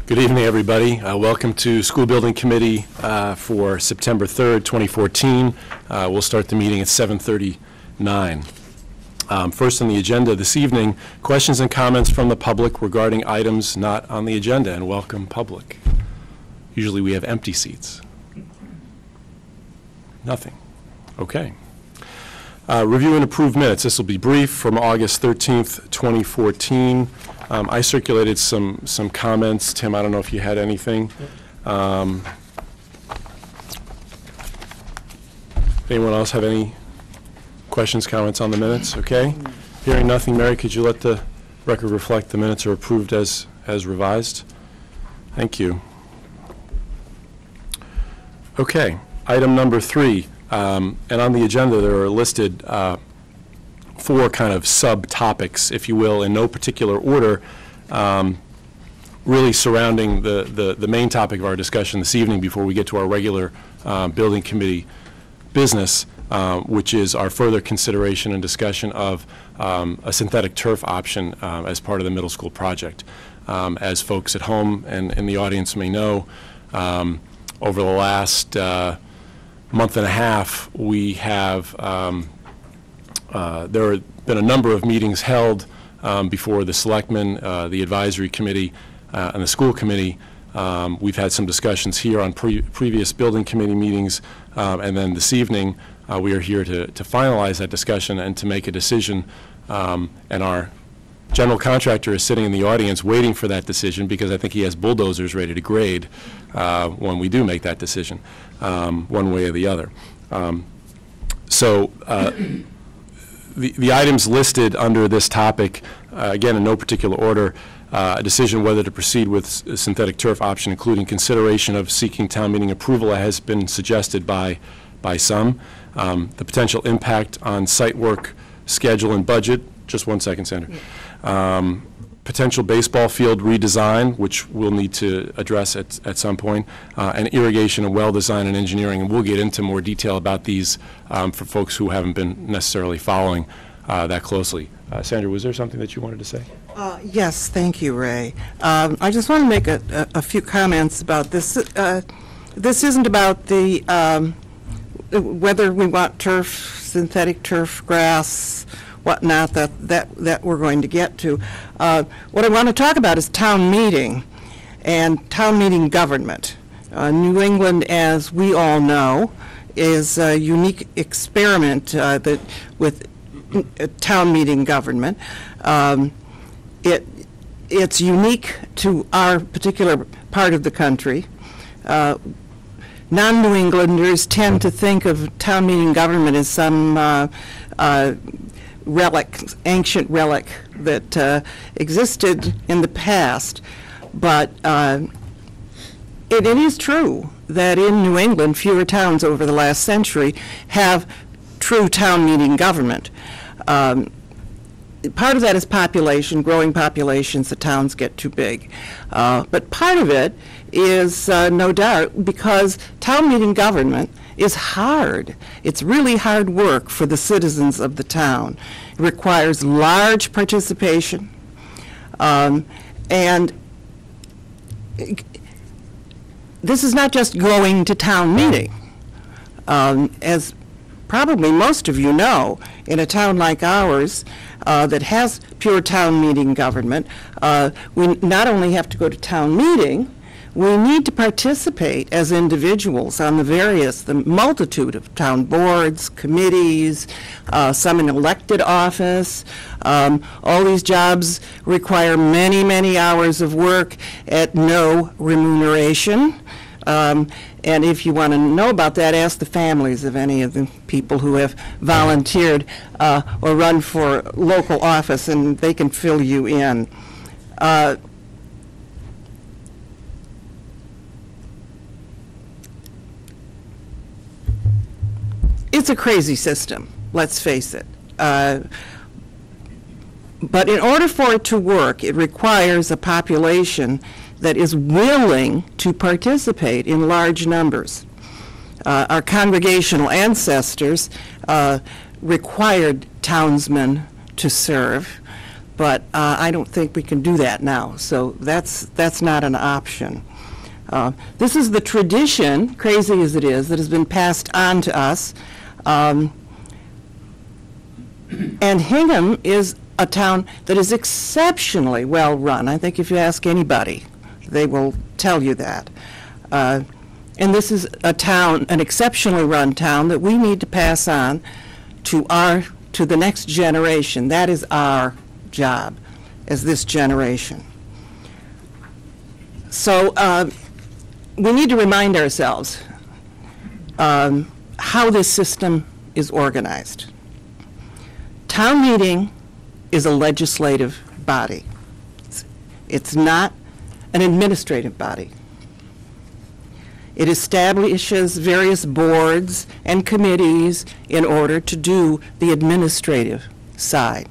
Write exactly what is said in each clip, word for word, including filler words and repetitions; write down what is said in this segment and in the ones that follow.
Good evening, everybody. Uh, welcome to School Building Committee uh, for September third, twenty fourteen. Uh, we'll start the meeting at seven thirty-nine. Um, first on the agenda this evening, questions and comments from the public regarding items not on the agenda, and welcome public. Usually we have empty seats. Nothing. Okay. Uh, review and approve minutes. This will be brief from August thirteenth, twenty fourteen. Um, I circulated some some comments. Tim, I don't know if you had anything. Um, anyone else have any questions, comments on the minutes? Okay. Hearing nothing, Mary, could you let the record reflect the minutes are approved as as revised? Thank you. Okay. Item number three, um, and on the agenda there are listed uh, four kind of subtopics, if you will, in no particular order, um, really surrounding the, the, the main topic of our discussion this evening before we get to our regular uh, building committee business, uh, which is our further consideration and discussion of um, a synthetic turf option um, as part of the middle school project. Um, as folks at home and in the audience may know, um, over the last uh, month and a half, we have um, Uh, there have been a number of meetings held um, before the selectmen, uh, the advisory committee, uh, and the school committee. Um, we've had some discussions here on pre previous building committee meetings, um, and then this evening uh, we are here to, to finalize that discussion and to make a decision. Um, and our general contractor is sitting in the audience waiting for that decision because I think he has bulldozers ready to grade uh, when we do make that decision, um, one way or the other. Um, so. Uh, The, the items listed under this topic, uh, again in no particular order, uh, a decision whether to proceed with a synthetic turf option, including consideration of seeking town meeting approval, has been suggested by, by some. Um, the potential impact on site work, schedule, and budget. Just one second, Sandra. Yeah. Um, potential baseball field redesign, which we'll need to address at, at some point, uh, and irrigation and well design and engineering, and we'll get into more detail about these um, for folks who haven't been necessarily following uh, that closely. Uh, Sandra, was there something that you wanted to say? Uh, yes, thank you, Ray. Um, I just want to make a, a, a few comments about this. Uh, this isn't about the um, whether we want turf, synthetic turf, grass, whatnot, that, that, that we're going to get to. Uh, what I want to talk about is town meeting and town meeting government. Uh, New England, as we all know, is a unique experiment uh, that with uh, town meeting government. Um, it, it's unique to our particular part of the country. Uh, Non-New Englanders tend to think of town meeting government as some uh, uh, relic, ancient relic that uh, existed in the past, but uh, it, it is true that in New England, fewer towns over the last century have true town meeting government. Um, part of that is population, growing populations, the towns get too big. Uh, but part of it is uh, no doubt because town meeting government is hard. It's really hard work for the citizens of the town. It requires large participation, um, and this is not just going to town meeting. Um, as probably most of you know, in a town like ours uh, that has pure town meeting government, uh, we not only have to go to town meeting, we need to participate as individuals on the various, the multitude of town boards, committees, uh, some in elected office. Um, all these jobs require many, many hours of work at no remuneration. Um, and if you want to know about that, ask the families of any of the people who have volunteered uh, or run for local office, and they can fill you in. Uh, It's a crazy system, let's face it. Uh, but in order for it to work, it requires a population that is willing to participate in large numbers. Uh, our congregational ancestors uh, required townsmen to serve. but uh, I don't think we can do that now. So that's, that's not an option. Uh, this is the tradition, crazy as it is, that has been passed on to us. Um, and Hingham is a town that is exceptionally well run. I think if you ask anybody, they will tell you that. Uh, and this is a town, an exceptionally run town, that we need to pass on to our, to the next generation. That is our job as this generation. So uh, we need to remind ourselves um, how this system is organized. Town meeting is a legislative body. It's, it's not an administrative body. It establishes various boards and committees in order to do the administrative side.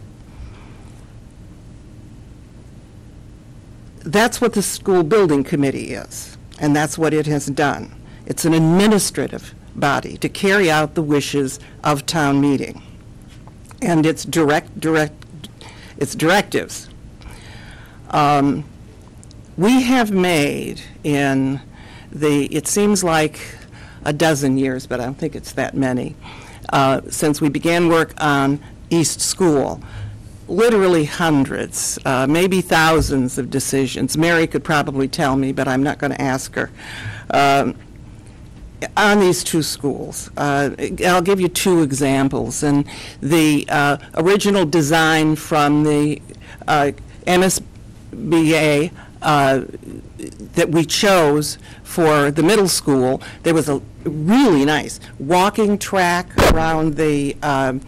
That's what the school building committee is, and that's what it has done. It's an administrative body to carry out the wishes of town meeting and its direct, direct, its directives. Um, we have made in the, it seems like a dozen years, but I don't think it's that many, uh, since we began work on East School, literally hundreds, uh, maybe thousands of decisions. Mary could probably tell me, but I'm not going to ask her. Um, on these two schools. Uh, I'll give you two examples. And the uh, original design from the uh, M S B A uh, that we chose for the middle school, there was a really nice walking track around the um,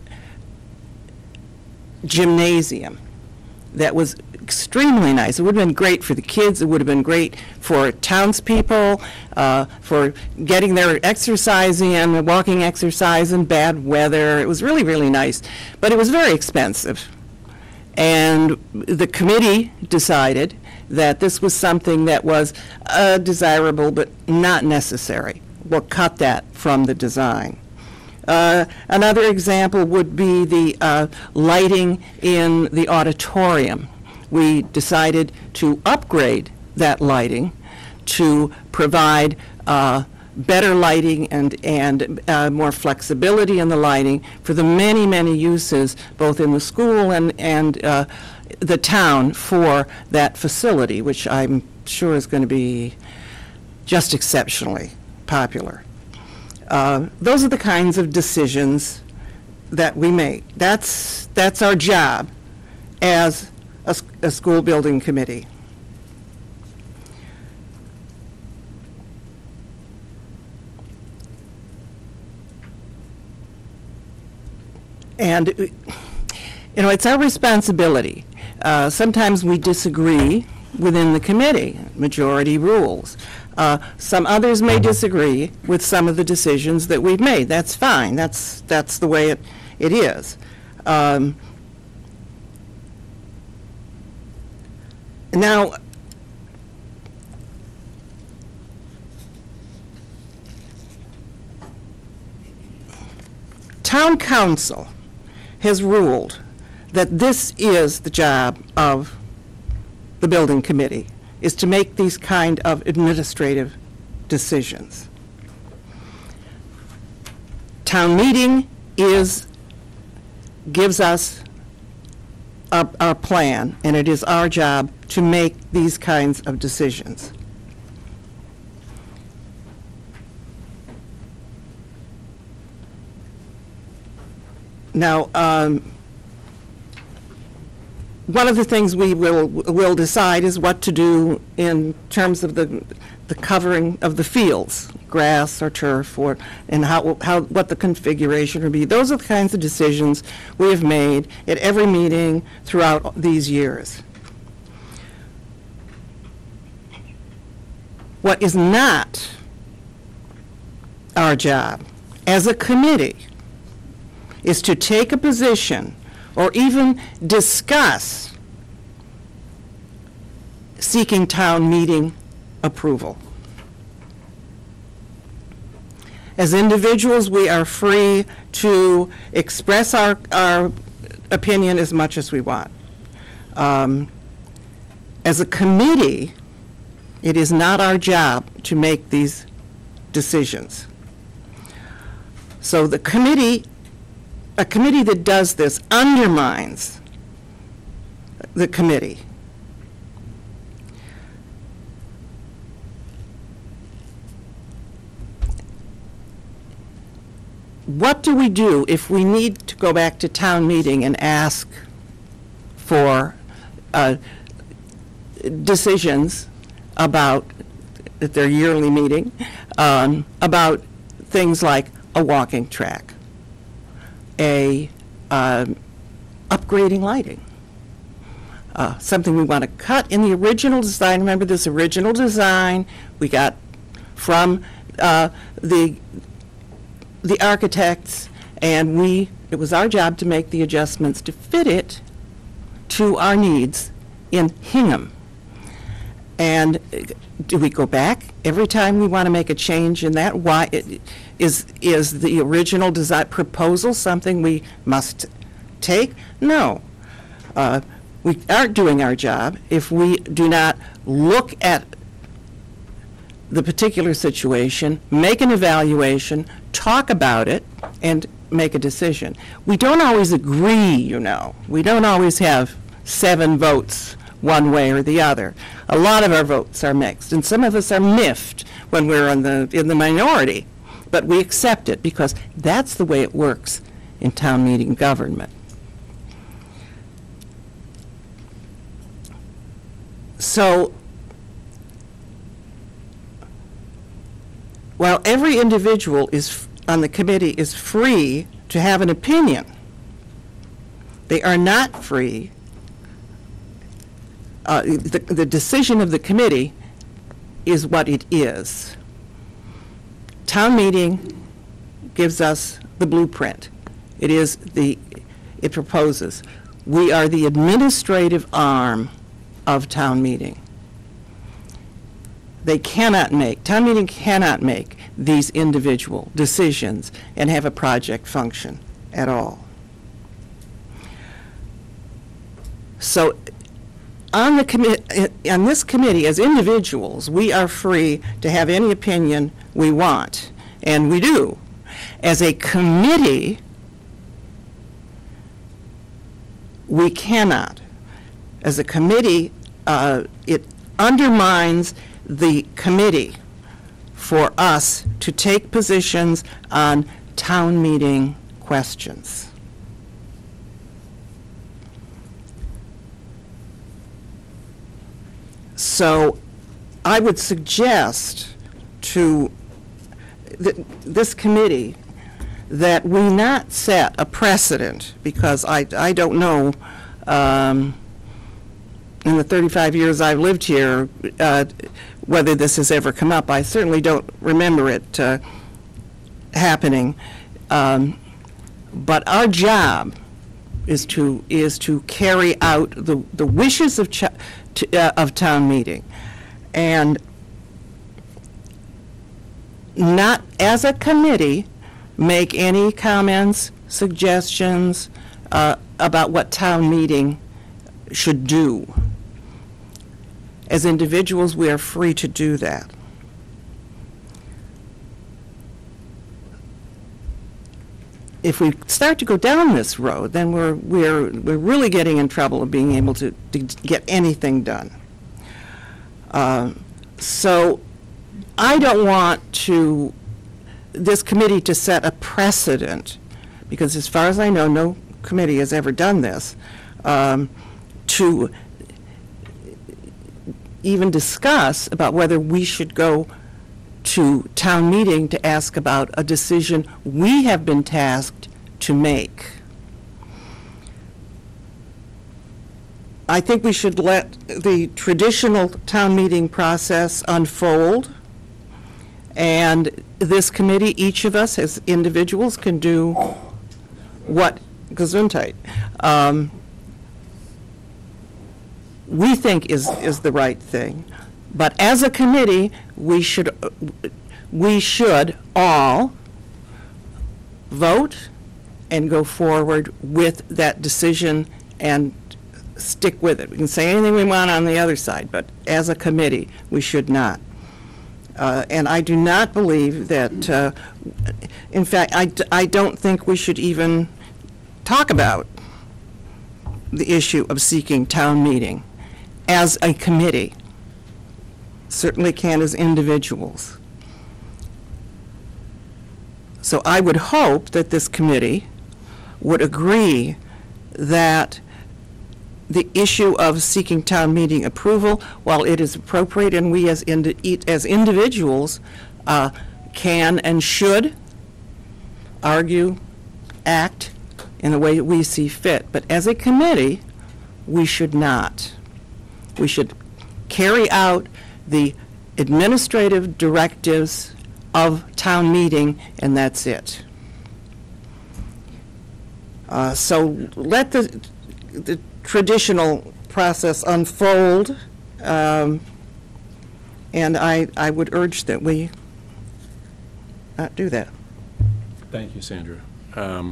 gymnasium that was extremely nice. It would have been great for the kids. It would have been great for townspeople, uh, for getting their exercise in, walking exercise in bad weather. It was really, really nice. But it was very expensive. And the committee decided that this was something that was uh, desirable but not necessary. We'll cut that from the design. Uh, another example would be the uh, lighting in the auditorium. We decided to upgrade that lighting to provide uh, better lighting and, and uh, more flexibility in the lighting for the many, many uses, both in the school and, and uh, the town for that facility, which I'm sure is going to be just exceptionally popular. Uh, those are the kinds of decisions that we make. That's, that's our job as a, a school building committee. And, you know, it's our responsibility. Uh, sometimes we disagree within the committee, majority rules. Uh, some others may disagree with some of the decisions that we've made. That's fine. That's, that's the way it, it is. Um, now, town council has ruled that this is the job of the building committee, is to make these kind of administrative decisions. Town meeting is, gives us our, our plan, and it is our job to make these kinds of decisions. Now, um, one of the things we will will decide is what to do in terms of the the covering of the fields, grass or turf, or and how how what the configuration will be. Those are the kinds of decisions we have made at every meeting throughout these years. What is not our job as a committee is to take a position or even discuss seeking town meeting approval. As individuals, we are free to express our, our opinion as much as we want. Um, as a committee, it is not our job to make these decisions. So the committee, a committee that does this undermines the committee. What do we do if we need to go back to town meeting and ask for uh, decisions about, at their yearly meeting, um, about things like a walking track, a um, upgrading lighting, uh, something we want to cut in the original design. Remember this original design we got from uh, the the architects, and we, it was our job to make the adjustments to fit it to our needs in Hingham. And uh, do we go back every time we want to make a change in that? Why it, is is the original design proposal something we must take? No. Uh, we aren't doing our job if we do not look at the particular situation, make an evaluation, talk about it, and make a decision. We don't always agree, you know. We don't always have seven votes one way or the other. A lot of our votes are mixed, and some of us are miffed when we're in the, in the minority. But we accept it because that's the way it works in town meeting government. So, while every individual is on the committee is free to have an opinion, they are not free. Uh, the, the decision of the committee is what it is. Town meeting gives us the blueprint. It is the, it proposes. We are the administrative arm of town meeting. They cannot make, town meeting cannot make these individual decisions and have a project function at all. So on the committee, on this committee, as individuals, we are free to have any opinion we want, and we do. As a committee, we cannot. As a committee, uh, it undermines the committee for us to take positions on town meeting questions. So I would suggest to th this committee that we not set a precedent, because I, I don't know um, in the thirty-five years I've lived here uh, whether this has ever come up. I certainly don't remember it uh, happening. Um, but our job is to is to carry out the the wishes of ch to, uh, of town meeting, and not as a committee make any comments, suggestions uh, about what town meeting should do. As individuals, we are free to do that. If we start to go down this road, then we're we're we're really getting in trouble of being able to, to get anything done. Uh, so I don't want to this committee to set a precedent, because as far as I know, no committee has ever done this, um, to even discuss about whether we should go to town meeting to ask about a decision we have been tasked to make. I think we should let the traditional town meeting process unfold, and this committee, each of us as individuals, can do what Gesundheit um, we think is is the right thing. But as a committee, we should we should all vote and go forward with that decision and stick with it. We can say anything we want on the other side, but as a committee, we should not. Uh, and I do not believe that, uh, in fact, I, d I don't think we should even talk about the issue of seeking town meeting as a committee. Certainly can as individuals. So I would hope that this committee would agree that the issue of seeking town meeting approval, while it is appropriate and we as, indi as individuals uh, can and should argue, act in the way that we see fit, but as a committee, we should not. We should carry out the administrative directives of town meeting, and that's it. Uh, so let the, the traditional process unfold, um, and I, I would urge that we not do that. Thank you, Sandra. Um,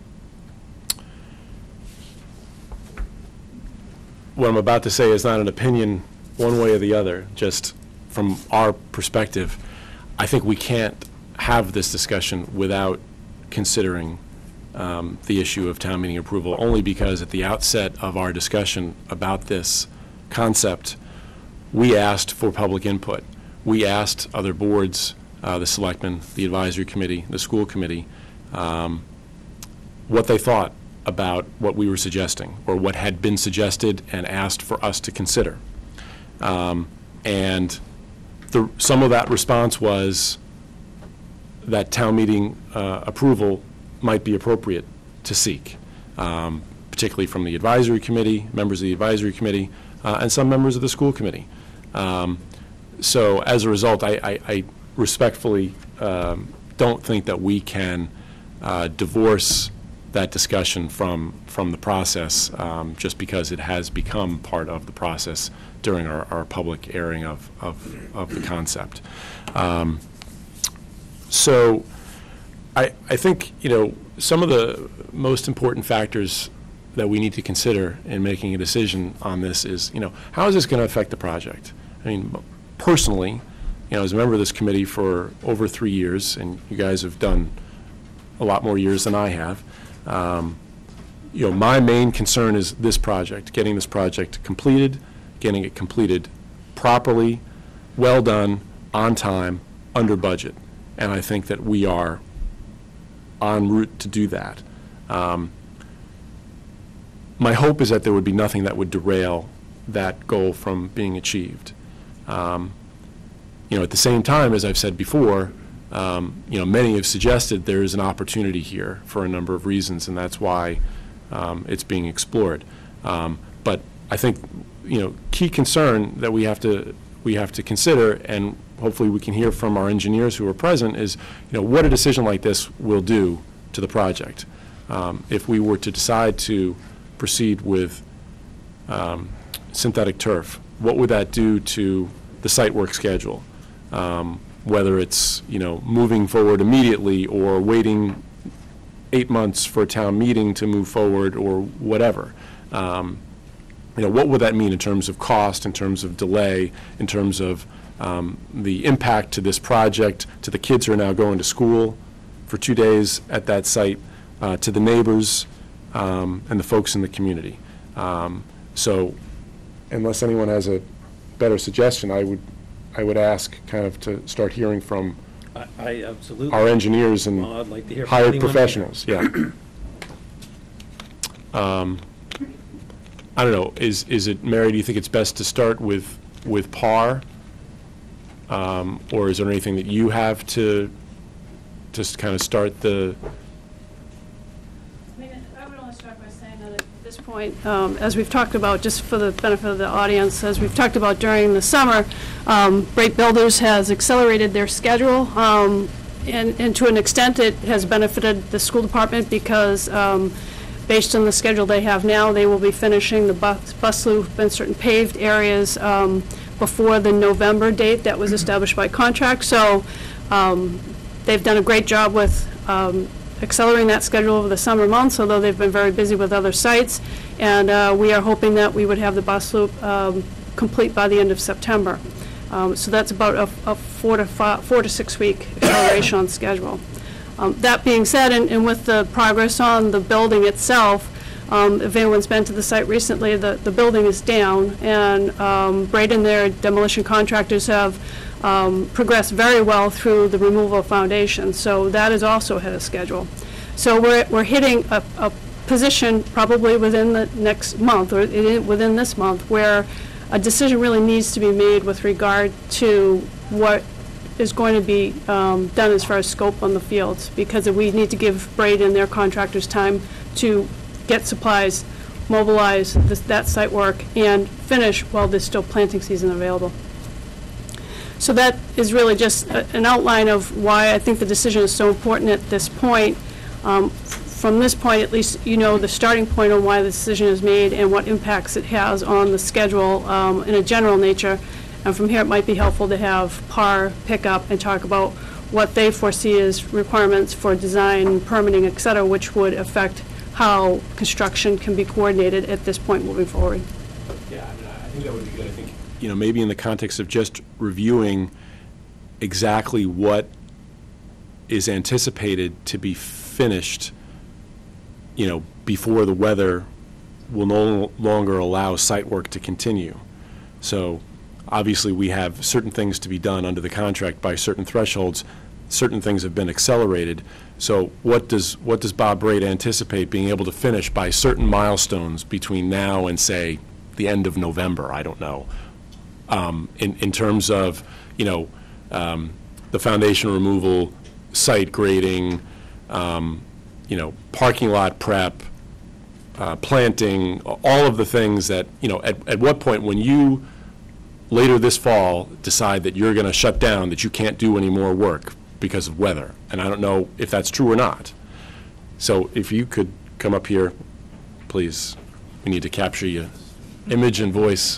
what I'm about to say is not an opinion one way or the other, just from our perspective. I think we can't have this discussion without considering um, the issue of town meeting approval, only because at the outset of our discussion about this concept, we asked for public input. We asked other boards, uh, the selectmen, the advisory committee, the school committee, um, what they thought about what we were suggesting, or what had been suggested and asked for us to consider. Um, and the, some of that response was that town meeting uh, approval might be appropriate to seek, um, particularly from the advisory committee, members of the advisory committee, uh, and some members of the school committee. Um, so as a result, I, I, I respectfully um, don't think that we can uh, divorce that discussion from from the process, um, just because it has become part of the process during our, our public airing of, of, of the concept. Um, so I, I think, you know, some of the most important factors that we need to consider in making a decision on this is, you know, how is this going to affect the project? I mean, personally, you know, as a member of this committee for over three years, and you guys have done a lot more years than I have, um, you know, my main concern is this project, getting this project completed, getting it completed properly, well done, on time, under budget. And I think that we are en route to do that. Um, my hope is that there would be nothing that would derail that goal from being achieved. Um, you know, at the same time, as I've said before, um, you know, many have suggested there is an opportunity here for a number of reasons, and that's why um, it's being explored. Um, but I think, you know, key concern that we have to we have to consider, and hopefully we can hear from our engineers who are present, is, you know, what a decision like this will do to the project. Um, if we were to decide to proceed with um, synthetic turf, what would that do to the site work schedule? Um, whether it's, you know, moving forward immediately or waiting eight months for a town meeting to move forward or whatever. Um, you know, what would that mean in terms of cost, in terms of delay, in terms of um, the impact to this project, to the kids who are now going to school for two days at that site, uh, to the neighbors um, and the folks in the community. Um, so unless anyone has a better suggestion, I would I would ask kind of to start hearing from I, I absolutely. our engineers and well, I'd like to hear from hired anyone professionals. Yeah. um, I don't know. Is is it, Mary? Do you think it's best to start with with P A R, um, or is there anything that you have to just kind of start the? I mean, I would only start by saying that at this point, um, as we've talked about, just for the benefit of the audience, as we've talked about during the summer, um, Great Builders has accelerated their schedule, um, and, and to an extent it has benefited the school department because um, based on the schedule they have now, they will be finishing the bus, bus loop and certain paved areas um, before the November date that was established by contract. So um, they've done a great job with um, accelerating that schedule over the summer months, although they've been very busy with other sites. And uh, we are hoping that we would have the bus loop um, complete by the end of September. Um, so that's about a, a four to five, four to six week acceleration on schedule. Um, that being said, and, and with the progress on the building itself, um, if anyone's been to the site recently, the, the building is down, and um, Braden, their demolition contractors, have um, progressed very well through the removal of foundations. So that is also ahead of schedule. So we're, we're hitting a, a position probably within the next month, or in, within this month, where a decision really needs to be made with regard to what is going to be um, done as far as scope on the fields, because we need to give Braden and their contractors time to get supplies, mobilize this, that site work, and finish while there's still planting season available. So that is really just a, an outline of why I think the decision is so important at this point. Um, From this point, at least, you know the starting point on why the decision is made and what impacts it has on the schedule um, in a general nature. And from here, it might be helpful to have P A R pick up and talk about what they foresee as requirements for design, permitting, et cetera, which would affect how construction can be coordinated at this point moving forward. Yeah, I mean, I think that would be good. I think, you know, maybe in the context of just reviewing exactly what is anticipated to be finished, you know, before the weather will no longer allow site work to continue. So obviously we have certain things to be done under the contract by certain thresholds. Certain things have been accelerated. So what does what does Bob Braid anticipate being able to finish by certain milestones between now and, say, the end of November? I don't know. Um, in, in terms of, you know, um, the foundation removal, site grading, um, you know, parking lot prep, uh, planting, all of the things that, you know, at, at what point when you later this fall decide that you're going to shut down, that you can't do any more work because of weather. And I don't know if that's true or not. So if you could come up here, please. We need to capture your image and voice.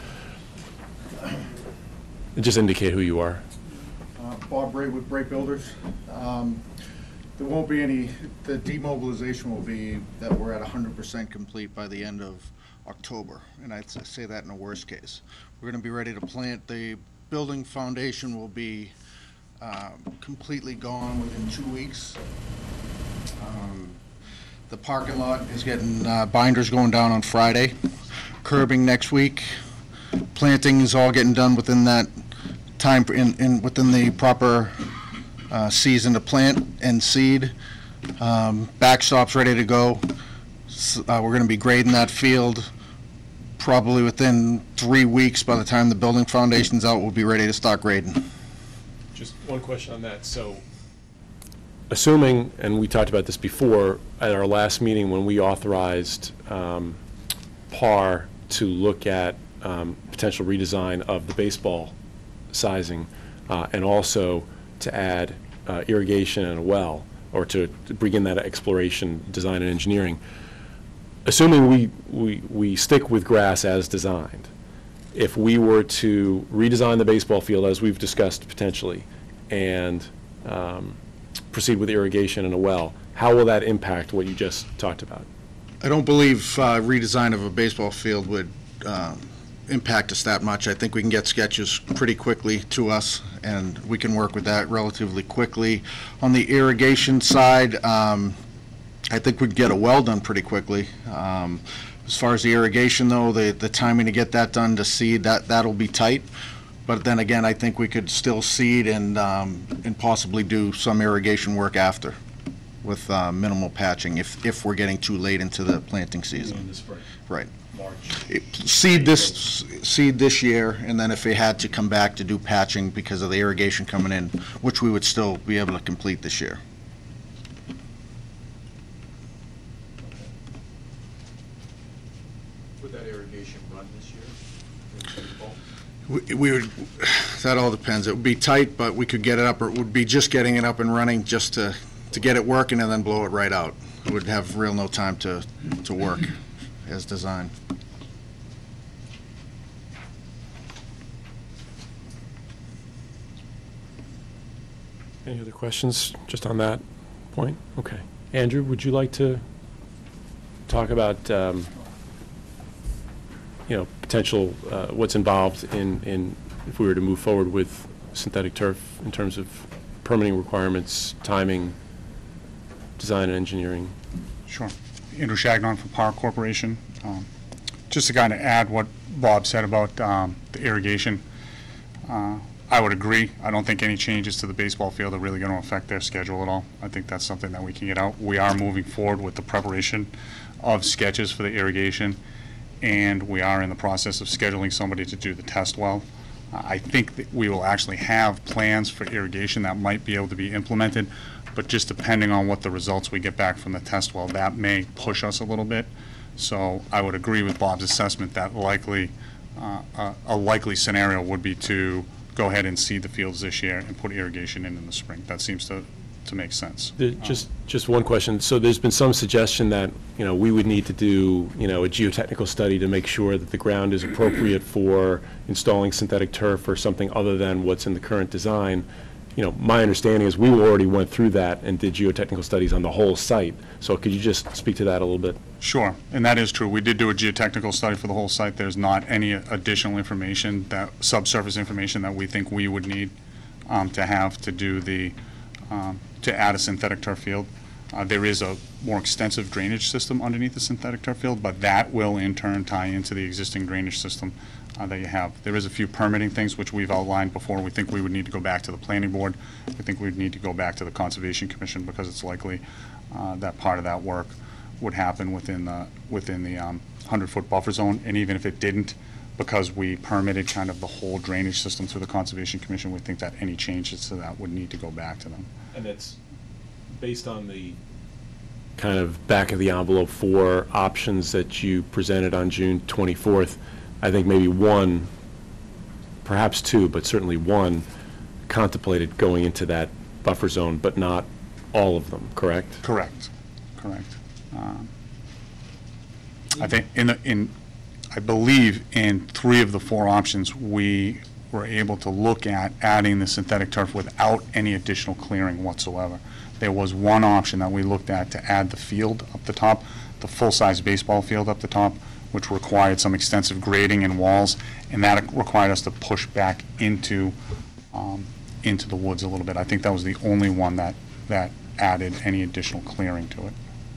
And just indicate who you are. Uh, Bob Braid with Braid Builders. Um, There won't be any, the demobilization will be that we're at one hundred percent complete by the end of October, and I'd say that in a worst case. We're going to be ready to plant. The building foundation will be um, completely gone within two weeks. Um, the parking lot is getting, uh, binders going down on Friday, curbing next week. Planting is all getting done within that time, in, in within the proper Uh, season to plant and seed. Um, backstop's ready to go. S uh, we're going to be grading that field probably within three weeks. By the time the building foundation's out, we'll be ready to start grading. Just one question on that. So, assuming, and we talked about this before at our last meeting when we authorized um, P A R to look at um, potential redesign of the baseball sizing uh, and also to add uh, irrigation and a well, or to, to bring in that exploration, design, and engineering. Assuming we, we, we stick with grass as designed, if we were to redesign the baseball field as we've discussed potentially and um, proceed with irrigation and a well, how will that impact what you just talked about? I don't believe uh, redesign of a baseball field would um, impact us that much. I think we can get sketches pretty quickly to us, and we can work with that relatively quickly. On the irrigation side, um, I think we'd get a well done pretty quickly. Um, as far as the irrigation, though, the, the timing to get that done to seed, that, that'll be tight. But then again, I think we could still seed and, um, and possibly do some irrigation work after with uh, minimal patching if, if we're getting too late into the planting season. In the spring. Right. March. It, seed this seed this year, and then if we had to come back to do patching because of the irrigation coming in, which we would still be able to complete this year. Would that irrigation run this year? We, we would, that all depends. It would be tight, but we could get it up, or it would be just getting it up and running just to, to get it working and then blow it right out. It would have real no time to, to work as designed. Any other questions just on that point? Okay. Andrew, would you like to talk about, um, you know, potential, uh, what's involved in, in if we were to move forward with synthetic turf in terms of permitting requirements, timing, design and engineering? Sure. Andrew Shagnon from Power Corporation. Um, just to kind of add what Bob said about um, the irrigation, uh, I would agree. I don't think any changes to the baseball field are really going to affect their schedule at all. I think that's something that we can get out. We are moving forward with the preparation of sketches for the irrigation, and we are in the process of scheduling somebody to do the test well. Uh, I think that we will actually have plans for irrigation that might be able to be implemented, but just depending on what the results we get back from the test well, that may push us a little bit. So I would agree with Bob's assessment that likely, uh, a, a likely scenario would be to go ahead and seed the fields this year and put irrigation in in the spring. That seems to, to make sense. The, just, just one question. So there's been some suggestion that, you know, we would need to do, you know, a geotechnical study to make sure that the ground is appropriate for installing synthetic turf or something other than what's in the current design. You know, my understanding is we already went through that and did geotechnical studies on the whole site. So could you just speak to that a little bit? Sure, and that is true. We did do a geotechnical study for the whole site. There's not any additional information, that subsurface information that we think we would need um, to have to do the, um, to add a synthetic turf field. Uh, there is a more extensive drainage system underneath the synthetic turf field, but that will in turn tie into the existing drainage system uh, that you have. There is a few permitting things which we've outlined before. We think we would need to go back to the planning board. We think we'd need to go back to the Conservation Commission because it's likely uh, that part of that work would happen within the within the um, hundred-foot buffer zone. And even if it didn't, because we permitted kind of the whole drainage system through the Conservation Commission, we think that any changes to that would need to go back to them. And that's based on the kind of back of the envelope four options that you presented on June twenty-fourth. I think maybe one, perhaps two, but certainly one contemplated going into that buffer zone, but not all of them, correct? Correct, correct. Um, I think in the, in, I believe in three of the four options, we were able to look at adding the synthetic turf without any additional clearing whatsoever. There was one option that we looked at to add the field up the top, the full-size baseball field up the top, which required some extensive grading and walls, and that required us to push back into um, into the woods a little bit. I think that was the only one that, that added any additional clearing to it.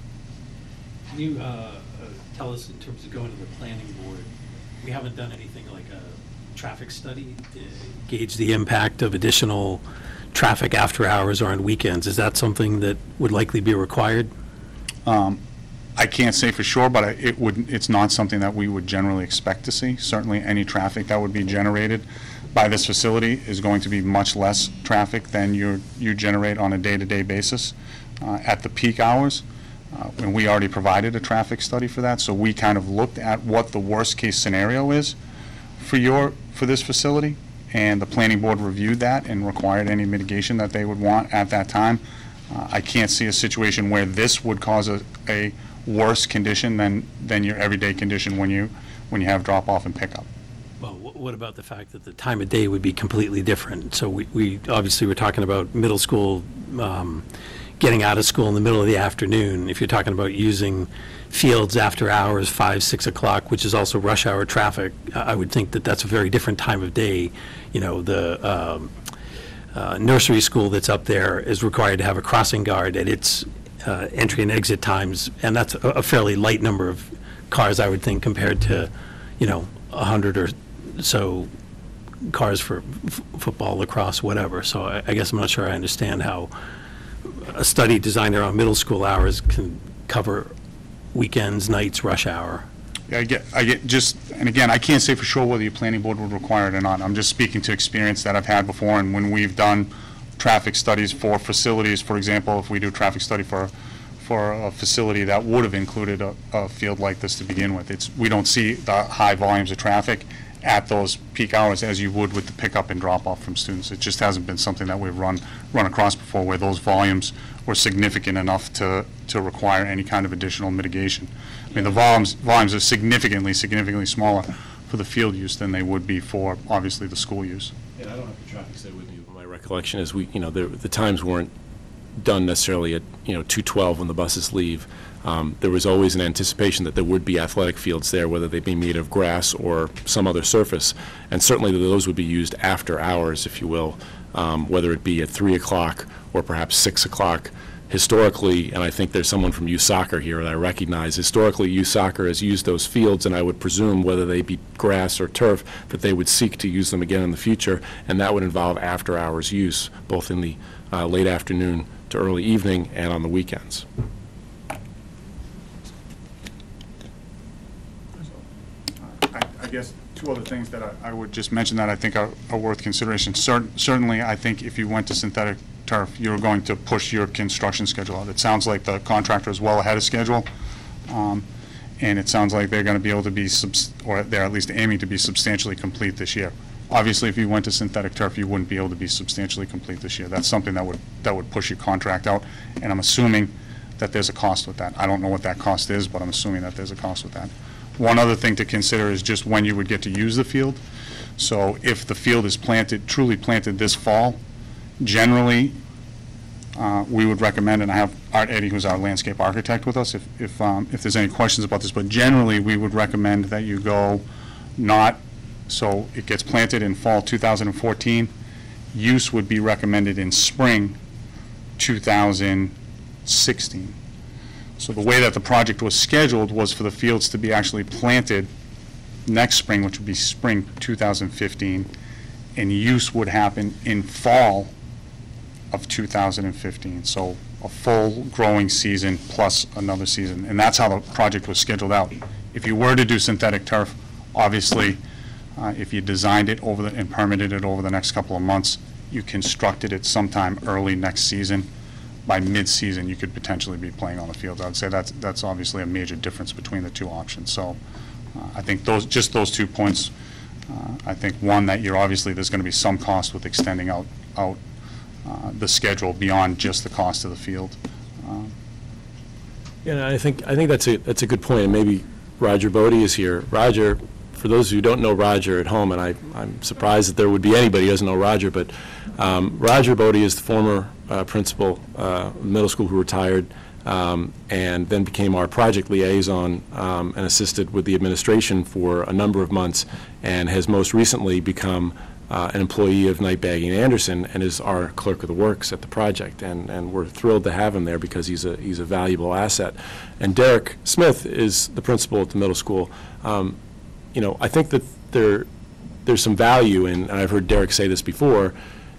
Can you uh, uh, tell us, in terms of going to the planning board, we haven't done anything like a traffic study to gauge the impact of additional traffic after hours or on weekends? Is that something that would likely be required? Um, I can't say for sure, but it would, it's not something that we would generally expect to see. Certainly any traffic that would be generated by this facility is going to be much less traffic than you you generate on a day-to-day basis uh, at the peak hours. Uh, and we already provided a traffic study for that, so we kind of looked at what the worst-case scenario is for your for this facility, and the planning board reviewed that and required any mitigation that they would want at that time. Uh, I can't see a situation where this would cause a, a worse condition than than your everyday condition when you when you have drop-off and pickup. Well, wh- what about the fact that the time of day would be completely different? So we, we obviously we're talking about middle school um, getting out of school in the middle of the afternoon. If you're talking about using fields after hours, five, six o'clock, which is also rush hour traffic, I would think that that's a very different time of day. You know, the um, uh, nursery school that's up there is required to have a crossing guard at its uh, entry and exit times, and that's a, a fairly light number of cars, I would think, compared to, you know, a hundred or so cars for f- football, lacrosse, whatever. So I, I guess I'm not sure I understand how a study designed around middle school hours can cover weekends, nights, rush hour. Yeah, I get, I get just, and again, I can't say for sure whether your planning board would require it or not. I'm just speaking to experience that I've had before, and when we've done traffic studies for facilities, for example, if we do a traffic study for for a facility that would have included a, a field like this to begin with, it's we don't see the high volumes of traffic at those peak hours as you would with the pickup and drop-off from students. It just hasn't been something that we've run run across before where those volumes were significant enough to, to require any kind of additional mitigation. I mean, the volumes, volumes are significantly, significantly smaller for the field use than they would be for, obviously, the school use. And I don't have the traffic study with me, but my recollection is we, you know, the, the times weren't done necessarily at, you know, two twelve when the buses leave. Um, There was always an anticipation that there would be athletic fields there, whether they be made of grass or some other surface. And certainly those would be used after hours, if you will, um, whether it be at three o'clock or perhaps six o'clock. Historically, and I think there's someone from youth soccer here that I recognize, historically youth soccer has used those fields, and I would presume, whether they be grass or turf, that they would seek to use them again in the future, and that would involve after-hours use, both in the uh, late afternoon to early evening and on the weekends. I I guess two other things that I I would just mention that I think are are worth consideration. Cer- Certainly, I think if you went to synthetic turf, you're going to push your construction schedule out. It sounds like the contractor is well ahead of schedule, um, and it sounds like they're going to be able to be, subs- or they're at least aiming to be substantially complete this year. Obviously, if you went to synthetic turf, you wouldn't be able to be substantially complete this year. That's something that would, that would push your contract out, and I'm assuming that there's a cost with that. I don't know what that cost is, but I'm assuming that there's a cost with that. One other thing to consider is just when you would get to use the field. So if the field is planted, truly planted this fall, generally, uh, we would recommend, and I have Art Eddy, who's our landscape architect, with us, if, if, um, if there's any questions about this, but generally, we would recommend that you go not, so it gets planted in fall two thousand fourteen, use would be recommended in spring two thousand sixteen. So the way that the project was scheduled was for the fields to be actually planted next spring, which would be spring two thousand fifteen, and use would happen in fall of two thousand fifteen. So a full growing season plus another season. And that's how the project was scheduled out. If you were to do synthetic turf, obviously, uh, if you designed it over the, and permitted it over the next couple of months, you constructed it sometime early next season. By mid-season, you could potentially be playing on the field. I would say that's, that's obviously a major difference between the two options. So uh, I think those, just those two points, uh, I think, one, that you're obviously, there's going to be some cost with extending out, out uh, the schedule beyond just the cost of the field. Um, Yeah, I think, I think that's a, that's a good point, and maybe Roger Bodie is here. Roger, for those who don't know Roger at home, and I, I'm surprised that there would be anybody who doesn't know Roger, but um, Roger Bodie is the former uh, principal, uh, middle school, who retired, um, and then became our project liaison um, and assisted with the administration for a number of months, and has most recently become uh, an employee of Knight, Baggy and Anderson, and is our clerk of the works at the project, and, and we're thrilled to have him there because he's a, he's a valuable asset. And Derek Smith is the principal at the middle school. Um, you know, I think that there, there's some value in, and I've heard Derek say this before,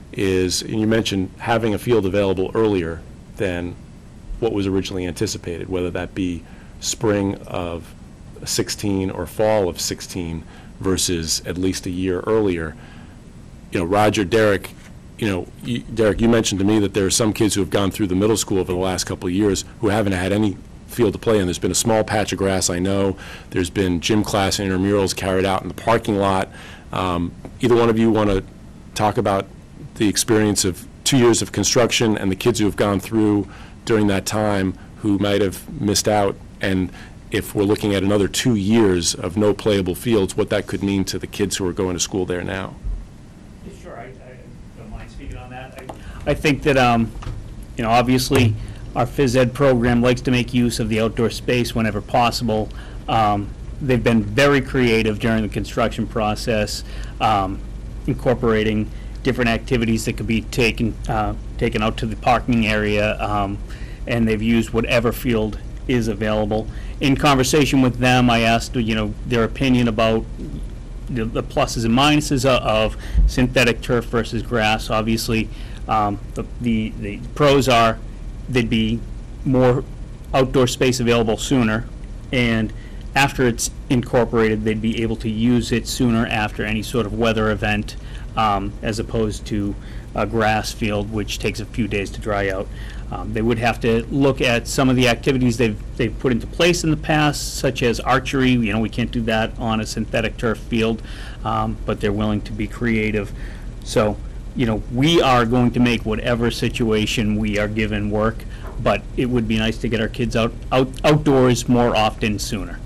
is, and you mentioned having a field available earlier than what was originally anticipated, whether that be spring of sixteen or fall of sixteen versus at least a year earlier. You know, Roger, Derek, you know, you, Derek, you mentioned to me that there are some kids who have gone through the middle school over the last couple of years who haven't had any field to play in. There's been a small patch of grass, I know. There's been gym class and intramurals carried out in the parking lot. Um, either one of you want to talk about the experience of two years of construction and the kids who have gone through during that time who might have missed out, and if we're looking at another two years of no playable fields, what that could mean to the kids who are going to school there now? Sure, I, I don't mind speaking on that. I, I think that, um, you know, obviously, our phys ed program likes to make use of the outdoor space whenever possible. Um, they've been very creative during the construction process, um, incorporating different activities that could be taken uh, taken out to the parking area, um, and they've used whatever field is available. In conversation with them, I asked, you know, their opinion about the, the pluses and minuses of, of synthetic turf versus grass. Obviously, um, the, the the pros are there'd be more outdoor space available sooner, and after it's incorporated, they'd be able to use it sooner after any sort of weather event, um, as opposed to a grass field, which takes a few days to dry out. Um, they would have to look at some of the activities they've they've put into place in the past, such as archery. You know, we can't do that on a synthetic turf field, um, but they're willing to be creative. So, you know, we are going to make whatever situation we are given work, but it would be nice to get our kids out, out outdoors more often sooner.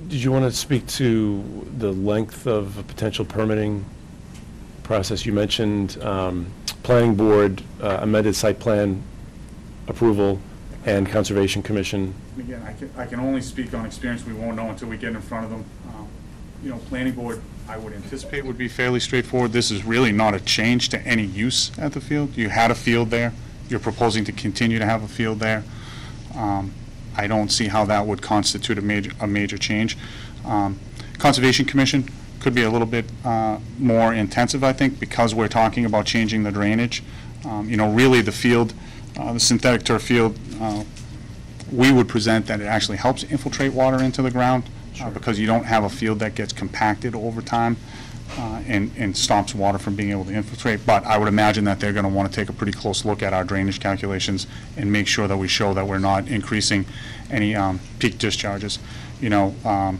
Did you want to speak to the length of a potential permitting process? You mentioned um, planning board, uh, amended site plan approval, and conservation commission. Again, I can, I can only speak on experience. We won't know until we get in front of them. Um, You know, planning board, I would anticipate would be fairly straightforward. This is really not a change to any use at the field. You had a field there. You're proposing to continue to have a field there. Um, I don't see how that would constitute a major, a major change. Um, Conservation Commission could be a little bit uh, more intensive, I think, because we're talking about changing the drainage. Um, You know, really the field, uh, the synthetic turf field, uh, we would present that it actually helps infiltrate water into the ground, uh, because you don't have a field that gets compacted over time uh, and, and stops water from being able to infiltrate. But I would imagine that they're going to want to take a pretty close look at our drainage calculations and make sure that we show that we're not increasing any um, peak discharges. You know, um,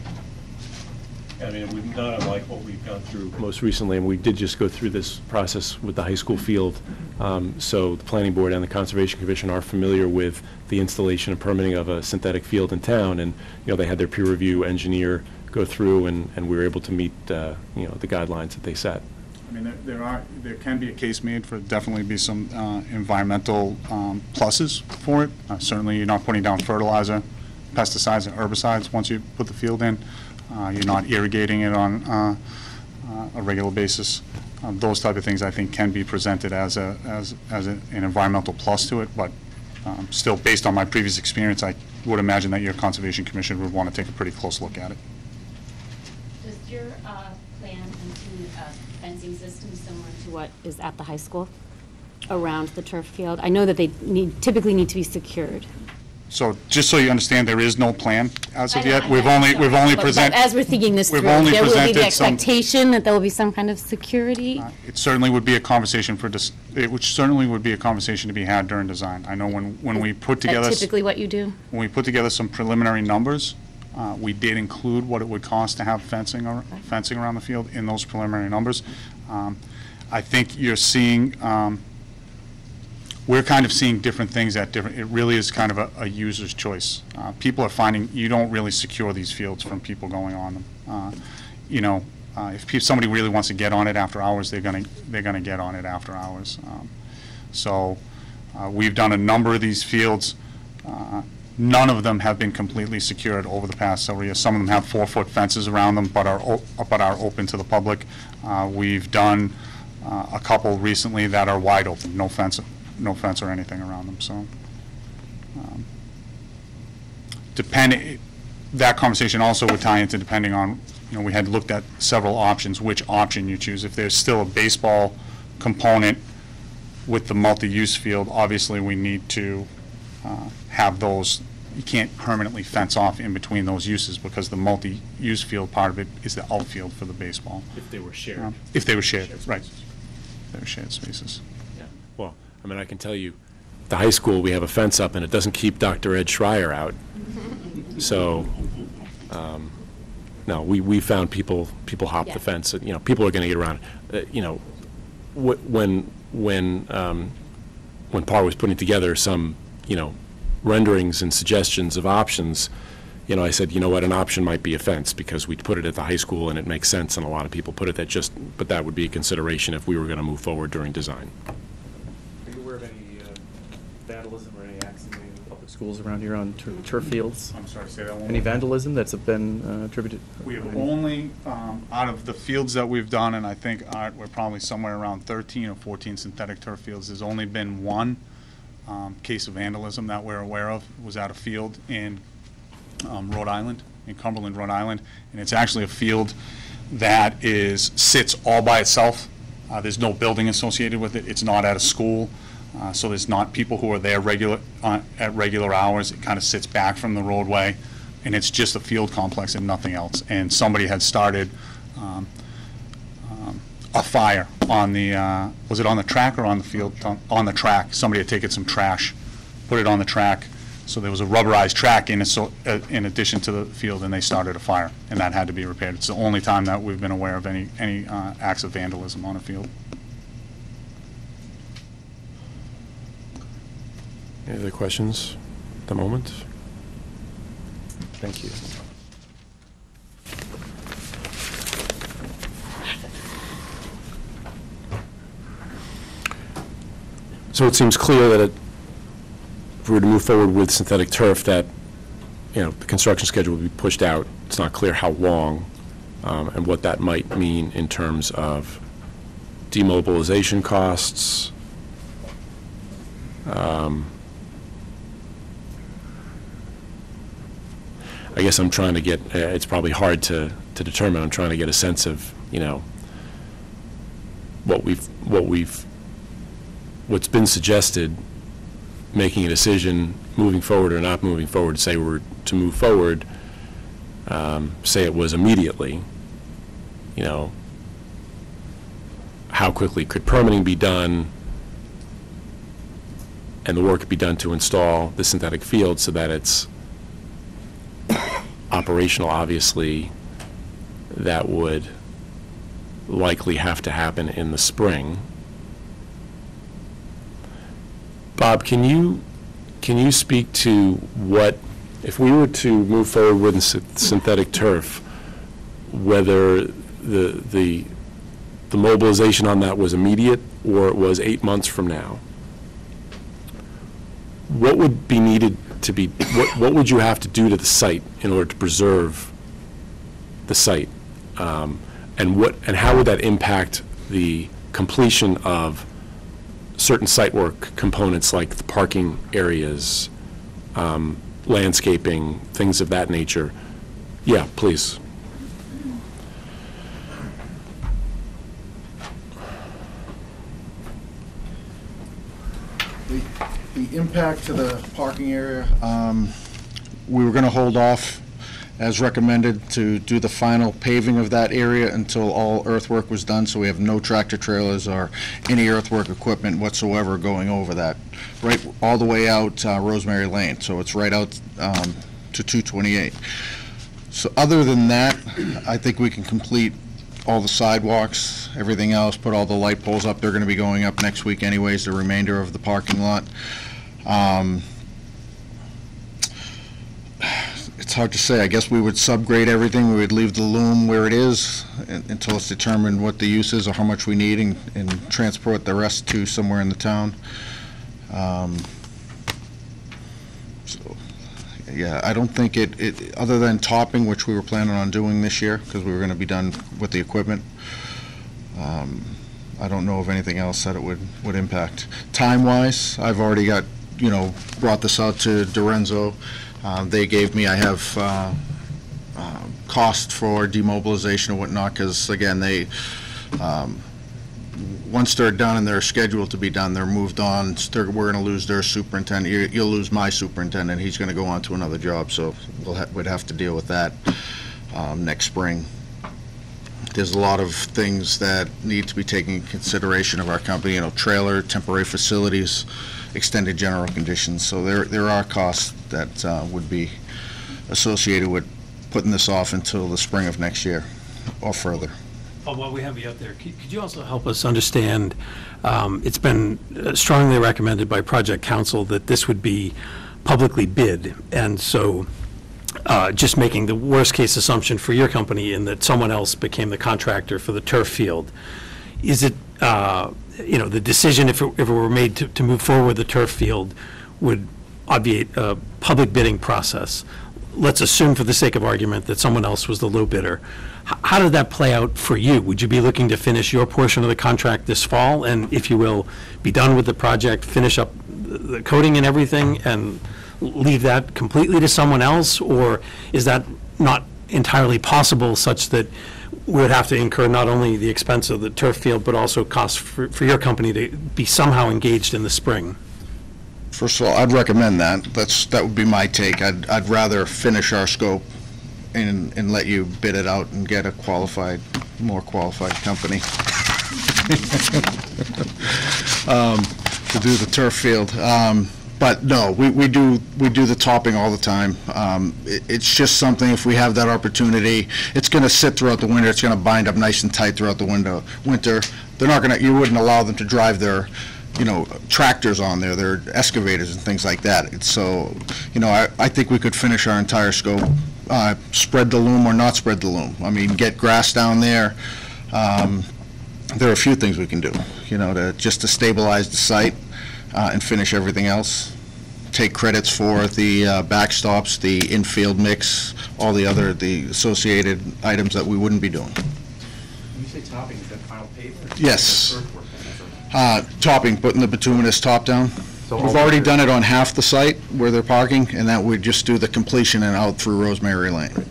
I mean, we've not unlike what we've gone through most recently, and we did just go through this process with the high school field. Um, So the planning board and the conservation commission are familiar with the installation and permitting of a synthetic field in town, and, you know, they had their peer review engineer go through, and, and we were able to meet, uh, you know, the guidelines that they set. I mean, there- there are, there can be a case made for definitely be some uh, environmental um, pluses for it. Uh, Certainly, you're not putting down fertilizer, pesticides, and herbicides once you put the field in. Uh, You're not irrigating it on uh, uh, a regular basis. Um, Those type of things, I think, can be presented as a, as, as a- an environmental plus to it, but um, still, based on my previous experience, I would imagine that your Conservation Commission would want to take a pretty close look at it. Does your uh, plan include a fencing system similar to what is at the high school around the turf field? I know that they need, typically need to be secured. So, just so you understand, there is no plan as I of know, yet. I We've know, only, so- we've only but- presented. But as we're thinking this through, we've only there will be the presented some- expectation that there will be some kind of security? Uh, It certainly would be a conversation for, dis- it would certainly would be a conversation to be had during design. I know when, when we put together, That's s- typically what you do? when we put together some preliminary numbers, uh, we did include what it would cost to have fencing, or fencing around the field in those preliminary numbers. Um, I think you're seeing, um, we're kind of seeing different things at different, it really is kind of a, a user's choice. Uh, People are finding, you don't really secure these fields from people going on them. Uh, You know, uh, if pe- somebody really wants to get on it after hours, they're gonna, they're gonna get on it after hours. Um, So, uh, we've done a number of these fields. Uh, None of them have been completely secured over the past several years. Some of them have four-foot fences around them, but are, o- but are open to the public. Uh, We've done uh, a couple recently that are wide open, no fence, no fence or anything around them, so. um, Depend, that conversation also would tie into depending on, you know, we had looked at several options, which option you choose. If there's still a baseball component with the multi-use field, obviously we need to uh, have those, you can't permanently fence off in between those uses because the multi-use field part of it is the outfield for the baseball. If they were shared. Um, If they were shared, Shared right. spaces. They were shared spaces. Well, I mean, I can tell you, the high school, we have a fence up, and it doesn't keep Doctor Ed Schreier out. So, um, no, we, we found people, people hop Yeah. the fence, and, you know, people are going to get around. Uh, You know, wh- when, when, um, when Par was putting together some, you know, renderings and suggestions of options, you know, I said, you know what, an option might be a fence, because we put it at the high school, and it makes sense, and a lot of people put it that just, but that would be a consideration if we were going to move forward during design. Are you aware of any uh, vandalism or any accidents in any public schools around here on tur- turf fields? I'm sorry, say that one more Any time. vandalism that's been uh, attributed? We have only, um, out of the fields that we've done, and I think uh, we're probably somewhere around thirteen or fourteen synthetic turf fields, there's only been one um, case of vandalism that we're aware of. It was at a field in um, Rhode Island, in Cumberland, Rhode Island, and it's actually a field that is, sits all by itself. Uh, There's no building associated with it. It's not at a school, uh, so there's not people who are there regular, uh, at regular hours. It kind of sits back from the roadway, and it's just a field complex and nothing else. And somebody had started um, um, a fire on the, uh, was it on the track or on the field? On- On the track. Somebody had taken some trash, put it on the track, so there was a rubberized track in, it, so, uh, in addition to the field, and they started a fire, and that had to be repaired. It's the only time that we've been aware of any, any uh, acts of vandalism on a field. Any other questions at the moment? Thank you. So it seems clear that it, if we were to move forward with synthetic turf, that, you know, the construction schedule would be pushed out. It's not clear how long, um, and what that might mean in terms of demobilization costs. Um, I guess I'm trying to get, uh, it's probably hard to, to determine. I'm trying to get a sense of, you know, what we've, what we've, what's been suggested, making a decision, moving forward or not moving forward. Say we're to move forward, um, say it was immediately, you know, how quickly could permitting be done and the work be done to install the synthetic field so that it's operational. Obviously, that would likely have to happen in the spring. Bob, can you can you speak to what, if we were to move forward with synthetic turf, whether the the the mobilization on that was immediate or it was eight months from now? What would be needed to be, what, what would you have to do to the site in order to preserve the site? Um, and what, and how would that impact the completion of certain site work components like the parking areas, um, landscaping, things of that nature? Yeah, please. The, the impact to the parking area, um, we were going to hold off, as recommended, to do the final paving of that area until all earthwork was done, so we have no tractor trailers or any earthwork equipment whatsoever going over that, right all the way out uh, Rosemary Lane, so it's right out um, to two twenty-eight. So other than that, I think we can complete all the sidewalks, everything else, put all the light poles up. They're going to be going up next week anyways, the remainder of the parking lot. Um, it's hard to say. I guess we would subgrade everything. We would leave the loom where it is until it's determined what the use is or how much we need, and, and transport the rest to somewhere in the town. Um, so, yeah, I don't think it, it, other than topping, which we were planning on doing this year because we were going to be done with the equipment, um, I don't know of anything else that it would, would impact. Time-wise, I've already got, you know, brought this out to Dorenzo. Uh, they gave me, I have uh, uh, cost for demobilization and whatnot, because again, they, um, once they're done and they're scheduled to be done, they're moved on. They're, we're going to lose their superintendent. You, you'll lose my superintendent. He's going to go on to another job, so we'll ha we'd have to deal with that um, next spring. There's a lot of things that need to be taken into consideration of our company, you know, trailer, temporary facilities, extended general conditions. So there, there are costs that uh, would be associated with putting this off until the spring of next year or further. Well, while we have you out there, could, could you also help us understand, um, it's been strongly recommended by Project Council that this would be publicly bid, and so uh, just making the worst case assumption for your company in that someone else became the contractor for the turf field. Is it, uh, you know, the decision, if it, if it were made to, to move forward with the turf field, would obviate a public bidding process? Let's assume, for the sake of argument, that someone else was the low bidder. H how did that play out for you? Would you be looking to finish your portion of the contract this fall and, if you will, be done with the project, finish up the coating and everything, and leave that completely to someone else? Or is that not entirely possible, such that we would have to incur not only the expense of the turf field, but also costs for, for your company to be somehow engaged in the spring? First of all, I'd recommend that. That's, that would be my take. I'd, I'd rather finish our scope and, and let you bid it out and get a qualified, more qualified company um, to do the turf field. Um, but no, we, we do we do the topping all the time. Um, it, it's just something, if we have that opportunity, it's going to sit throughout the winter. It's going to bind up nice and tight throughout the window. Winter, they're not going to. You wouldn't allow them to drive their, you know, tractors on there, their excavators and things like that. It's so, you know, I, I think we could finish our entire scope, uh, spread the loom or not spread the loom. I mean, get grass down there. Um, there are a few things we can do, you know, to just to stabilize the site. uh, and finish everything else. Take credits for the uh, backstops, the infield mix, all the other, the associated items that we wouldn't be doing. When you say topping, is that final pavement? or Yes. earthwork then? Uh, Topping, putting the bituminous top down. So We've all already the- done it on half the site where they're parking, and that would just do the completion and out through Rosemary Lane. Okay.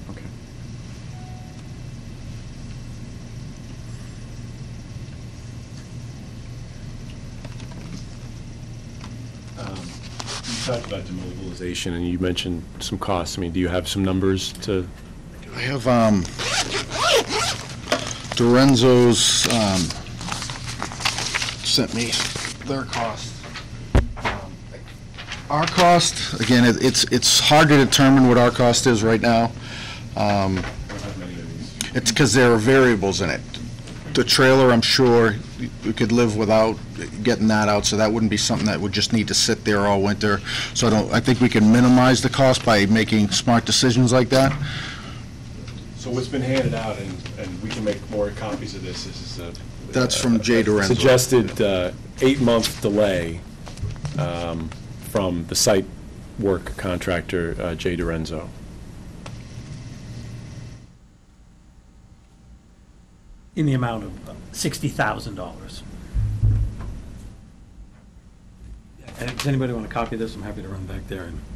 You talked about demobilization, and you mentioned some costs. I mean, do you have some numbers to? I have, um, Dorenzo's, um, sent me their cost. Um, Our cost, again, it- it's, it's hard to determine what our cost is right now. Um, It's because there are variables in it. The trailer, I'm sure, we could live without getting that out, so that wouldn't be something that would just need to sit there all winter. So I don't, I think we can minimize the cost by making smart decisions like that. So what's been handed out, and, and we can make more copies of this, this is a. That's from Jay Dorenzo. Suggested uh, eight-month delay um, from the site work contractor, uh, Jay Dorenzo. In the amount of sixty thousand dollars. Does anybody want to copy this? I'm happy to run back there and.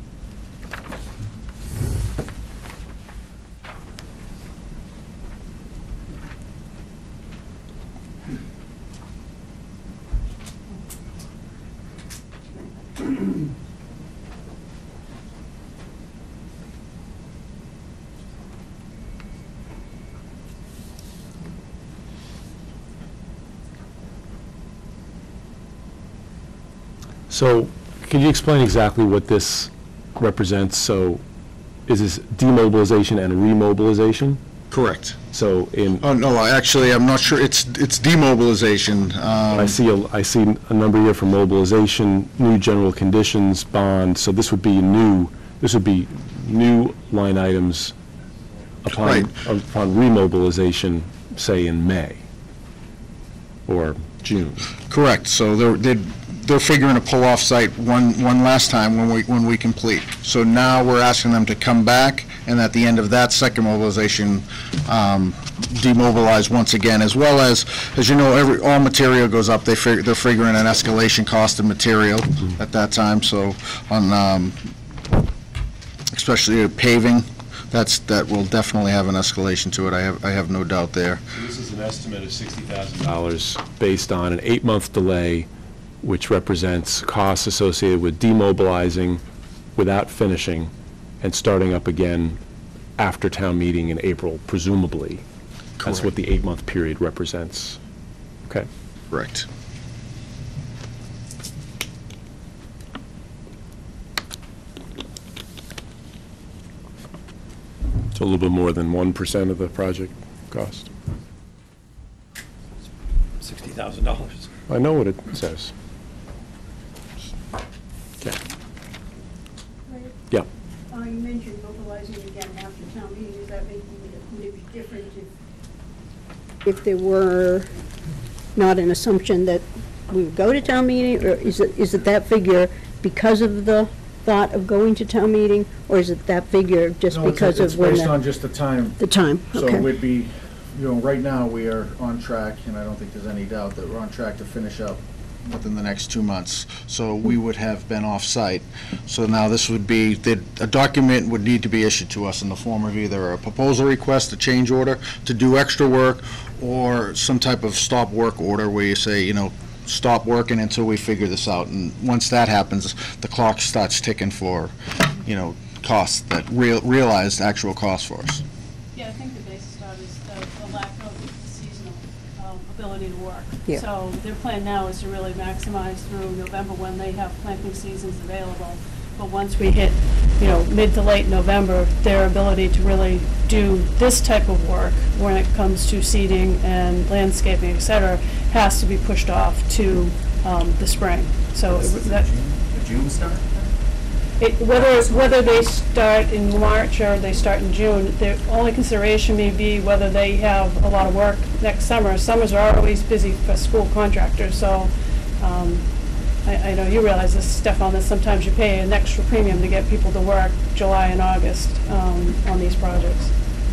So, can you explain exactly what this represents? So, is this demobilization and remobilization? Correct. So in, Oh, no, I- actually, I'm not sure, it's, it's demobilization. I Um, see, a- I see a number here for mobilization, new general conditions, bond, so this would be new, this would be new line items upon, Right. upon remobilization, say in May or June. Correct, so they're, they're, they're figuring to pull off site one, one last time when we, when we complete. So now we're asking them to come back, and at the end of that second mobilization, um, demobilize once again, as well as, as you know, every, all material goes up, they figure, they're figuring an escalation cost of material at that time, so on, um, especially paving, that's, that will definitely have an escalation to it, I have, I have no doubt there. So this is an estimate of sixty thousand dollars based on an eight-month delay, which represents costs associated with demobilizing without finishing and starting up again after town meeting in April, presumably. That's what the eight-month period represents. Okay. Correct. So a little bit more than one percent of the project cost. sixty thousand dollars. I know what it says. Okay. Yeah. Uh, you mentioned mobilizing again after town meeting, is that making it, would it be different if, if there were not an assumption that we would go to town meeting, or is it, is it that figure because of the thought of going to town meeting, or is it that figure just No, it's- because of when It's based on the, just the time. the time? So Okay. we'd be, you know, right now, we are on track, and I don't think there's any doubt that we're on track to finish up within the next two months. So we would have been off-site. So now this would be, that a document would need to be issued to us in the form of either a proposal request, a change order to do extra work, or some type of stop work order where you say, you know, stop working until we figure this out. And once that happens, the clock starts ticking for, you know, costs that real, realized actual costs for us. Yeah, I think the basis of it is the, the lack of seasonal um, ability to work. Yeah. So their plan now is to really maximize through November when they have planting seasons available. But once we hit, you know, mid to late November, their ability to really do this type of work when it comes to seeding and landscaping, et cetera, has to be pushed off to um, the spring. So it- that. The June start? It, whether, whether they start in March or they start in June, the only consideration may be whether they have a lot of work next summer. Summers are always busy for school contractors, so um, I, I know you realize this, Stefan, that sometimes you pay an extra premium to get people to work July and August um, on these projects.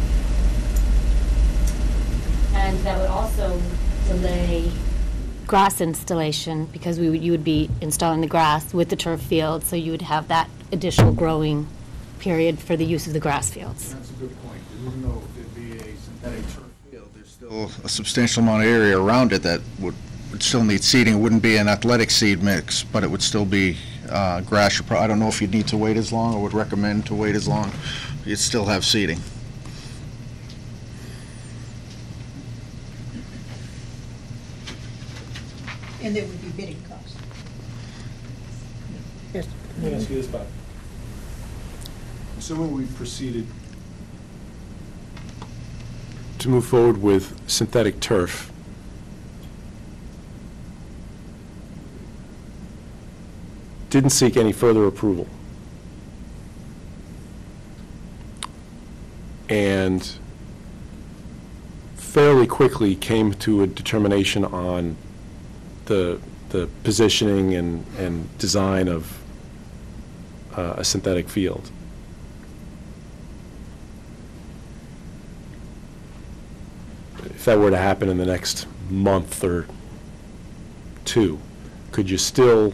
And that would also delay grass installation, because we would, you would be installing the grass with the turf field, so you would have that additional growing period for the use of the grass fields. That's a good point. Even though it'd be a synthetic turf field, there's still a substantial amount of area around it that would, would still need seeding. It wouldn't be an athletic seed mix, but it would still be uh, grass. You pro- I don't know if you'd need to wait as long, or would recommend to wait as long. You'd still have seeding. And there would be bidding costs. Yes. Let me ask you this, Bob. Assuming we proceeded to move forward with synthetic turf, didn't seek any further approval, and fairly quickly came to a determination on the the positioning and, and design of uh, a synthetic field. If that were to happen in the next month or two, could you still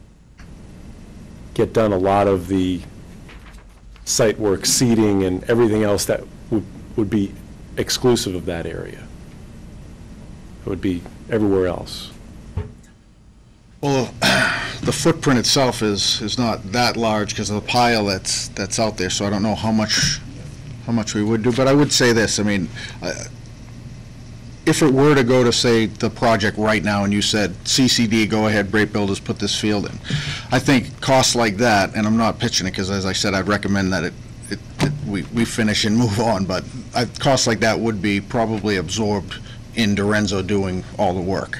get done a lot of the site work, seeding, and everything else that would, would be exclusive of that area? It would be everywhere else. Well, the footprint itself is, is not that large because of the pile that's, that's out there, so I don't know how much, how much we would do, but I would say this, I mean, uh, if it were to go to, say, the project right now, and you said, C C D, go ahead, Brake Builders, put this field in, I think costs like that, and I'm not pitching it, because as I said, I'd recommend that it, it, it we, we finish and move on, but I, costs like that would be probably absorbed in Dorenzo doing all the work.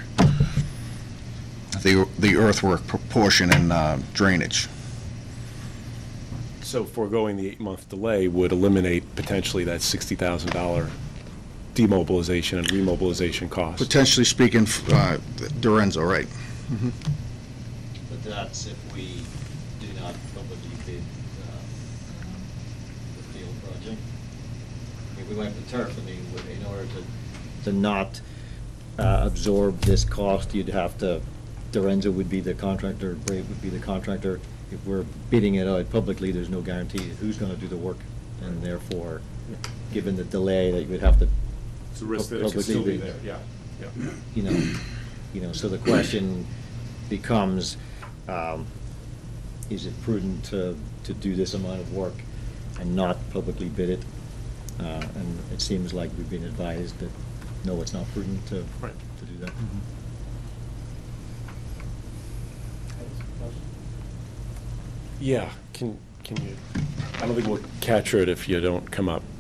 The, the earthwork proportion and uh, drainage. So foregoing the eight-month delay would eliminate potentially that sixty thousand dollar demobilization and remobilization cost. Potentially speaking, uh, Dorenzo, right? Mm-hmm. But that's if we do not publicly bid uh, the field project. I mean, we went with turf, I mean, in order to, to not uh, absorb this cost, you'd have to, Dorenzo would be the contractor, Brave would be the contractor. If we're bidding it out publicly, there's no guarantee who's going to do the work, and therefore, given the delay, that you would have to It's a risk that it could still be there, yeah, yeah. you know, you know, so the question becomes, um, is it prudent to, to do this amount of work and not publicly bid it? Uh, and it seems like we've been advised that, no, it's not prudent to, Right. to do that. Yeah, can, can you, I don't think we'll capture it if you don't come up.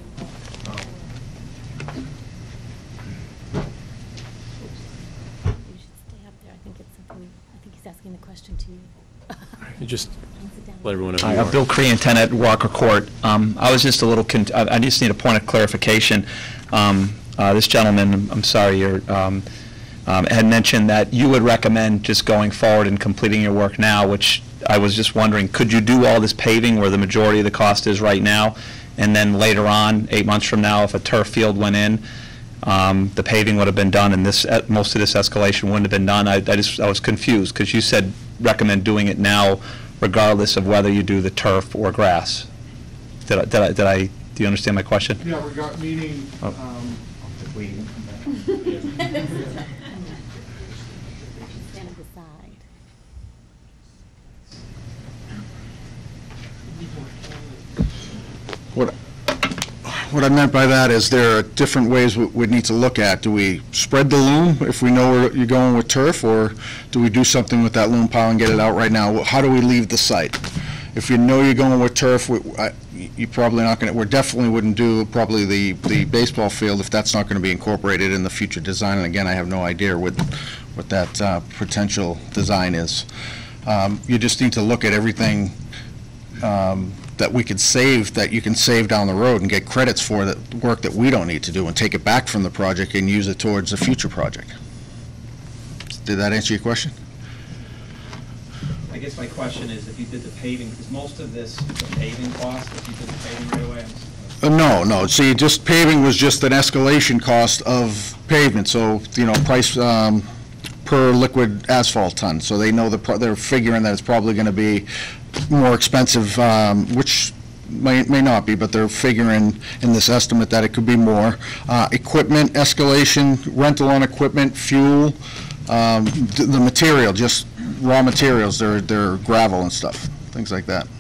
You should stay up there. I think it's something, I think he's asking the question to you. You just Sit down. let everyone know. Hi, who you I'm are. Bill Crean, ten at Walker Court. Um, I was just a little, con- I I just need a point of clarification. Um, uh, This gentleman, I'm sorry, you're, um, um, had mentioned that you would recommend just going forward and completing your work now, which I was just wondering, could you do all this paving where the majority of the cost is right now? And then later on, eight months from now, if a turf field went in, um, the paving would have been done and this, uh, most of this escalation wouldn't have been done? I I just, I was confused, because you said recommend doing it now regardless of whether you do the turf or grass. Did I, did I, did I, do you understand my question? Yeah, regard, meaning, Oh. um, Stand at the side. What, what I meant by that is there are different ways we- we'd need to look at. Do we spread the loom if we know where you're going with turf, or do we do something with that loom pile and get it out right now? How do we leave the site? If you know you're going with turf, we- I- you probably not going to, we definitely wouldn't do probably the, the baseball field if that's not going to be incorporated in the future design. And again, I have no idea what, what that uh, potential design is. Um, You just need to look at everything um, that we could save, that you can save down the road and get credits for, that work that we don't need to do, and take it back from the project and use it towards a future project. Did that answer your question? guess my question is, if you did the paving, is most of this the paving cost, if you did the paving right away? Uh, no, no, see, just paving was just an escalation cost of pavement, so, you know, price, um, per liquid asphalt ton, so they know the, pro- they're figuring that it's probably gonna be more expensive, um, which may, may not be, but they're figuring in this estimate that it could be more. Uh, equipment escalation, rental on equipment, fuel, um, d- the material, just raw materials, they're, they're gravel and stuff, things like that.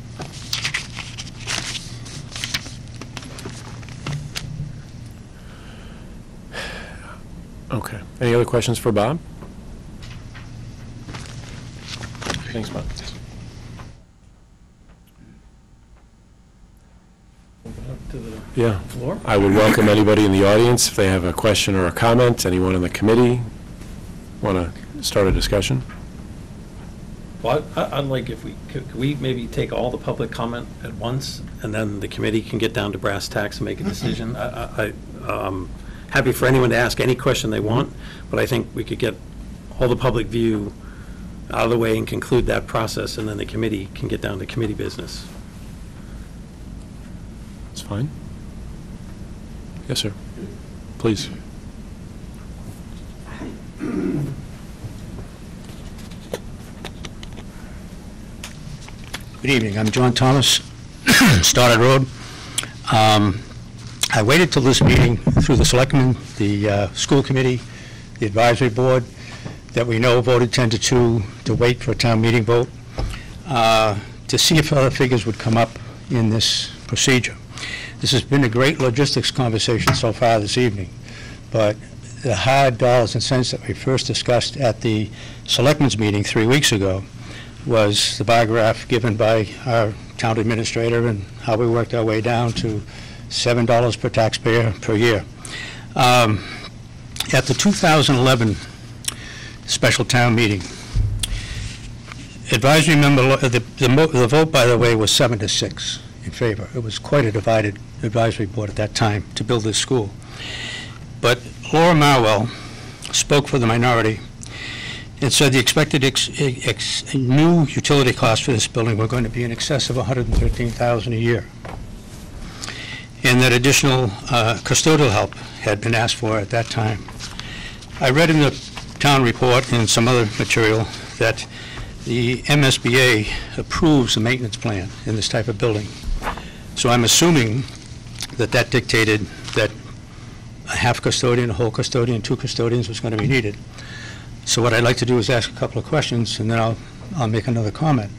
Okay. Any other questions for Bob? Thanks, Bob. To the Yeah. floor? I would welcome anybody in the audience if they have a question or a comment. Anyone in the committee want to start a discussion? Well, I- I'd like if we, could could we maybe take all the public comment at once, and then the committee can get down to brass tacks and make a decision? I, I, um, happy for anyone to ask any question they want, but I think we could get all the public view out of the way and conclude that process, and then the committee can get down to committee business. It's fine. Yes, sir. Please. Good evening. I'm John Thomas, Stoddard Road. Um, I waited till this meeting through the selectmen, the uh, school committee, the advisory board, that we know voted ten to two to wait for a town meeting vote, uh, to see if other figures would come up in this procedure. This has been a great logistics conversation so far this evening, but the hard dollars and cents that we first discussed at the selectmen's meeting three weeks ago was the bar graph given by our town administrator and how we worked our way down to seven dollars per taxpayer per year. Um, at the two thousand eleven special town meeting, advisory member, the, the, mo the vote, by the way, was seven to six in favor. It was quite a divided advisory board at that time to build this school. But Laura Marwell spoke for the minority and said the expected ex ex new utility costs for this building were going to be in excess of one hundred thirteen thousand dollars a year, and that additional uh, custodial help had been asked for at that time. I read in the town report and some other material that the M S B A approves a maintenance plan in this type of building. So I'm assuming that that dictated that a half custodian, a whole custodian, two custodians was going to be needed. So what I'd like to do is ask a couple of questions, and then I'll, I'll make another comment.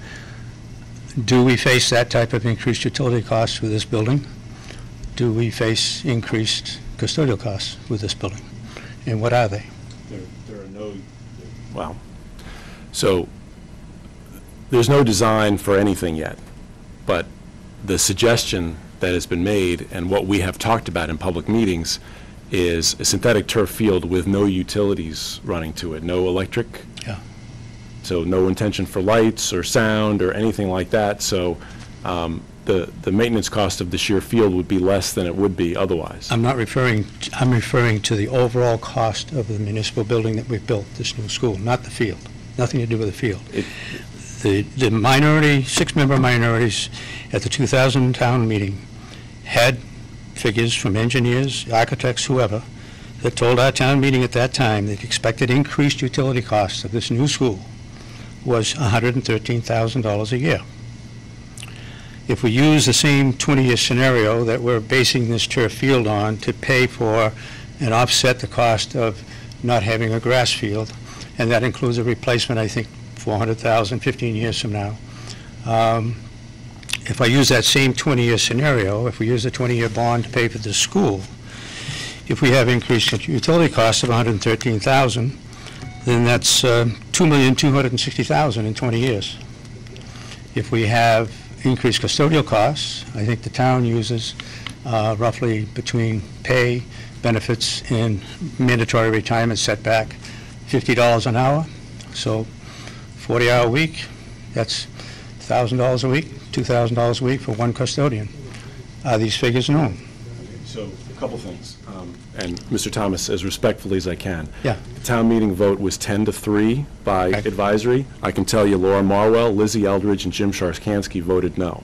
Do we face that type of increased utility costs with this building? Do we face increased custodial costs with this building? And what are they? There, there are no, well, so there's no design for anything yet, but the suggestion that has been made and what we have talked about in public meetings is a synthetic turf field with no utilities running to it, no electric. Yeah. So no intention for lights or sound or anything like that. So um, the, the maintenance cost of the sheer field would be less than it would be otherwise. I'm not referring, I'm referring to the overall cost of the municipal building that we've built, this new school, not the field. Nothing to do with the field. It, The, the minority, six-member minorities at the two thousand town meeting had figures from engineers, architects, whoever, that told our town meeting at that time that the expected increased utility costs of this new school was one hundred thirteen thousand dollars a year. If we use the same twenty-year scenario that we're basing this turf field on to pay for and offset the cost of not having a grass field, and that includes a replacement, I think, four hundred thousand dollars fifteen years from now. Um, if I use that same twenty-year scenario, if we use the twenty-year bond to pay for the school, if we have increased utility costs of one hundred thirteen thousand dollars, then that's uh, two million two hundred sixty thousand dollars in twenty years. If we have increased custodial costs, I think the town uses uh, roughly between pay, benefits, and mandatory retirement setback, fifty dollars an hour. So forty hour a week, that's one thousand dollars a week, two thousand dollars a week for one custodian. Are these figures known? So, a couple things, um, and Mister Thomas, as respectfully as I can. Yeah. The town meeting vote was ten to three by Okay. advisory. I can tell you Laura Marwell, Lizzie Eldridge, and Jim Sharskansky voted no.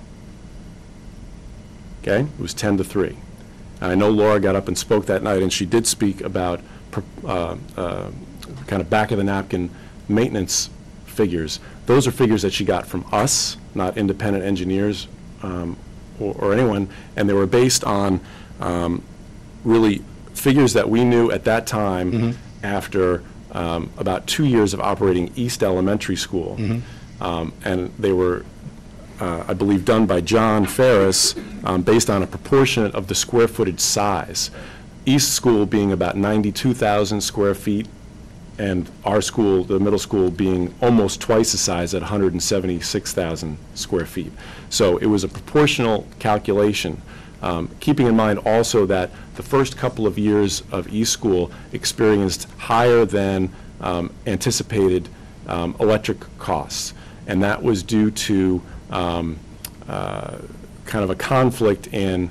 Okay? It was ten to three. And I know Laura got up and spoke that night, and she did speak about uh, uh, kind of back-of-the-napkin maintenance figures. Those are figures that she got from us, not independent engineers um, or, or anyone, and they were based on um, really figures that we knew at that time Mm-hmm. after um, about two years of operating East Elementary School. Mm-hmm. Um, and they were, uh, I believe, done by John Ferris um, based on a proportionate of the square footage size. East School being about ninety-two thousand square feet, and our school, the middle school, being almost twice the size at one hundred seventy-six thousand square feet. So it was a proportional calculation, um, keeping in mind also that the first couple of years of East School experienced higher than um, anticipated um, electric costs, and that was due to um, uh, kind of a conflict in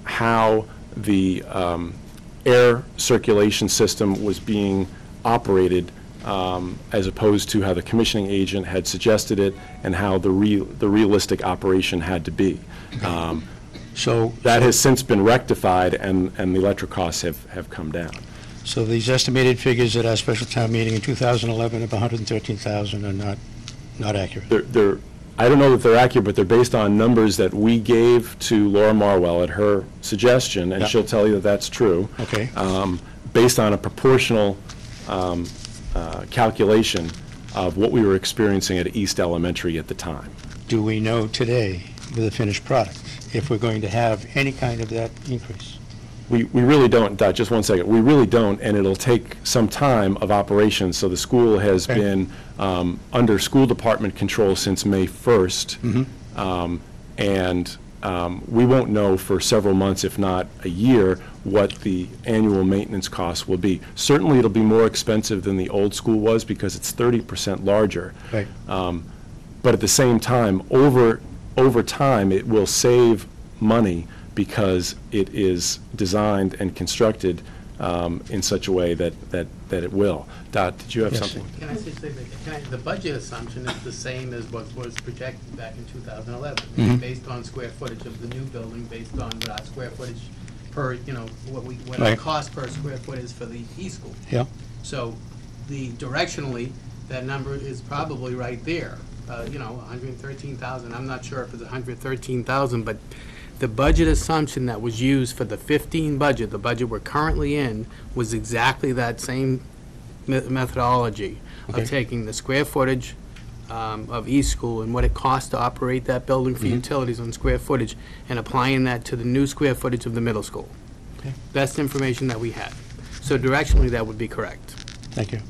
how the um, air circulation system was being operated um, as opposed to how the commissioning agent had suggested it and how the real the realistic operation had to be. Um, So, that has since been rectified, and, and the electric costs have, have come down. so these estimated figures at our special town meeting in two thousand eleven of one hundred thirteen thousand are not, not accurate? They're, they're, I don't know that they're accurate, but they're based on numbers that we gave to Laura Marwell at her suggestion, and Yeah. she'll tell you that that's true. Okay. Um, based on a proportional um, uh, calculation of what we were experiencing at East Elementary at the time. Do we know today, with a finished product, if we're going to have any kind of that increase? We, we really don't, Dot, just one second, we really don't, and it'll take some time of operation. So the school has Okay. been um, under school department control since May first. Mm-hmm. Um, And um, we won't know for several months, if not a year, what the annual maintenance costs will be. Certainly, it'll be more expensive than the old school was because it's thirty percent larger. Right. Um, But at the same time, over, over time, it will save money because it is designed and constructed um, in such a way that, that, that it will. Dot, did you have Yes. something? Can I just say that, can I, the budget assumption is the same as what was projected back in two thousand eleven. Mhm. Based on square footage of the new building, based on what our square footage per, you know, what we, what our Right. cost per square foot is for the East School. Yeah. So the, directionally, that number is probably right there. Uh, you know, one hundred thirteen thousand, I'm not sure if it's one hundred thirteen thousand, but the budget assumption that was used for the fifteen budget, the budget we're currently in, was exactly that same me- methodology Okay. of taking the square footage um, of East School and what it costs to operate that building for Mhm. utilities on square footage, and applying that to the new square footage of the middle school. Okay. Best information that we had. So directionally, that would be correct. Thank you.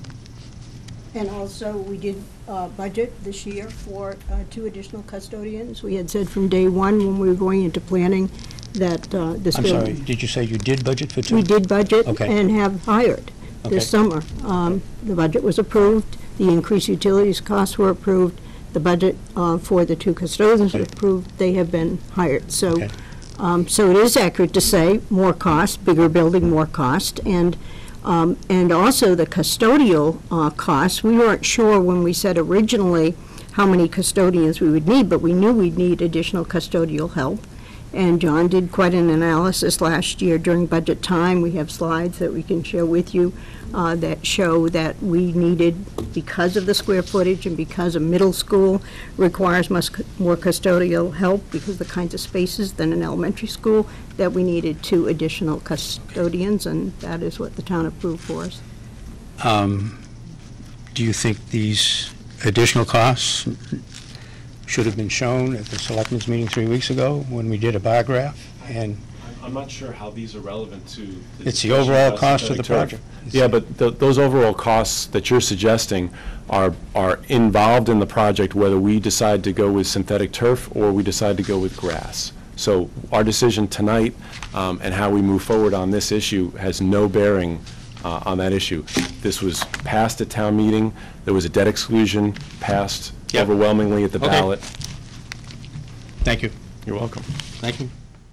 And also, we did uh, budget this year for uh, two additional custodians. We had said from day one, when we were going into planning, that uh, this I'm building... sorry, did you say you did budget for two? We did budget Okay. and have hired Okay. this summer. Um, The budget was approved, the increased utilities costs were approved, the budget uh, for the two custodians was Okay. approved, they have been hired. So, Okay. um, so it is accurate to say more cost, bigger building, more cost, and, um, and also the custodial uh, costs. We weren't sure when we said originally how many custodians we would need, but we knew we'd need additional custodial help. And John did quite an analysis last year during budget time. We have slides that we can share with you uh, that show that we needed, because of the square footage and because a middle school requires much cu- more custodial help because of the kinds of spaces than an elementary school, that we needed two additional custodians, and that is what the town approved for us. Um, Do you think these additional costs should have been shown at the selectmen's meeting three weeks ago when we did a bar graph? And I'm not sure how these are relevant to. It's the overall cost of the project. Yeah, but th- those overall costs that you're suggesting are, are involved in the project, whether we decide to go with synthetic turf or we decide to go with grass. So our decision tonight um, and how we move forward on this issue has no bearing uh, on that issue. This was passed at town meeting. There was a debt exclusion passed Yep. overwhelmingly at the Okay. ballot. Thank you. You're welcome. Thank you.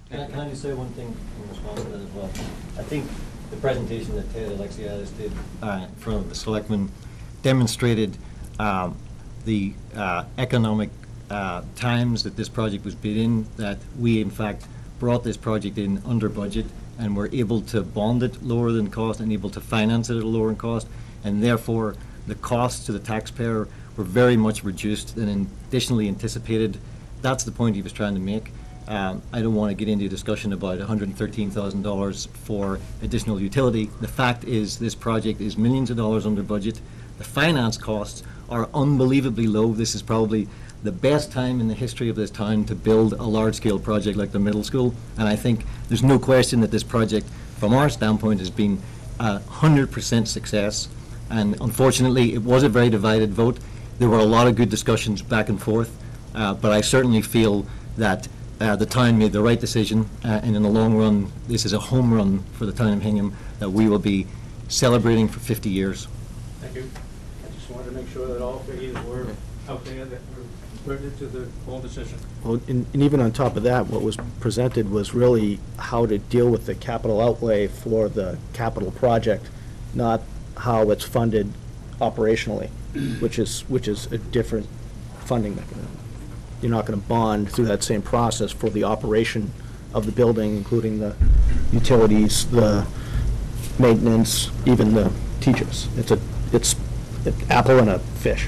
Can I, can I just say one thing in response to that as well? I think the presentation that Ted Alexiadis did uh, in front of the selectmen demonstrated um, the uh, economic uh, times that this project was bid in, that we in fact brought this project in under budget and were able to bond it lower than cost and able to finance it at a lower cost, and therefore the costs to the taxpayer were very much reduced than additionally anticipated. That's the point he was trying to make. Um, I don't want to get into a discussion about one hundred thirteen thousand dollars for additional utility. The fact is this project is millions of dollars under budget. The finance costs are unbelievably low. This is probably the best time in the history of this town to build a large-scale project like the middle school, and I think there's no question that this project, from our standpoint, has been a one hundred percent success, and unfortunately it was a very divided vote. There were a lot of good discussions back and forth, uh, but I certainly feel that uh, the town made the right decision, uh, and in the long run, this is a home run for the town of Hingham that we will be celebrating for fifty years. Thank you. I just wanted to make sure that all figures were out there that were pertinent to the whole decision. Well, and, and even on top of that, what was presented was really how to deal with the capital outlay for the capital project, not how it's funded operationally, which is which is a different funding mechanism. You're not going to bond through that same process for the operation of the building, including the utilities, the maintenance, even the teachers. It's a it's an apple and a fish.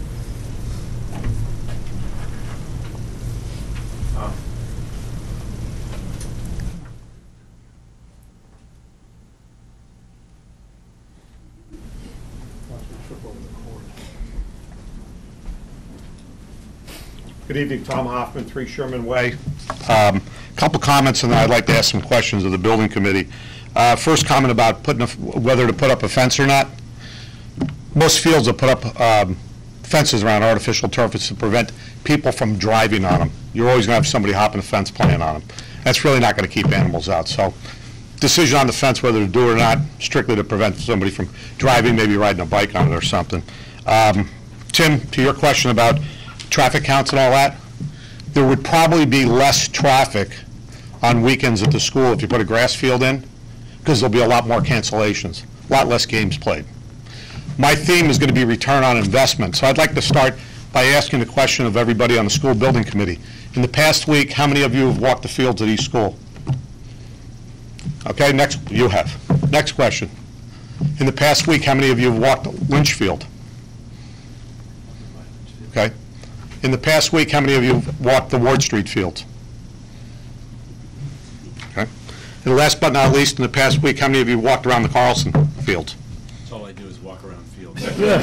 Good evening, Tom Hoffman, three Sherman Way. A um, couple comments, and then I'd like to ask some questions of the building committee. Uh, first comment about putting a, whether to put up a fence or not. Most fields have put up um, fences around artificial turfs to prevent people from driving on them. You're always going to have somebody hopping the fence playing on them. That's really not going to keep animals out. So, decision on the fence whether to do it or not, strictly to prevent somebody from driving, maybe riding a bike on it or something. Um, Tim, to your question about traffic counts and all that, there would probably be less traffic on weekends at the school if you put a grass field in, because there'll be a lot more cancellations, a lot less games played. My theme is going to be return on investment, so I'd like to start by asking the question of everybody on the school building committee. In the past week, how many of you have walked the fields at East School? Okay, next, you have. Next question. In the past week, how many of you have walked Lynch Field? Okay. In the past week, how many of you have walked the Ward Street fields? Okay. And last but not least, in the past week, how many of you walked around the Carlson fields? That's all I do is walk around fields.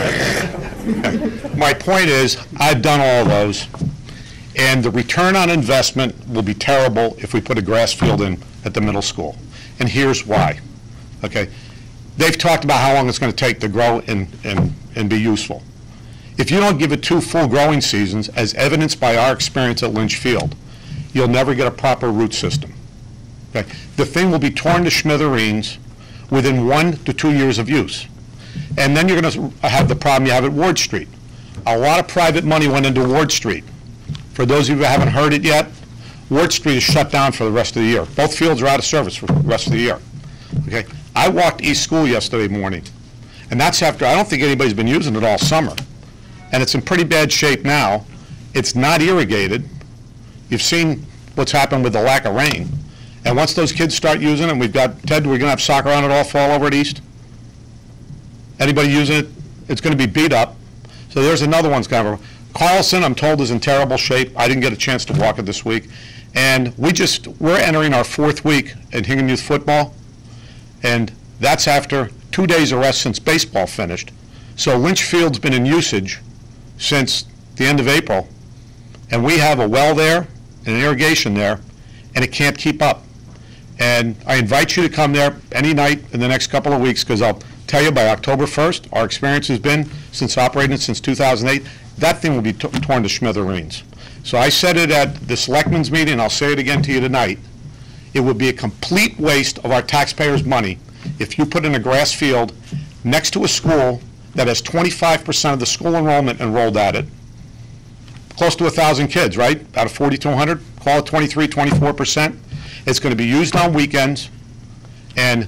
Okay. My point is, I've done all of those, and the return on investment will be terrible if we put a grass field in at the middle school. And here's why. Okay. They've talked about how long it's going to take to grow and, and, and be useful. If you don't give it two full growing seasons, as evidenced by our experience at Lynch Field, you'll never get a proper root system. Okay? The thing will be torn to smithereens within one to two years of use. And then you're going to have the problem you have at Ward Street. A lot of private money went into Ward Street. For those of you who haven't heard it yet, Ward Street is shut down for the rest of the year. Both fields are out of service for the rest of the year. Okay? I walked East School yesterday morning, and that's after, I don't think anybody's been using it all summer. And it's in pretty bad shape now. It's not irrigated. You've seen what's happened with the lack of rain. And once those kids start using it, and we've got, Ted, we're going to have soccer on it all fall over at East? Anybody using it? It's going to be beat up. So there's another one's kind of, Carlson, I'm told, is in terrible shape. I didn't get a chance to walk it this week. And we just, we're entering our fourth week in Hingham Youth Football. And that's after two days of rest since baseball finished. So Lynch Field's been in usage since the end of April, and we have a well there and an irrigation there, and it can't keep up. And I invite you to come there any night in the next couple of weeks, because I'll tell you by October first, our experience has been, since operating since two thousand eight, that thing will be t torn to smithereens. So I said it at the selectmen's meeting, and I'll say it again to you tonight. It would be a complete waste of our taxpayers' money if you put in a grass field next to a school that has twenty-five percent of the school enrollment enrolled at it, close to one thousand kids, right, out of forty-two hundred, call it twenty-three, twenty-four percent, It's going to be used on weekends, and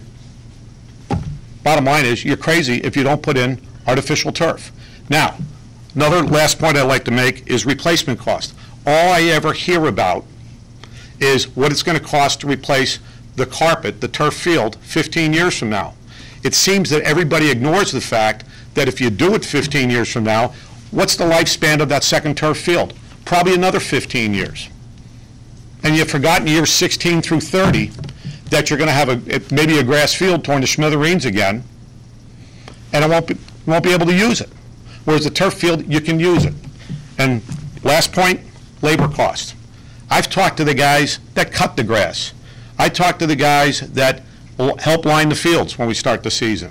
bottom line is, you're crazy if you don't put in artificial turf. Now, another last point I'd like to make is replacement cost. All I ever hear about is what it's going to cost to replace the carpet, the turf field, fifteen years from now. It seems that everybody ignores the fact that if you do it fifteen years from now, what's the lifespan of that second turf field? Probably another fifteen years. And you've forgotten years sixteen through thirty that you're going to have a, maybe a grass field torn to smithereens again, and it won't be, won't be able to use it. Whereas the turf field, you can use it. And last point, labor cost. I've talked to the guys that cut the grass. I talked to the guys that will help line the fields when we start the season.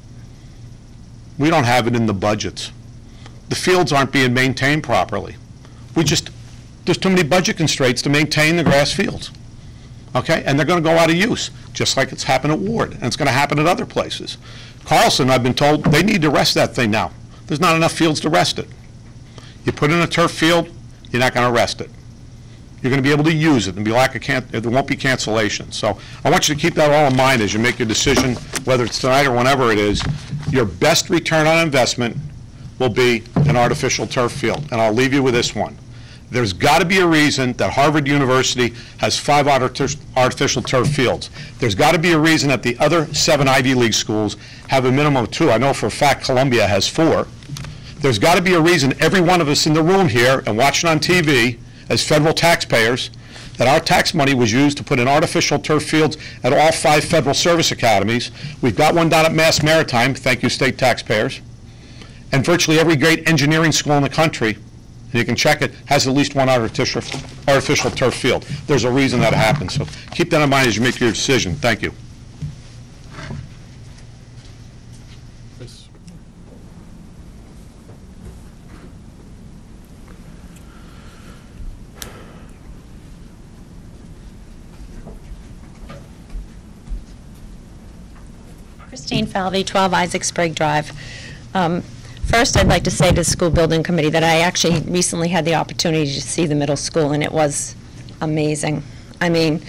We don't have it in the budgets. The fields aren't being maintained properly. We just, there's too many budget constraints to maintain the grass fields. Okay, and they're going to go out of use, just like it's happened at Ward, and it's going to happen at other places. Carlson, I've been told, they need to rest that thing now. There's not enough fields to rest it. You put in a turf field, you're not going to rest it. You're going to be able to use it and be like a can there won't be cancellation. So I want you to keep that all in mind as you make your decision, whether it's tonight or whenever it is. Your best return on investment will be an artificial turf field. And I'll leave you with this one. There's got to be a reason that Harvard University has five artificial turf fields. There's got to be a reason that the other seven Ivy League schools have a minimum of two. I know for a fact Columbia has four. There's got to be a reason every one of us in the room here and watching on T V as federal taxpayers that our tax money was used to put in artificial turf fields at all five federal service academies. We've got one down at Mass Maritime, thank you state taxpayers. And virtually every great engineering school in the country, and you can check it, has at least one artificial, artificial turf field. There's a reason that happens. So keep that in mind as you make your decision. Thank you. Christine Falvey, twelve Isaac Sprague Drive. Um, first, I'd like to say to the school building committee that I actually recently had the opportunity to see the middle school, and it was amazing. I mean,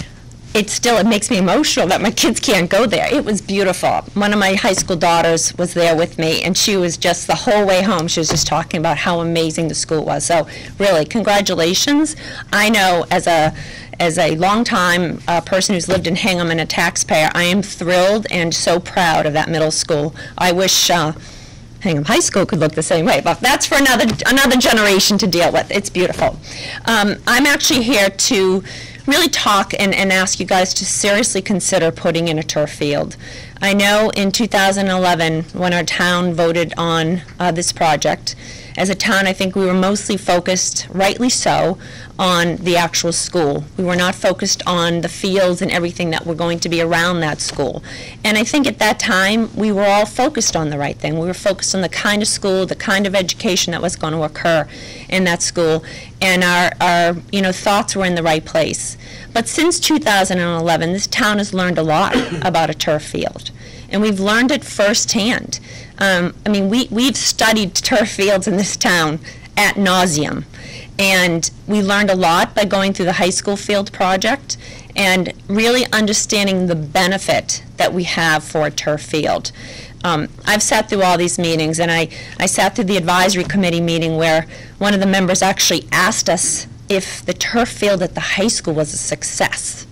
it still, it makes me emotional that my kids can't go there. It was beautiful. One of my high school daughters was there with me, and she was just, the whole way home, she was just talking about how amazing the school was. So really, congratulations. I know as a As a longtime uh, person who's lived in Hingham and a taxpayer, I am thrilled and so proud of that middle school. I wish uh, Hingham High School could look the same way, but that's for another another generation to deal with. It's beautiful. Um, I'm actually here to really talk and, and ask you guys to seriously consider putting in a turf field. I know in two thousand eleven, when our town voted on uh, this project, as a town, I think we were mostly focused, rightly so, on the actual school. We were not focused on the fields and everything that were going to be around that school. And I think at that time, we were all focused on the right thing. We were focused on the kind of school, the kind of education that was going to occur in that school, and our, our you know, thoughts were in the right place. But since two thousand eleven, this town has learned a lot about a turf field. And we've learned it firsthand. Um, I mean, we, we've studied turf fields in this town ad nauseum. And we learned a lot by going through the high school field project and really understanding the benefit that we have for a turf field. Um, I've sat through all these meetings, and I, I sat through the advisory committee meeting where one of the members actually asked us if the turf field at the high school was a success.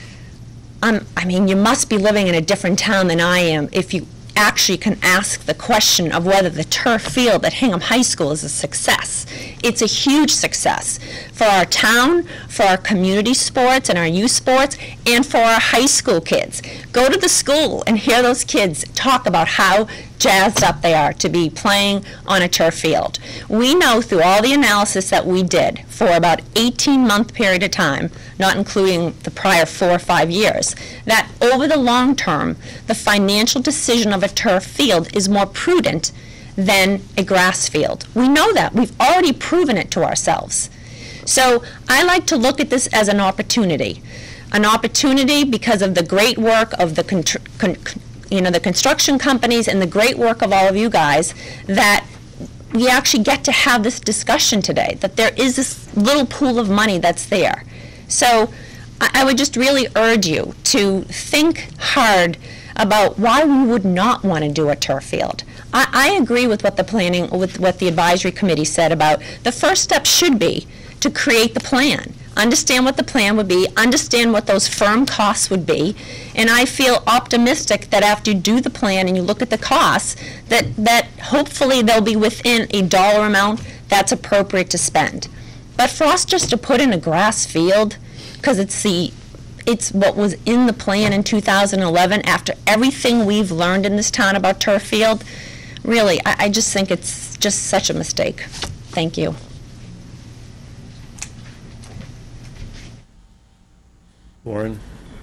Um, I mean, you must be living in a different town than I am if you actually can ask the question of whether the turf field at Hingham High School is a success. It's a huge success for our town, for our community sports and our youth sports, and for our high school kids. Go to the school and hear those kids talk about how jazzed up they are to be playing on a turf field. We know through all the analysis that we did for about eighteen month period of time, not including the prior four or five years, that over the long term, the financial decision of a turf field is more prudent than a grass field. We know that. We've already proven it to ourselves. So I like to look at this as an opportunity. An opportunity because of the great work of the con con you know, the construction companies and the great work of all of you guys, that we actually get to have this discussion today, that there is this little pool of money that's there. So I, I would just really urge you to think hard about why we would not want to do a turf field. I, I agree with what the planning, with what the advisory committee said about the first step should be to create the plan. Understand what the plan would be, understand what those firm costs would be, and I feel optimistic that after you do the plan and you look at the costs, that, that hopefully they'll be within a dollar amount that's appropriate to spend. But for us just to put in a grass field, because it's the, it's what was in the plan in two thousand eleven, after everything we've learned in this town about turf field, really, I, I just think it's just such a mistake. Thank you. Warren?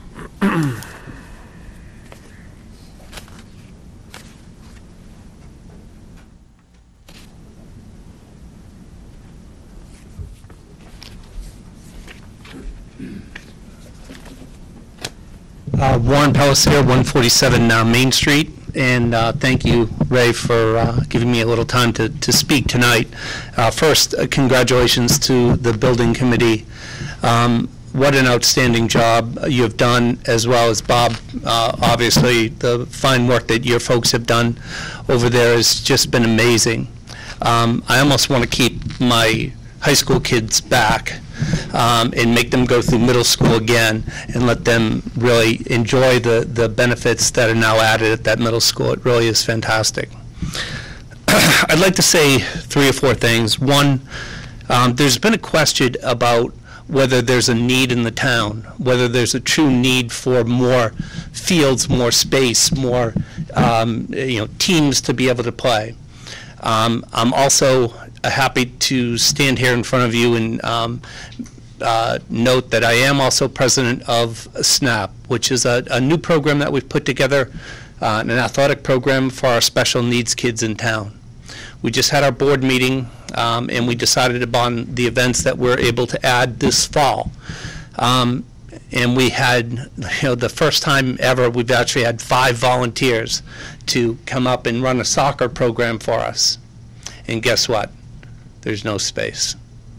Uh, Warren Pellissier, one forty-seven uh, Main Street, and uh, thank you, Ray, for uh, giving me a little time to, to speak tonight. Uh, first, uh, congratulations to the building committee. Um, what an outstanding job you have done, as well as Bob. Uh, obviously, the fine work that your folks have done over there has just been amazing. Um, I almost want to keep my high school kids back um, and make them go through middle school again and let them really enjoy the, the benefits that are now added at that middle school. It really is fantastic. I'd like to say three or four things. One, um, there's been a question about whether there's a need in the town, whether there's a true need for more fields, more space, more um, you know, teams to be able to play. Um, I'm also happy to stand here in front of you and um, uh, note that I am also president of SNAP, which is a, a new program that we've put together, uh, an athletic program for our special needs kids in town. We just had our board meeting, um, and we decided upon the events that we're able to add this fall. Um, and we had, you know, the first time ever, we've actually had five volunteers to come up and run a soccer program for us. And guess what? There's no space.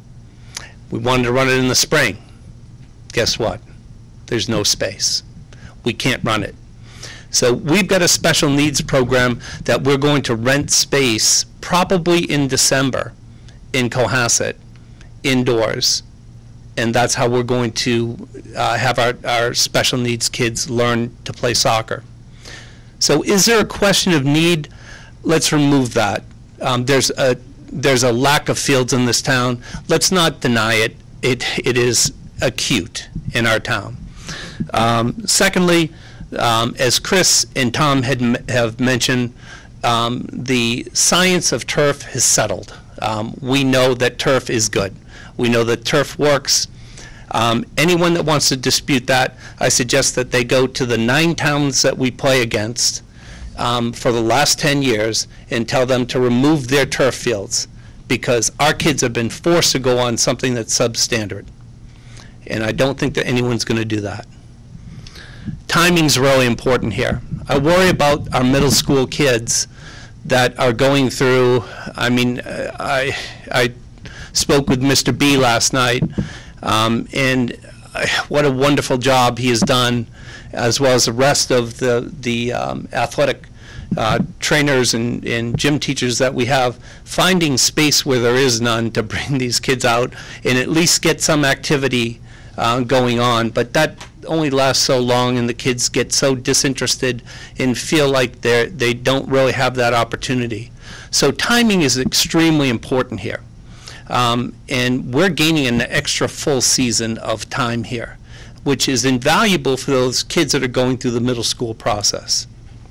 We wanted to run it in the spring. Guess what? There's no space. We can't run it. So we've got a special needs program that we're going to rent space probably in December in Cohasset, indoors. And that's how we're going to uh, have our, our special needs kids learn to play soccer. So is there a question of need? Let's remove that. Um, there's a there's a lack of fields in this town. Let's not deny it. It it is acute in our town. Um, secondly, um, as Chris and Tom had have mentioned, um, the science of turf has settled. Um, we know that turf is good. We know that turf works. Um, anyone that wants to dispute that, I suggest that they go to the nine towns that we play against um, for the last ten years and tell them to remove their turf fields, because our kids have been forced to go on something that's substandard. And I don't think that anyone's going to do that. Timing's really important here. I worry about our middle school kids that are going through, I mean, I, I spoke with Mister B last night, um, and what a wonderful job he has done, as well as the rest of the, the um, athletic uh, trainers and, and gym teachers that we have, finding space where there is none to bring these kids out and at least get some activity uh, going on. But that only lasts so long, and the kids get so disinterested and feel like they're, they don't really have that opportunity. So timing is extremely important here. Um, and we're gaining an extra full season of time here, which is invaluable for those kids that are going through the middle school process.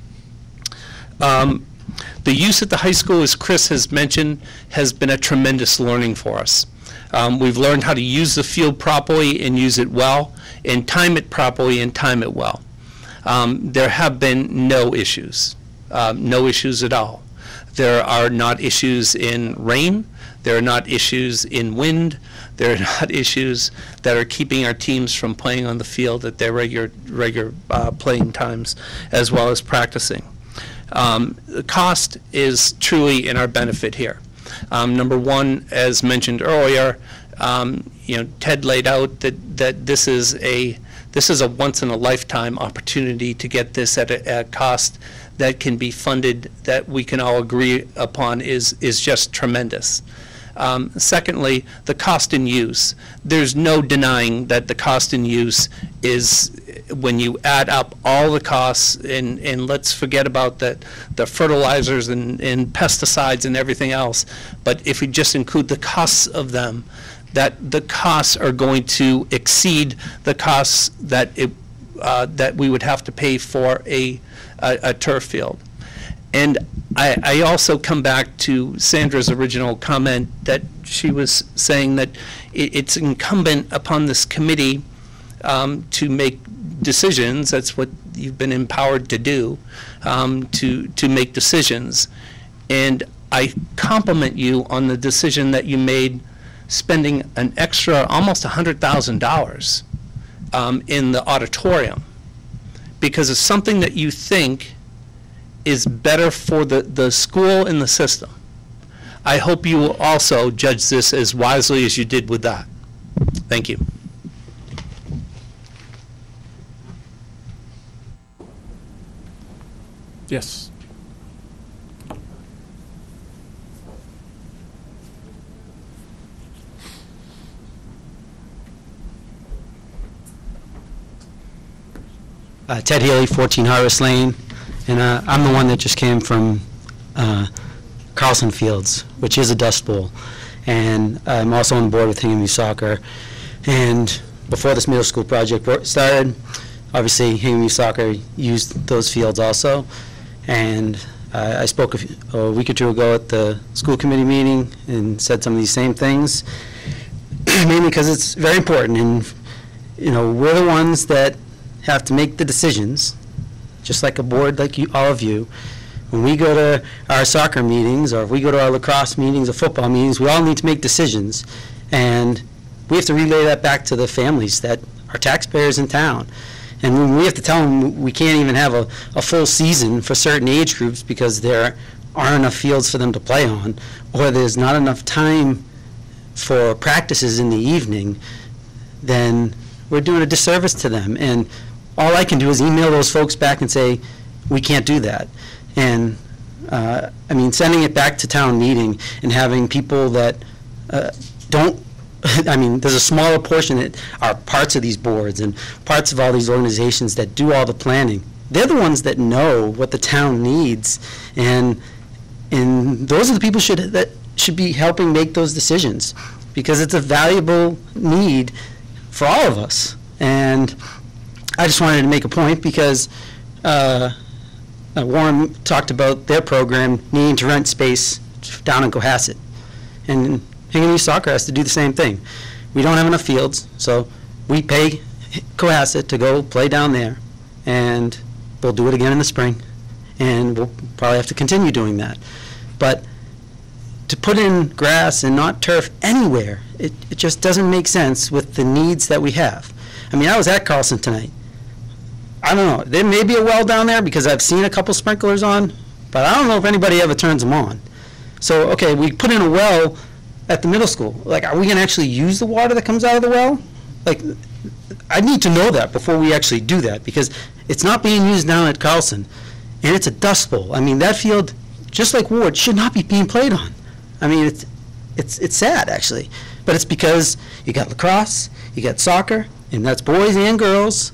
Um, the use at the high school, as Chris has mentioned, has been a tremendous learning for us. Um, we've learned how to use the field properly and use it well, and time it properly and time it well. Um, there have been no issues, um, no issues at all. There are not issues in rain. There are not issues in wind. There are not issues that are keeping our teams from playing on the field at their regular, regular uh, playing times, as well as practicing. Um, the cost is truly in our benefit here. Um, number one, as mentioned earlier, um, you know, Ted laid out that, that this is a, this is a once-in-a-lifetime opportunity to get this at a, a cost that can be funded, that we can all agree upon is, is just tremendous. Um, secondly, the cost in use. There's no denying that the cost in use is, when you add up all the costs, and, and let's forget about the, the fertilizers and, and pesticides and everything else, but if we just include the costs of them, that the costs are going to exceed the costs that it, uh, that we would have to pay for a, a, a turf field. And I, I also come back to Sandra's original comment that she was saying that it, it's incumbent upon this committee um, to make decisions. That's what you've been empowered to do, um, to, to make decisions. And I compliment you on the decision that you made, spending an extra almost one hundred thousand dollars um, in the auditorium, because it's something that you think is better for the, the school and the system. I hope you will also judge this as wisely as you did with that. Thank you. Yes. Uh, Ted Healy, fourteen Harvest Lane, and uh, I'm the one that just came from uh, Carlson Fields, which is a dust bowl, and I'm also on the board with Hingham Youth Soccer. And before this middle school project started, obviously Hingham Youth Soccer used those fields also, and uh, I spoke a, few, a week or two ago at the school committee meeting and said some of these same things, mainly because it's very important, and you know, we're the ones that have to make the decisions, just like a board like you, all of you. When we go to our soccer meetings, or if we go to our lacrosse meetings or football meetings, we all need to make decisions, and we have to relay that back to the families that are taxpayers in town. And when we have to tell them we can't even have a, a full season for certain age groups because there aren't enough fields for them to play on, or there's not enough time for practices in the evening, then we're doing a disservice to them. And all I can do is email those folks back and say, we can't do that. And, uh, I mean, sending it back to town meeting and having people that uh, don't, I mean, there's a smaller portion that are parts of these boards and parts of all these organizations that do all the planning. They're the ones that know what the town needs, and and those are the people should that should be helping make those decisions, because it's a valuable need for all of us. And I just wanted to make a point because uh, uh, Warren talked about their program needing to rent space down in Cohasset, and Hingham Youth Soccer has to do the same thing. We don't have enough fields, so we pay Cohasset to go play down there, and we'll do it again in the spring, and we'll probably have to continue doing that. But to put in grass and not turf anywhere, it, it just doesn't make sense with the needs that we have. I mean, I was at Carlson tonight. I don't know, there may be a well down there because I've seen a couple sprinklers on, but I don't know if anybody ever turns them on. So, okay, we put in a well at the middle school. Like, are we going to actually use the water that comes out of the well? Like, I need to know that before we actually do that, because it's not being used down at Carlson, and it's a dust bowl. I mean, that field, just like Ward, should not be being played on. I mean, it's it's it's sad, actually. But it's because you got lacrosse, you got soccer, and that's boys and girls,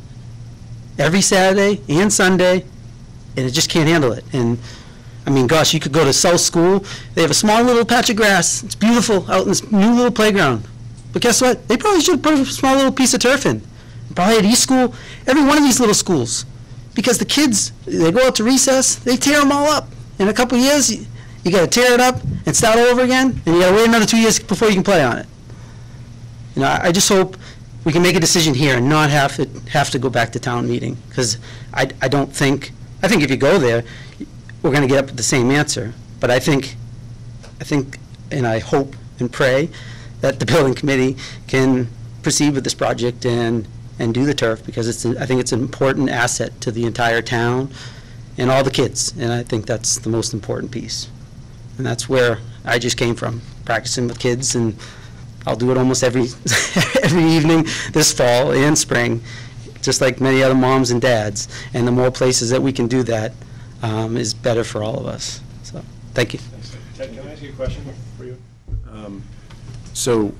every Saturday and Sunday, and it just can't handle it. And I mean, gosh, you could go to South School. They have a small little patch of grass. It's beautiful out in this new little playground. But guess what? They probably should put a small little piece of turf in. Probably at East School, every one of these little schools. Because the kids, they go out to recess, they tear them all up. In a couple of years, you, you got to tear it up and start over again, and you got to wait another two years before you can play on it. You know, I, I just hope we can make a decision here and not have to have to go back to town meeting, because I, I don't think, I think if you go there, we're going to get up with the same answer. But I think, I think, and I hope and pray that the building committee can proceed with this project and and do the turf, because it's a, I think it's an important asset to the entire town and all the kids, and I think that's the most important piece. And that's where I just came from, practicing with kids, and I'll do it almost every, every evening this fall and spring, just like many other moms and dads. And the more places that we can do that um, is better for all of us. So, thank you. Ted, can I ask you a question for you? Um, so,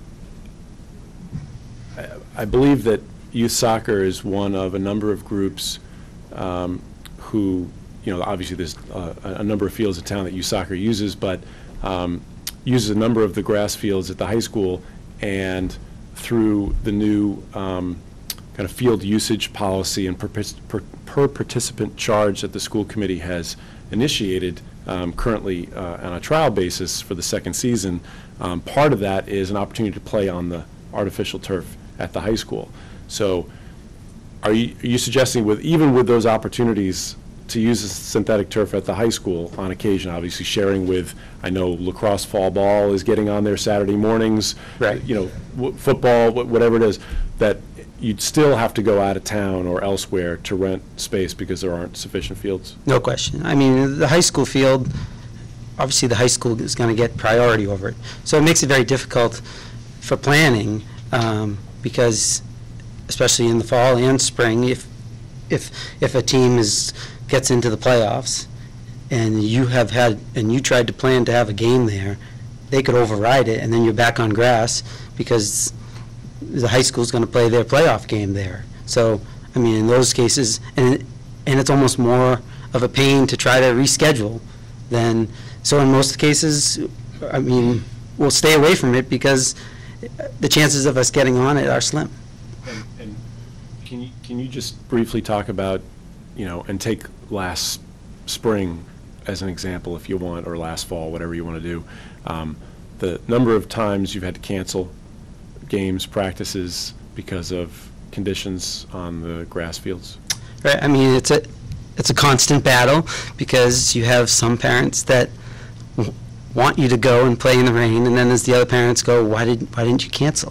I, I believe that youth soccer is one of a number of groups um, who, you know, obviously there's uh, a number of fields in town that youth soccer uses, but um, uses a number of the grass fields at the high school, and through the new um, kind of field usage policy and per, per, per participant charge that the school committee has initiated um, currently uh, on a trial basis for the second season, um, part of that is an opportunity to play on the artificial turf at the high school. So are you, are you suggesting with even with those opportunities to use the synthetic turf at the high school on occasion, obviously sharing with, I know lacrosse fall ball is getting on there Saturday mornings, right? You know, w football, wh whatever it is, that you'd still have to go out of town or elsewhere to rent space because there aren't sufficient fields? No question. I mean, the high school field, obviously the high school is going to get priority over it. So it makes it very difficult for planning um, because, especially in the fall and spring, if if if a team is gets into the playoffs and you have had and you tried to plan to have a game there, they could override it, and then you're back on grass because the high school's going to play their playoff game there. So, I mean, in those cases, and and it's almost more of a pain to try to reschedule than, so in most cases, I mean, we'll stay away from it because the chances of us getting on it are slim. And, and can you, can you just briefly talk about, you know, and take last spring as an example if you want, or last fall, whatever you want to do, um, the number of times you've had to cancel games, practices because of conditions on the grass fields? Right. I mean, it's a it's a constant battle because you have some parents that w want you to go and play in the rain, and then there's the other parents go, why did why didn't you cancel?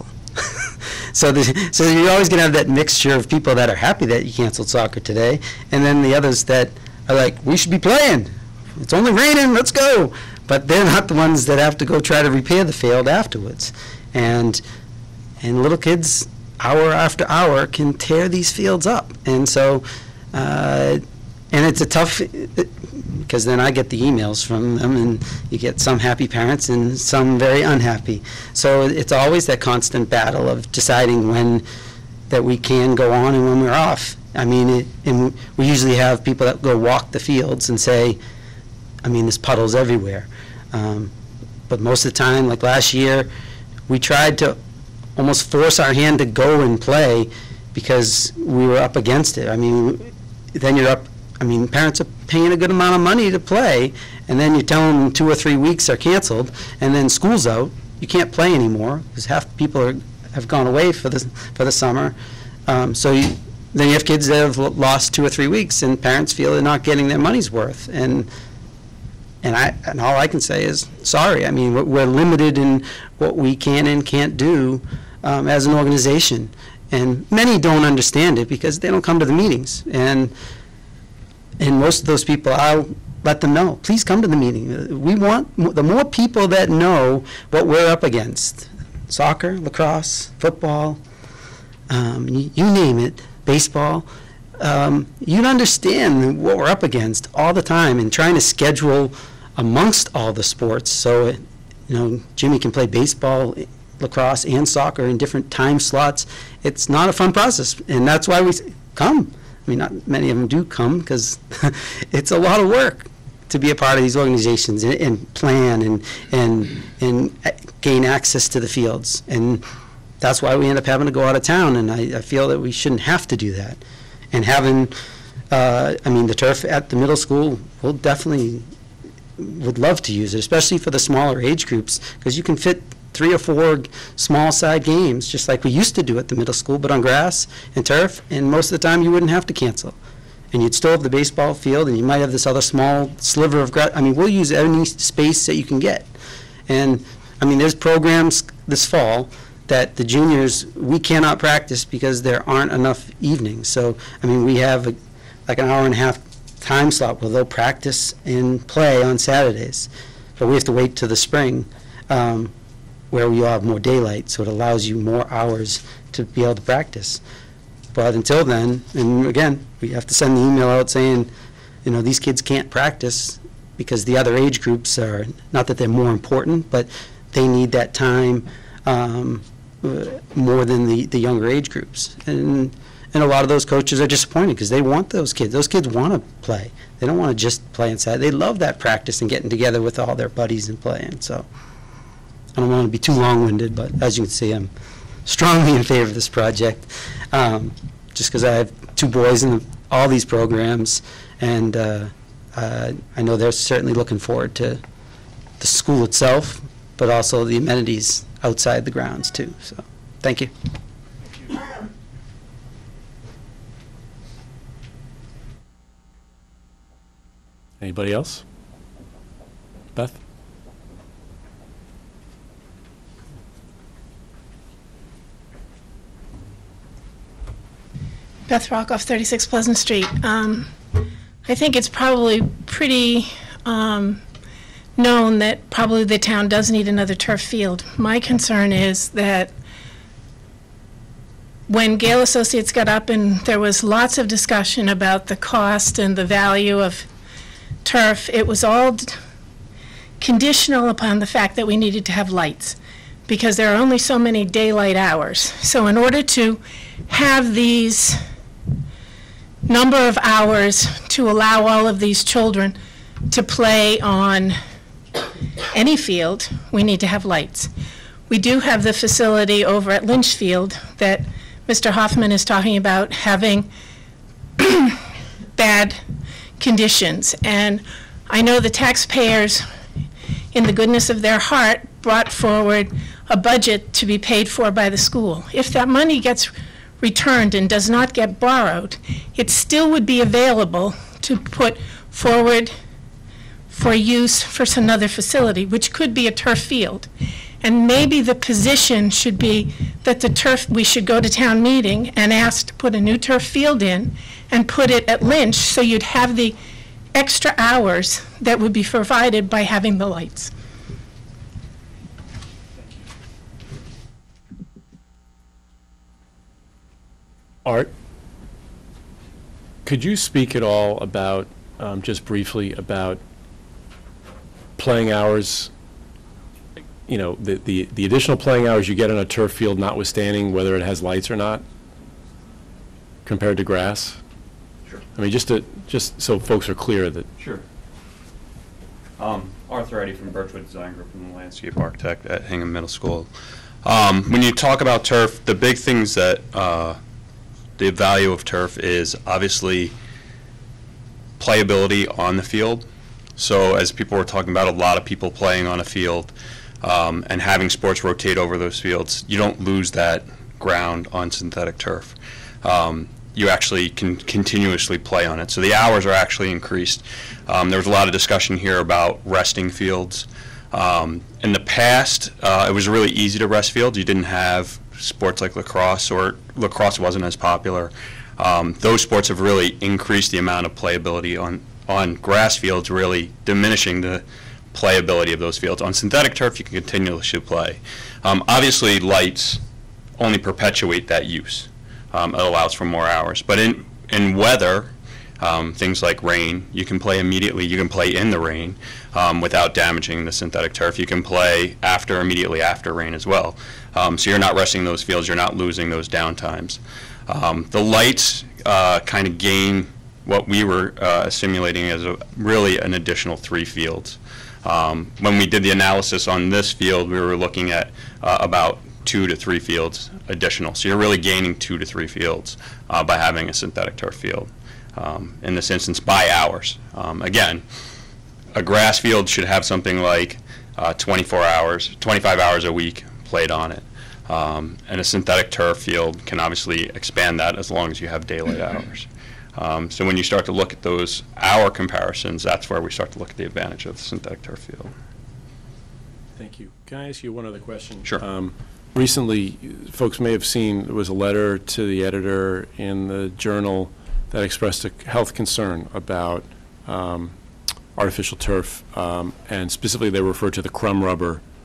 so the, so you're always going to have that mixture of people that are happy that you canceled soccer today, and then the others that are like, we should be playing. It's only raining. Let's go. But they're not the ones that have to go try to repair the field afterwards, and. And little kids, hour after hour, can tear these fields up. And so, uh, and it's a tough, because then I get the emails from them, and you get some happy parents and some very unhappy. So it's always that constant battle of deciding when that we can go on and when we're off. I mean, it, and we usually have people that go walk the fields and say, I mean, there's puddles everywhere. Um, but most of the time, like last year, we tried to almost force our hand to go and play because we were up against it. I mean, then you're up, I mean, parents are paying a good amount of money to play, and then you tell them two or three weeks are canceled, and then school's out. You can't play anymore because half the people are, have gone away for the, for the summer. Um, so you, then you have kids that have lost two or three weeks, and parents feel they're not getting their money's worth. And And I and all I can say is sorry. I mean, we're, we're limited in what we can and can't do um, as an organization, and many don't understand it because they don't come to the meetings. And and most of those people, I'll let them know. Please come to the meeting. We want the more people that know what we're up against: soccer, lacrosse, football, um, you, you name it, baseball. Um, you'd understand what we're up against all the time, and trying to schedule amongst all the sports. So, it, you know, Jimmy can play baseball, lacrosse, and soccer in different time slots. It's not a fun process, and that's why we say, come. I mean, not many of them do come because it's a lot of work to be a part of these organizations and, and plan and and and gain access to the fields. And that's why we end up having to go out of town. And I, I feel that we shouldn't have to do that. And having, uh, I mean, the turf at the middle school, we'll definitely would love to use it, especially for the smaller age groups, because you can fit three or four small side games, just like we used to do at the middle school, but on grass and turf, and most of the time you wouldn't have to cancel. And you'd still have the baseball field, and you might have this other small sliver of grass. I mean, we'll use any space that you can get. And, I mean, there's programs this fall that the juniors, we cannot practice because there aren't enough evenings. So, I mean, we have a, like an hour and a half time slot where they'll practice and play on Saturdays. But we have to wait till the spring. Um, where we all have more daylight, so it allows you more hours to be able to practice. But until then, and again, we have to send the email out saying, you know, these kids can't practice because the other age groups are, not that they're more important, but they need that time um, uh, more than the, the younger age groups. And, and a lot of those coaches are disappointed because they want those kids. Those kids want to play. They don't want to just play inside. They love that practice and getting together with all their buddies and playing. So I don't want to be too long-winded, but as you can see, I'm strongly in favor of this project, um, just because I have two boys in the, all these programs, and uh, uh, I know they're certainly looking forward to the school itself, but also the amenities outside the grounds too. So, thank you. Anybody else? Beth? Beth Rockoff, thirty-six Pleasant Street. Um, I think it's probably pretty um, known that probably the town does need another turf field. My concern is that when Gale Associates got up and there was lots of discussion about the cost and the value of turf, it was all d- conditional upon the fact that we needed to have lights, because there are only so many daylight hours. So in order to have these number of hours to allow all of these children to play on any field, we need to have lights. We do have the facility over at Lynchfield that Mister Hoffman is talking about having bad conditions. And I know the taxpayers, in the goodness of their heart, brought forward a budget to be paid for by the school. If that money gets returned and does not get borrowed, it still would be available to put forward for use for another facility, which could be a turf field. And maybe the position should be that the turf, we should go to town meeting and ask to put a new turf field in and put it at Lynch, so you'd have the extra hours that would be provided by having the lights. Art, could you speak at all about, um, just briefly, about playing hours, you know, the, the, the additional playing hours you get on a turf field, notwithstanding whether it has lights or not, compared to grass? Sure. I mean, just to, just so folks are clear that. Sure. Um, Arthur Eddy from Birchwood Design Group, and the landscape architect at Hingham Middle School. Um, when you talk about turf, the big things that uh, the value of turf is obviously playability on the field. So as people were talking about, a lot of people playing on a field um, and having sports rotate over those fields, you don't lose that ground on synthetic turf. Um, you actually can continuously play on it. So the hours are actually increased. Um, there was a lot of discussion here about resting fields. Um, in the past, uh, it was really easy to rest fields. You didn't have sports like lacrosse, or lacrosse wasn't as popular. Um, those sports have really increased the amount of playability on, on grass fields, really diminishing the playability of those fields. On synthetic turf, you can continuously play. Um, obviously, lights only perpetuate that use. Um, it allows for more hours. But in, in weather, um, things like rain, you can play immediately. You can play in the rain um, without damaging the synthetic turf. You can play after, immediately after rain as well. Um, so you're not resting those fields. You're not losing those downtimes. Um, the lights uh, kind of gain what we were uh, simulating as a, really an additional three fields. Um, when we did the analysis on this field, we were looking at uh, about two to three fields additional. So you're really gaining two to three fields uh, by having a synthetic turf field. Um, in this instance, by hours. Um, again, a grass field should have something like uh, twenty-four hours, twenty-five hours a week played on it. Um, and a synthetic turf field can obviously expand that as long as you have daylight hours. Um, so when you start to look at those hour comparisons, that's where we start to look at the advantage of the synthetic turf field. Thank you. Can I ask you one other question? Sure. Um, recently, folks may have seen, there was a letter to the editor in the Journal that expressed a health concern about um, artificial turf, um, and specifically they referred to the crumb rubber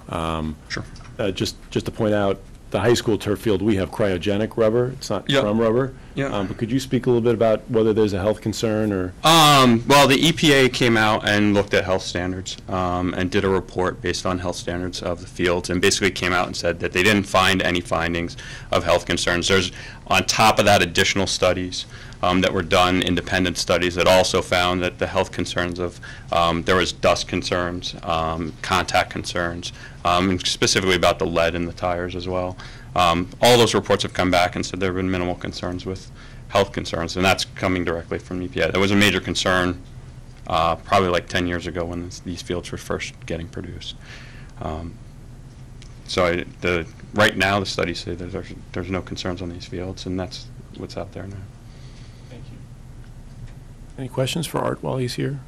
Um, Sure. uh, Just, just to point out, the high school turf field, we have cryogenic rubber. It's not Yeah. crumb rubber. Yeah. Um, But could you speak a little bit about whether there's a health concern or? Um, well, the E P A came out and looked at health standards um, and did a report based on health standards of the fields, and basically came out and said that they didn't find any findings of health concerns. There's, on top of that, additional studies um, that were done, independent studies that also found that the health concerns of, um, there was dust concerns, um, contact concerns, um, and specifically about the lead in the tires as well. Um, all those reports have come back and said there have been minimal concerns with health concerns, and that's coming directly from E P A. That was a major concern uh, probably like ten years ago when this, these fields were first getting produced. Um, so I, the, right now the studies say that there's, there's no concerns on these fields, and that's what's out there now. Thank you. Any questions for Art while he's here?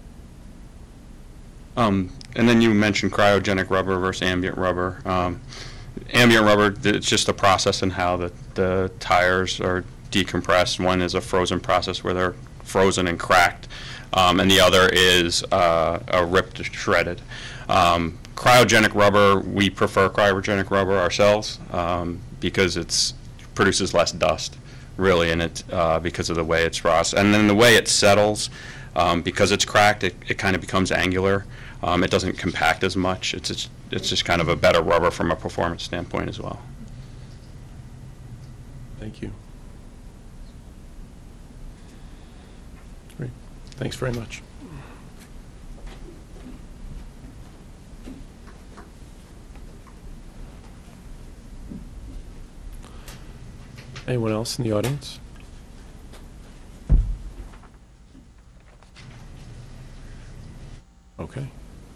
Um, and then you mentioned cryogenic rubber versus ambient rubber. Um, ambient rubber, it's just a process in how the, the tires are decompressed. One is a frozen process where they're frozen and cracked, um, and the other is uh, a ripped, shredded. Um, cryogenic rubber, we prefer cryogenic rubber ourselves um, because it's produces less dust, really, and it uh, because of the way it's processed. And then the way it settles, um, because it's cracked, it, it kind of becomes angular. Um, it doesn't compact as much. It's, it's it's just kind of a better rubber from a performance standpoint as well. Thank you. Great. Thanks very much. Anyone else in the audience? Okay.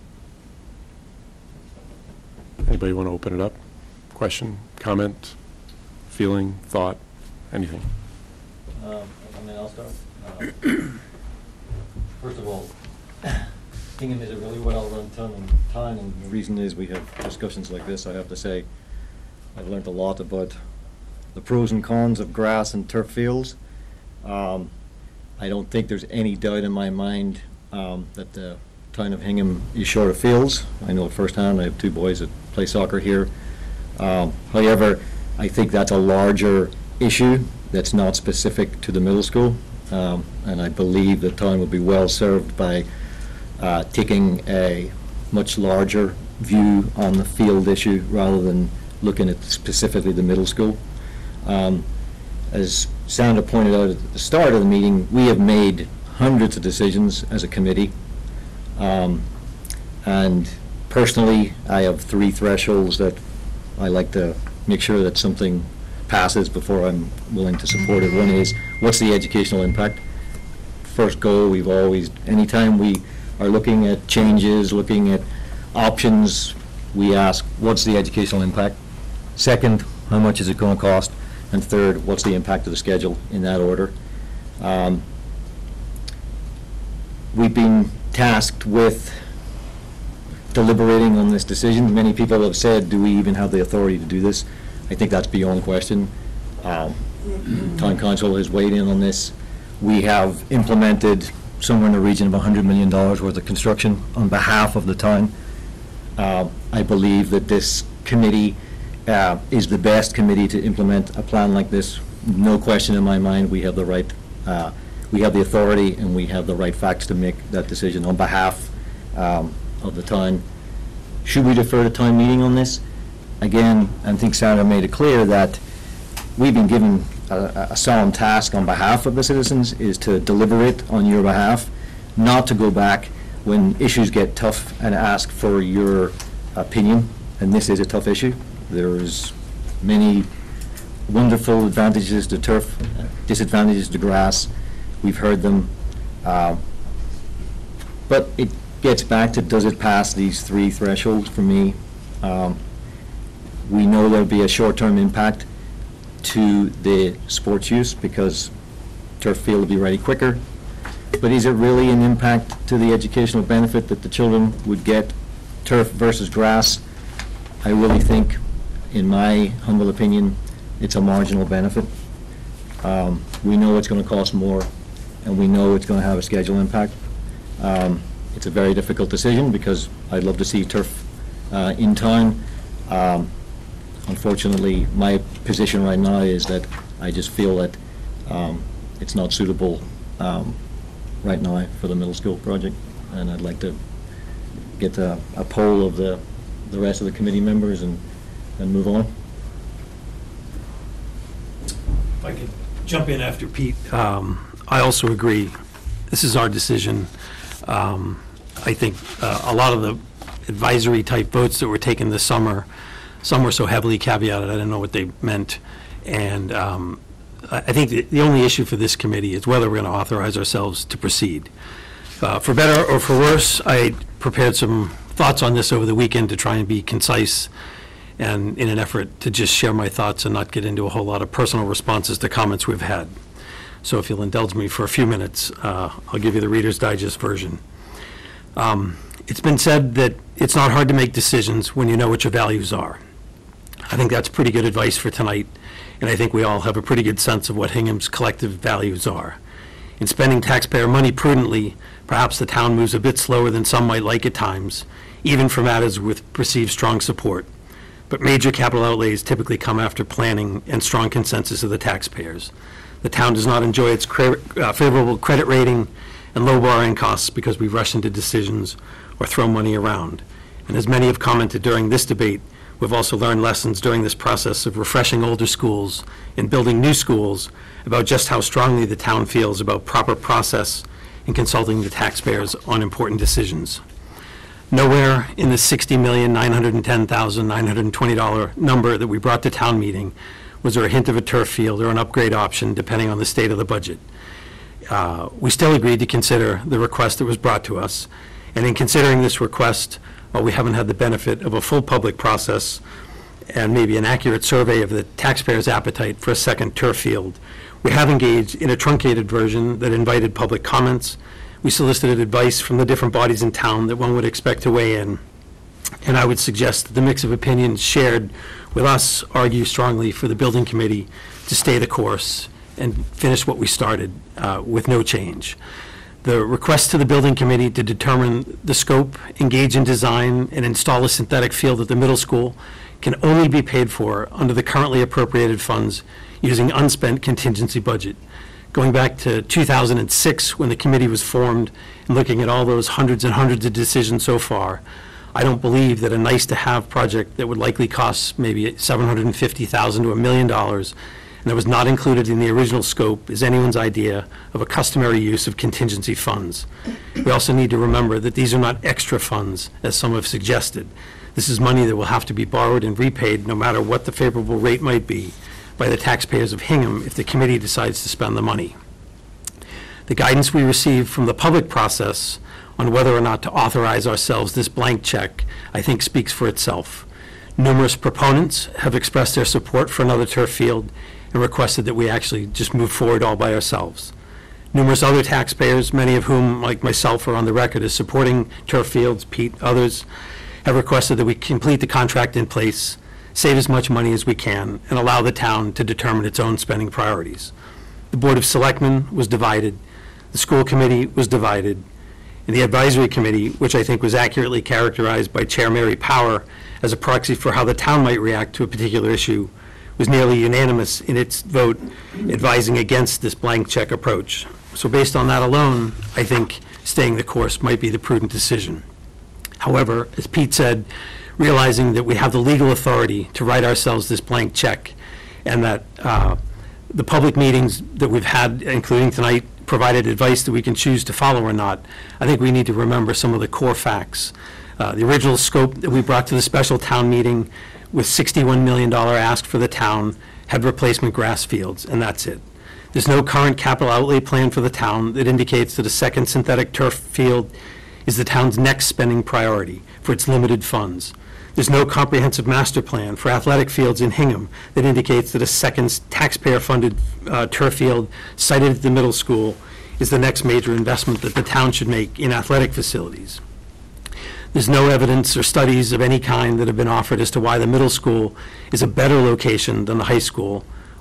Anybody want to open it up? Question, comment, feeling, thought, anything? Um, I mean, I'll start. Uh, First of all, Hingham is a really well-run town, and town, and the reason is we have discussions like this. I have to say, I've learned a lot about the pros and cons of grass and turf fields. Um, I don't think there's any doubt in my mind um, that the town of Hingham is short of fields. I know it firsthand. I have two boys that play soccer here. Um, however, I think that's a larger issue that's not specific to the middle school, um, and I believe the town will be well served by uh, taking a much larger view on the field issue rather than looking at specifically the middle school. Um, as Sandra pointed out at the start of the meeting, we have made hundreds of decisions as a committee. Um, and personally, I have three thresholds that I like to make sure that something passes before I'm willing to support it. One is, what's the educational impact? First goal, we've always, anytime we are looking at changes, looking at options, we ask, what's the educational impact? Second, how much is it going to cost? And third, what's the impact of the schedule, in that order? Um, we've been tasked with deliberating on this decision. Many people have said, do we even have the authority to do this? I think that's beyond question. Um, Town Council has weighed in on this. We have implemented somewhere in the region of one hundred million dollars worth of construction on behalf of the town. Uh, I believe that this committee uh, is the best committee to implement a plan like this. No question in my mind, we have the right, uh, we have the authority and we have the right facts to make that decision on behalf um, of the town. Should we defer to town meeting on this? Again, I think Sandra made it clear that we've been given a, a solemn task on behalf of the citizens, is to deliberate on your behalf, not to go back when issues get tough and ask for your opinion. And this is a tough issue. There's many wonderful advantages to turf, disadvantages to grass. We've heard them. Uh, but it gets back to, does it pass these three thresholds for me? Um, we know there'll be a short-term impact to the sports use because turf field will be ready quicker. But is it really an impact to the educational benefit that the children would get, turf versus grass? I really think, in my humble opinion, it's a marginal benefit. Um, we know it's going to cost more, and we know it's going to have a schedule impact. Um, it's a very difficult decision because I'd love to see turf uh, in time. Um, Unfortunately, my position right now is that I just feel that um, it's not suitable um, right now for the middle school project, and I'd like to get a, a poll of the, the rest of the committee members and, and move on. If I could jump in after Pete, um, I also agree. This is our decision. Um, I think uh, a lot of the advisory type votes that were taken this summer, some were so heavily caveated, I didn't know what they meant. And um, I I think the, the only issue for this committee is whether we're going to authorize ourselves to proceed. Uh, for better or for worse, I prepared some thoughts on this over the weekend to try and be concise, and in an effort to just share my thoughts and not get into a whole lot of personal responses to comments we've had. So if you'll indulge me for a few minutes, uh, I'll give you the Reader's Digest version. Um, it's been said that it's not hard to make decisions when you know what your values are. I think that's pretty good advice for tonight, and I think we all have a pretty good sense of what Hingham's collective values are. In spending taxpayer money prudently, perhaps the town moves a bit slower than some might like at times, even for matters with perceived strong support. But major capital outlays typically come after planning and strong consensus of the taxpayers. The town does not enjoy its cre- uh, favorable credit rating and low borrowing costs because we rush into decisions or throw money around. And as many have commented during this debate, we've also learned lessons during this process of refreshing older schools and building new schools about just how strongly the town feels about proper process and consulting the taxpayers on important decisions. Nowhere in the sixty million nine hundred ten thousand nine hundred twenty dollars number that we brought to town meeting was there a hint of a turf field or an upgrade option depending on the state of the budget. Uh, we still agreed to consider the request that was brought to us, and in considering this request, while we haven't had the benefit of a full public process and maybe an accurate survey of the taxpayers' appetite for a second turf field, we have engaged in a truncated version that invited public comments. We solicited advice from the different bodies in town that one would expect to weigh in. And I would suggest that the mix of opinions shared with us argue strongly for the building committee to stay the course and finish what we started uh, with no change. The request to the building committee to determine the scope, engage in design, and install a synthetic field at the middle school can only be paid for under the currently appropriated funds using unspent contingency budget. Going back to two thousand six, when the committee was formed, and looking at all those hundreds and hundreds of decisions so far, I don't believe that a nice-to-have project that would likely cost maybe seven hundred fifty thousand dollars to a million dollars and that was not included in the original scope is anyone's idea of a customary use of contingency funds. We also need to remember that these are not extra funds, as some have suggested. This is money that will have to be borrowed and repaid, no matter what the favorable rate might be, by the taxpayers of Hingham if the committee decides to spend the money. The guidance we received from the public process on whether or not to authorize ourselves this blank check, I think, speaks for itself. Numerous proponents have expressed their support for another turf field and requested that we actually just move forward all by ourselves. Numerous other taxpayers, many of whom, like myself, are on the record as supporting turf fields, Pete, others, have requested that we complete the contract in place, save as much money as we can, and allow the town to determine its own spending priorities. The Board of Selectmen was divided, the school committee was divided, and the advisory committee, which I think was accurately characterized by Chair Mary Power as a proxy for how the town might react to a particular issue, was nearly unanimous in its vote advising against this blank check approach. So based on that alone, I think staying the course might be the prudent decision. However, as Pete said, realizing that we have the legal authority to write ourselves this blank check, and that uh, the public meetings that we've had, including tonight, provided advice that we can choose to follow or not, I think we need to remember some of the core facts. Uh, the original scope that we brought to the special town meeting with sixty-one million dollars ask for the town had replacement grass fields, and that's it. There's no current capital outlay plan for the town that indicates that a second synthetic turf field is the town's next spending priority for its limited funds. There's no comprehensive master plan for athletic fields in Hingham that indicates that a second taxpayer-funded uh, turf field sited at the middle school is the next major investment that the town should make in athletic facilities. There's no evidence or studies of any kind that have been offered as to why the middle school is a better location than the high school,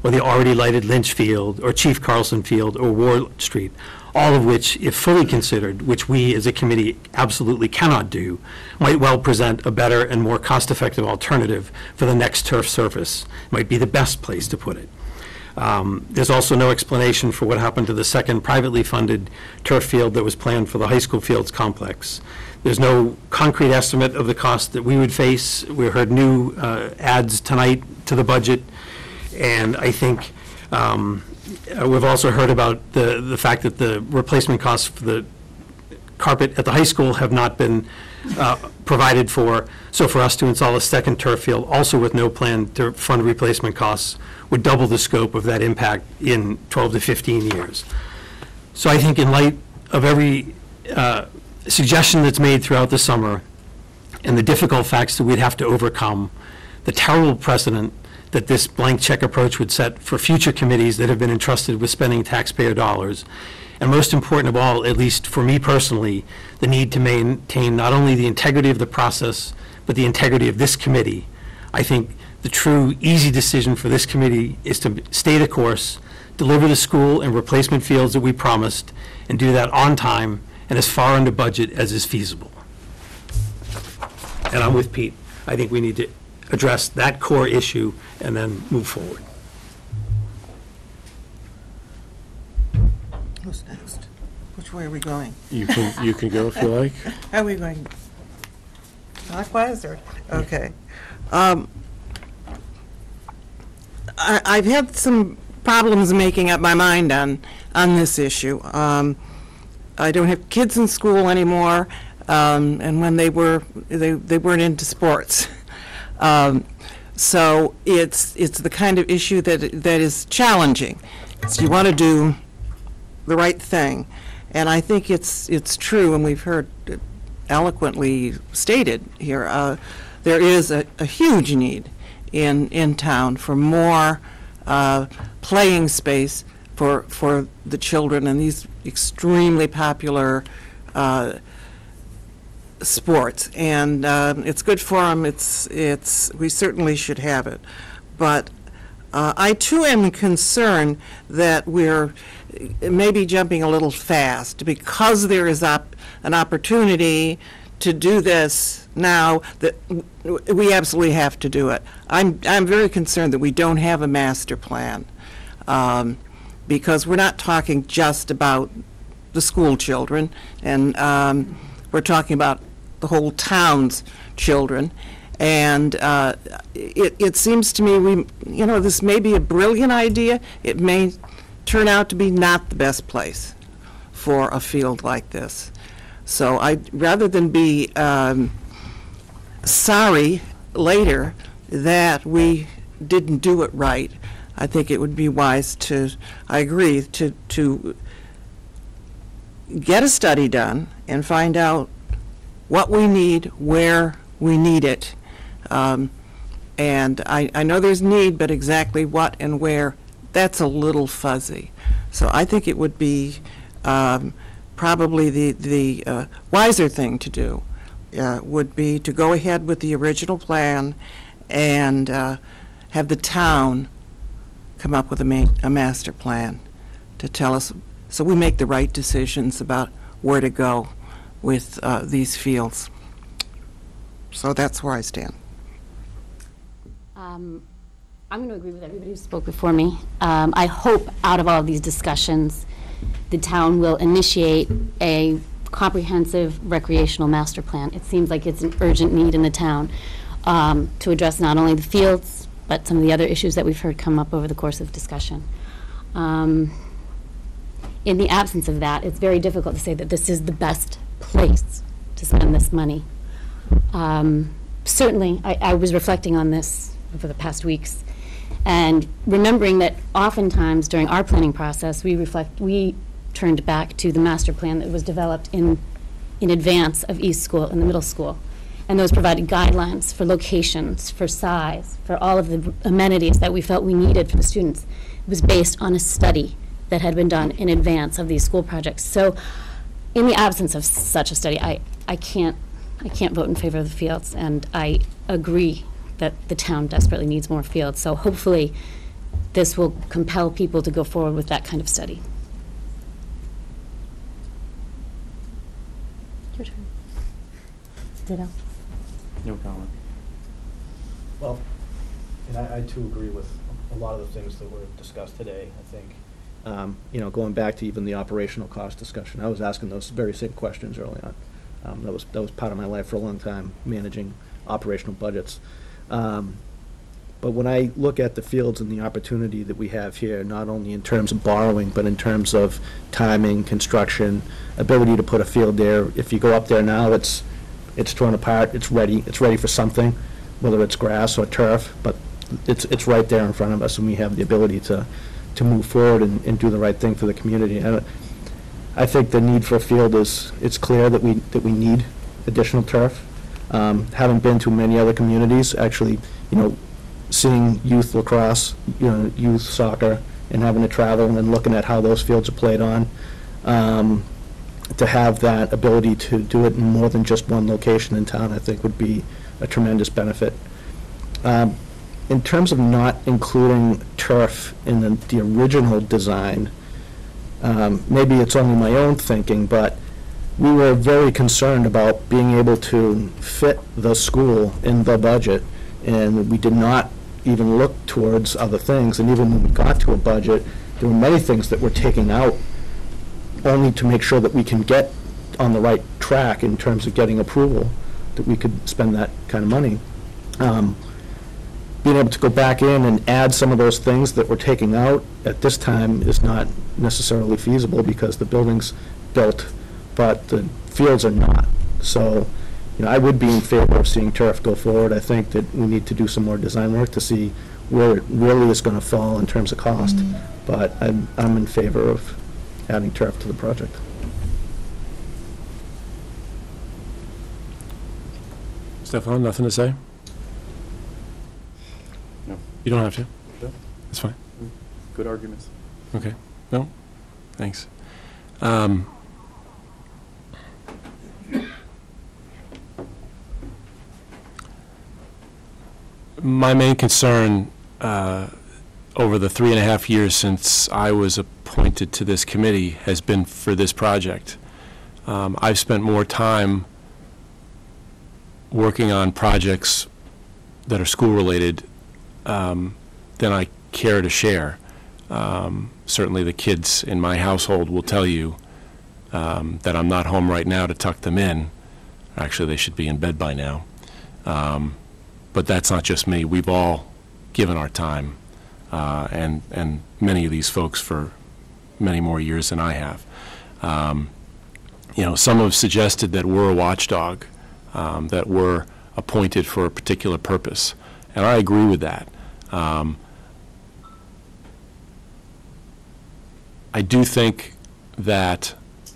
or the already lighted Lynch Field, or Chief Carlson Field, or Ward Street, all of which, if fully considered, which we as a committee absolutely cannot do, might well present a better and more cost-effective alternative for the next turf surface. Might be the best place to put it. Um, There's also no explanation for what happened to the second privately funded turf field that was planned for the high school fields complex. There's no concrete estimate of the cost that we would face. We heard new uh, adds tonight to the budget, and I think um, uh, we've also heard about the, the fact that the replacement costs for the carpet at the high school have not been uh, provided for. So for us to install a second turf field, also with no plan to fund replacement costs, would double the scope of that impact in twelve to fifteen years. So I think in light of every uh, suggestion that's made throughout the summer and the difficult facts that we'd have to overcome, the terrible precedent that this blank check approach would set for future committees that have been entrusted with spending taxpayer dollars, and most important of all, at least for me personally, the need to maintain not only the integrity of the process, but the integrity of this committee. I think the true, easy decision for this committee is to stay the course, deliver the school and replacement fields that we promised, and do that on time and as far under budget as is feasible. And I'm with Pete. I think we need to address that core issue and then move forward. Who's next? Which way are we going? You can, you can go if you like. How are we going? Clockwise or? Okay. Um, I, I've had some problems making up my mind on, on this issue. Um, I don't have kids in school anymore, um, and when they were, they, they weren't into sports. Um, so it's, it's the kind of issue that, that is challenging. So you want to do the right thing. And I think it's, it's true, and we've heard it eloquently stated here, uh, there is a, a huge need in, in town for more uh, playing space for, for the children in these extremely popular uh, sports. And uh, it's good for them. It's, it's, we certainly should have it. But uh, I too am concerned that we're maybe jumping a little fast because there is op an opportunity to do this now, that we absolutely have to do it. I'm, I'm very concerned that we don't have a master plan, um, because we're not talking just about the school children, and um, we're talking about the whole town's children. And uh, it, it seems to me, we, you know, this may be a brilliant idea. It may turn out to be not the best place for a field like this. So I, rather than be um, sorry later that we didn't do it right, I think it would be wise to, I agree, to, to get a study done and find out what we need, where we need it. Um, and I, I know there's need, but exactly what and where, that's a little fuzzy. So I think it would be um, probably the, the uh, wiser thing to do uh, would be to go ahead with the original plan and uh, have the town come up with a, ma a master plan to tell us, so we make the right decisions about where to go with uh, these fields. So that's where I stand. Um, I'm going to agree with everybody who spoke before me. Um, I hope out of all of these discussions, the town will initiate a comprehensive recreational master plan. It seems like it's an urgent need in the town um, to address not only the fields, but some of the other issues that we've heard come up over the course of discussion. Um, in the absence of that, it's very difficult to say that this is the best place to spend this money. Um, certainly, I, I was reflecting on this over the past weeks, and remembering that oftentimes during our planning process, we reflect, we turned back to the master plan that was developed in, in advance of East School and the middle school. And those provided guidelines for locations, for size, for all of the amenities that we felt we needed for the students. It was based on a study that had been done in advance of these school projects. So in the absence of such a study, I, I can't I can't vote in favor of the fields, and I agree that the town desperately needs more fields. So hopefully this will compel people to go forward with that kind of study. Your turn. Ditto. No comment. Well, and I, I too agree with a lot of the things that were discussed today, I think. Um, you know, going back to even the operational cost discussion, I was asking those very same questions early on. Um, that was, that was part of my life for a long time, managing operational budgets. Um, but when I look at the fields and the opportunity that we have here, not only in terms of borrowing, but in terms of timing, construction, ability to put a field there. If you go up there now, it's, it's torn apart, it's ready, it's ready for something, whether it's grass or turf, but it's, it's right there in front of us, and we have the ability to, to move forward and, and do the right thing for the community. I, I think the need for a field is, it's clear that we, that we need additional turf. Um, having been to many other communities, actually, you know, seeing youth lacrosse, you know, youth soccer, and having to travel and looking at how those fields are played on, um, to have that ability to do it in more than just one location in town, I think would be a tremendous benefit. Um, in terms of not including turf in the, the original design, um, maybe it's only my own thinking, but we were very concerned about being able to fit the school in the budget, and we did not even look towards other things. And even when we got to a budget, there were many things that were taken out only to make sure that we can get on the right track in terms of getting approval, that we could spend that kind of money. Um, being able to go back in and add some of those things that we're taking out at this time is not necessarily feasible because the building's built, but the fields are not. So, you know, I would be in favor of seeing turf go forward. I think that we need to do some more design work to see where it really is going to fall in terms of cost. Mm-hmm. But I'm, I'm in favor of adding turf to the project. Stefan, nothing to say? No. You don't have to. No. That's fine. Good arguments. Okay. No? Thanks. Um, my main concern uh, over the three and a half years since I was appointed to this committee has been for this project. Um, I've spent more time working on projects that are school-related um, than I care to share. Um, certainly the kids in my household will tell you um, that I'm not home right now to tuck them in. Actually, they should be in bed by now. Um, but that's not just me. We've all given our time, uh, and, and many of these folks for many more years than I have. Um, you know, some have suggested that we're a watchdog, um, that we're appointed for a particular purpose, and I agree with that. Um, I do think that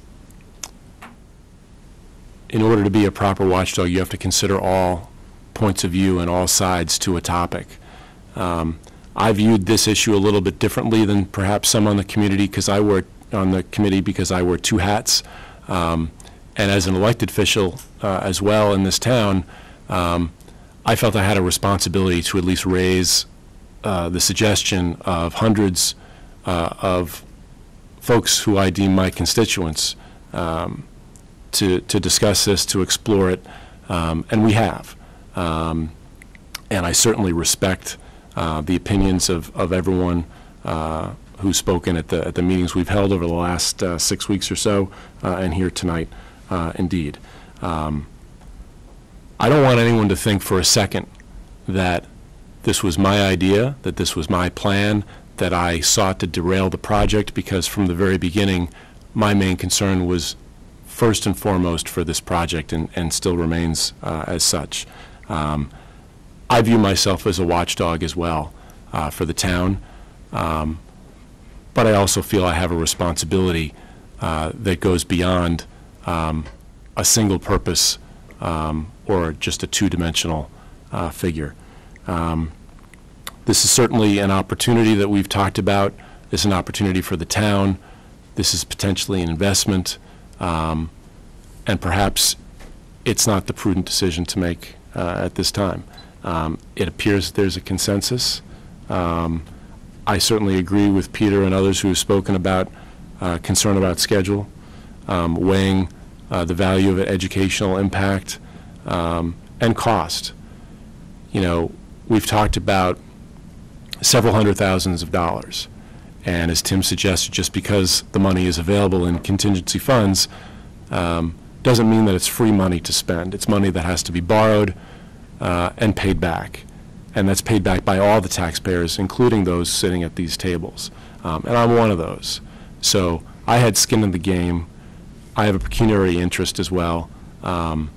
in order to be a proper watchdog, you have to consider all points of view and all sides to a topic. Um, I viewed this issue a little bit differently than perhaps some on the community because I wear on the committee because I wear two hats, um, and as an elected official uh, as well in this town, um, I felt I had a responsibility to at least raise uh, the suggestion of hundreds uh, of folks who I deem my constituents um, to to discuss this, to explore it, um, and we have. Um, and I certainly respect uh, the opinions of, of everyone uh, who's spoken at the at the meetings we've held over the last uh, six weeks or so, uh, and here tonight, uh, indeed. Um, I don't want anyone to think for a second that this was my idea, that this was my plan, that I sought to derail the project, because from the very beginning, my main concern was first and foremost for this project, and, and still remains uh, as such. Um, I view myself as a watchdog as well uh, for the town, um, but I also feel I have a responsibility uh, that goes beyond um, a single purpose um, or just a two-dimensional uh, figure. Um, this is certainly an opportunity that we've talked about. This is an opportunity for the town. This is potentially an investment, um, and perhaps it's not the prudent decision to make uh, at this time. Um, it appears there's a consensus. Um, I certainly agree with Peter and others who have spoken about uh, concern about schedule, um, weighing uh, the value of it, educational impact, um, and cost. You know, we've talked about several hundred thousands of dollars. And as Tim suggested, just because the money is available in contingency funds um, doesn't mean that it's free money to spend. It's money that has to be borrowed uh, and paid back. And that's paid back by all the taxpayers, including those sitting at these tables. Um, and I'm one of those. So I had skin in the game. I have a pecuniary interest as well. Um,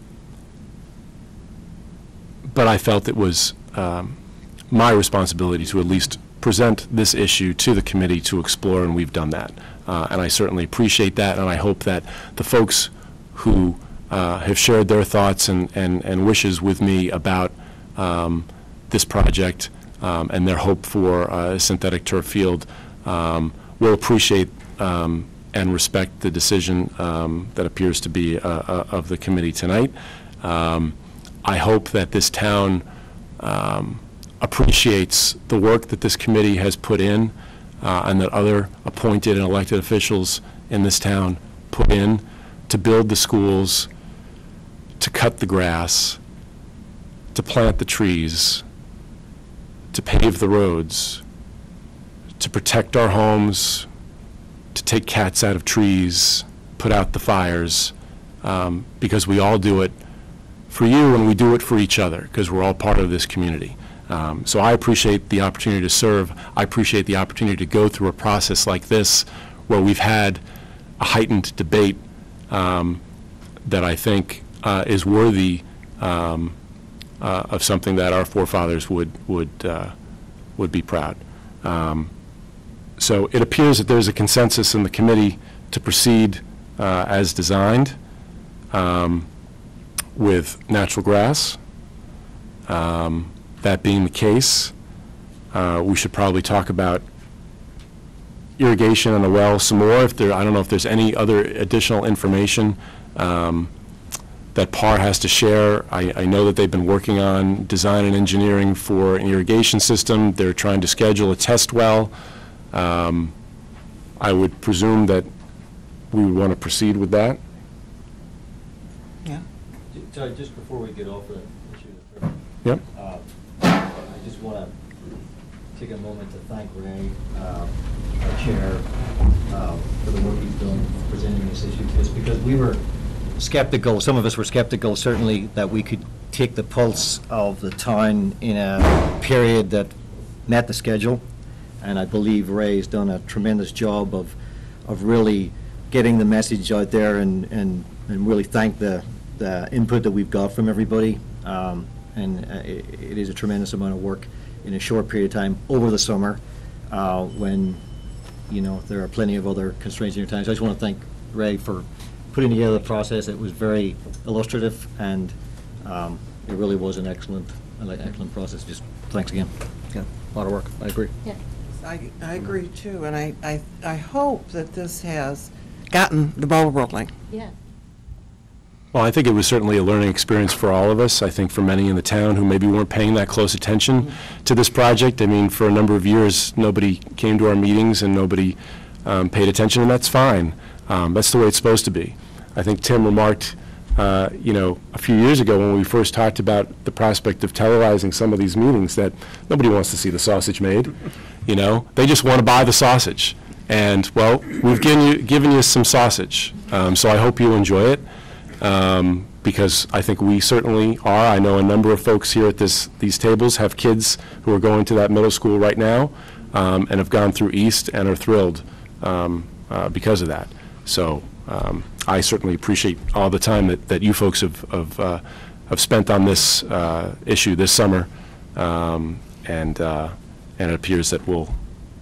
but I felt it was um, my responsibility to at least present this issue to the committee to explore, and we've done that. Uh, and I certainly appreciate that, and I hope that the folks who uh, have shared their thoughts and, and, and wishes with me about um, this project um, and their hope for a synthetic turf field um, will appreciate um, and respect the decision um, that appears to be uh, uh, of the committee tonight. Um, I hope that this town um, appreciates the work that this committee has put in uh, and that other appointed and elected officials in this town put in to build the schools, to cut the grass, to plant the trees, to pave the roads, to protect our homes, to take cats out of trees, put out the fires, um, because we all do it for you and we do it for each other because we're all part of this community. Um, so I appreciate the opportunity to serve. I appreciate the opportunity to go through a process like this where we've had a heightened debate um, that I think uh, is worthy um, uh, of something that our forefathers would would uh, would be proud. Um, so it appears that there's a consensus in the committee to proceed uh, as designed um, with natural grass. Um, That being the case, uh, we should probably talk about irrigation on a well some more. If there, I don't know if there's any other additional information um, that P A R has to share. I, I know that they've been working on design and engineering for an irrigation system. They're trying to schedule a test well. Um, I would presume that we would want to proceed with that. Yeah. Sorry, just before we get off of that issue. Yep. Uh, I just want to take a moment to thank Ray, uh, our chair, uh, for the work he's done presenting this issue to us, because we were skeptical, some of us were skeptical certainly, that we could take the pulse of the town in a period that met the schedule. And I believe Ray's done a tremendous job of, of really getting the message out there and, and, and really thank the, the input that we've got from everybody. Um, and uh, it, it is a tremendous amount of work in a short period of time over the summer uh, when, you know, there are plenty of other constraints in your time. So I just want to thank Ray for putting together the process. It was very illustrative, and um, it really was an excellent, an excellent process. Just thanks again. Yeah, a lot of work. I agree. Yeah. I, I agree too, and I, I, I hope that this has gotten the ball rolling. Yeah. Well, I think it was certainly a learning experience for all of us. I think for many in the town who maybe weren't paying that close attention mm-hmm. to this project. I mean, for a number of years, nobody came to our meetings and nobody um, paid attention, and that's fine. Um, that's the way it's supposed to be. I think Tim remarked, uh, you know, a few years ago when we first talked about the prospect of televising some of these meetings that nobody wants to see the sausage made, you know. They just want to buy the sausage. And, well, we've given you, given you some sausage, um, so I hope you enjoy it. Um, because I think we certainly are. I know a number of folks here at this, these tables have kids who are going to that middle school right now um, and have gone through East and are thrilled um, uh, because of that. So um, I certainly appreciate all the time that, that you folks have, have, uh, have spent on this uh, issue this summer, um, and, uh, and it appears that we'll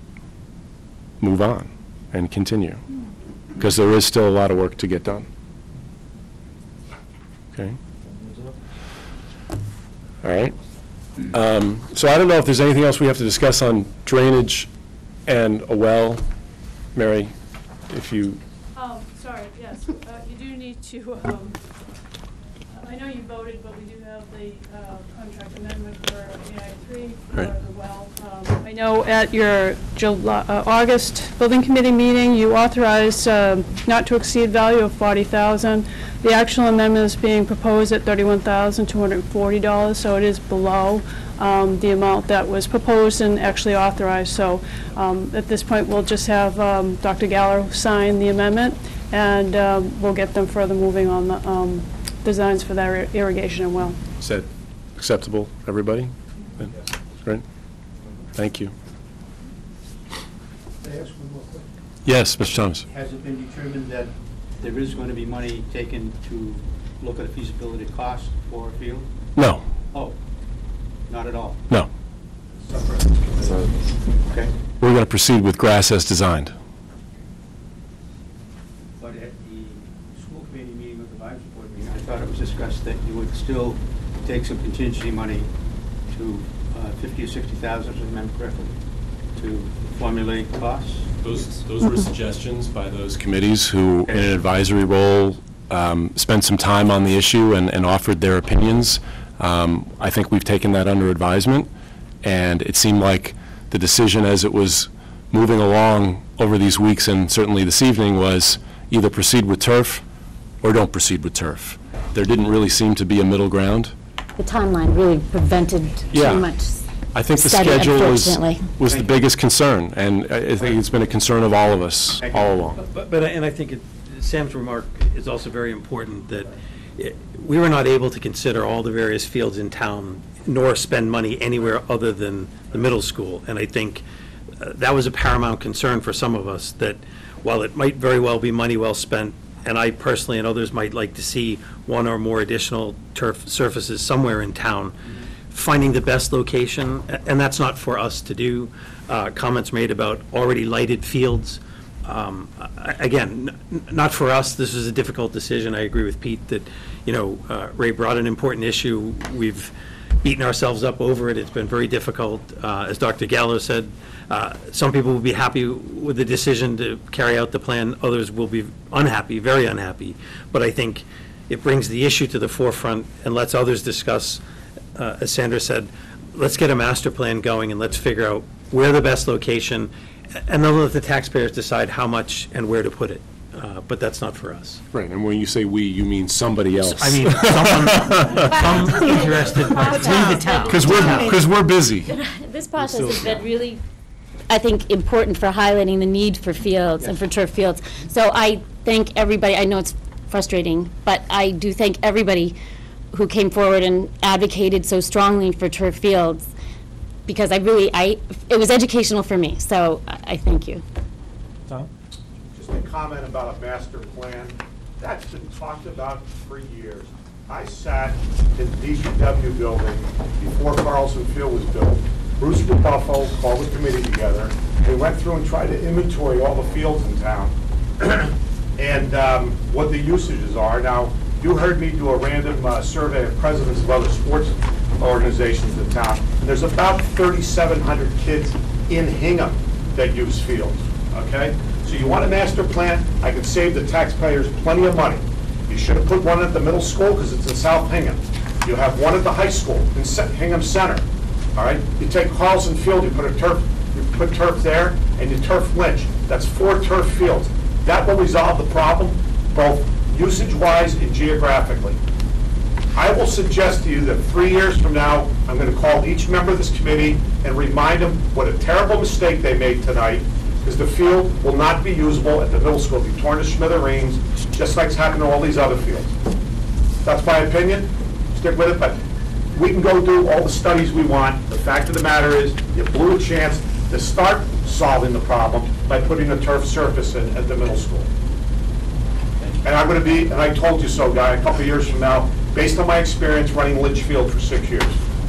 move on and continue, because there is still a lot of work to get done. Okay. All right. Um, so I don't know if there's anything else we have to discuss on drainage and a well. Mary, if you... Um, sorry, yes, uh, you do need to, um, I know you voted, but we do have the uh, contract amendment for A I three for Right. the well. Um, I know at your July, uh, August building committee meeting, you authorized um, not to exceed value of forty thousand dollars. The actual amendment is being proposed at thirty-one thousand two hundred forty dollars, so it is below um, the amount that was proposed and actually authorized. So um, at this point, we'll just have um, Doctor Gallo sign the amendment, and um, we'll get them further moving on the um, designs for that irrigation and well. Is that acceptable, everybody? Great. Thank you. May I ask one more question? Yes, Mister Thomas. Has it been determined that there is going to be money taken to look at a feasibility cost for a field? No. Oh, not at all? No. Okay. We're going to proceed with grass as designed. But at the school committee meeting with the advisory board meeting, I thought it was discussed that you would still take some contingency money to uh, fifty or sixty thousand, if I remember correctly, to formulate costs? Those, those were suggestions by those committees who, in an advisory role, um, spent some time on the issue and, and offered their opinions. Um, I think we've taken that under advisement, and it seemed like the decision as it was moving along over these weeks and certainly this evening was either proceed with turf or don't proceed with turf. There didn't really seem to be a middle ground. The timeline really prevented Yeah. too much I think the study, schedule was, unfortunately. was the biggest concern, and I I think it's been a concern of all of us all along. But, but, I- and I think it- Sam's remark is also very important, that it- we were not able to consider all the various fields in town, nor spend money anywhere other than the middle school. And I think uh, that was a paramount concern for some of us, that while it might very well be money well spent, and I personally and others might like to see one or more additional turf surfaces somewhere in town, finding the best location, a- and that's not for us to do. Uh, Comments made about already lighted fields. Um, a- Again, n- not for us, this is a difficult decision. I agree with Pete that, you know, uh, Ray brought an important issue. We've beaten ourselves up over it. It's been very difficult. Uh, As Doctor Gallo said, uh, some people will be happy with the decision to carry out the plan. Others will be unhappy, very unhappy. But I think it brings the issue to the forefront and lets others discuss, uh, as Sandra said, let's get a master plan going and let's figure out where the best location, and then let the taxpayers decide how much and where to put it. Uh, But that's not for us. Right, and when you say "we," you mean somebody else. I mean, someone, some interested party, the town. Because we're, because we're busy. This process has been really, I think, important for highlighting the need for fields and for turf fields. So I thank everybody, I know it's frustrating, but I do thank everybody who came forward and advocated so strongly for turf fields, because I really, I, it was educational for me, so I I thank you. Tom? Just a comment about a master plan. That's been talked about for years. I sat in the D P W building before Carlson Field was built. Bruce Buffalo called the committee together. They went through and tried to inventory all the fields in town and um, what the usages are. Now, you heard me do a random uh, survey of presidents of other sports organizations in town. And there's about thirty-seven hundred kids in Hingham that use fields, okay? So you want a master plan, I could save the taxpayers plenty of money. You should have put one at the middle school because it's in South Hingham. You have one at the high school in Ce- Hingham Center, all right? You take Carlson Field, you put a turf, you put turf there, and you turf Lynch. That's four turf fields. That will resolve the problem, both usage-wise and geographically. I will suggest to you that three years from now, I'm going to call each member of this committee and remind them what a terrible mistake they made tonight, because the field will not be usable at the middle school. It'll be torn to smithereens, just like it's happened to all these other fields. That's my opinion. Stick with it, but we can go do all the studies we want. The fact of the matter is, you blew a chance to start solving the problem by putting a turf surface in at the middle school. And I'm going to be, and I told you so, Guy, a couple of years from now, based on my experience running Lynch Field for six years.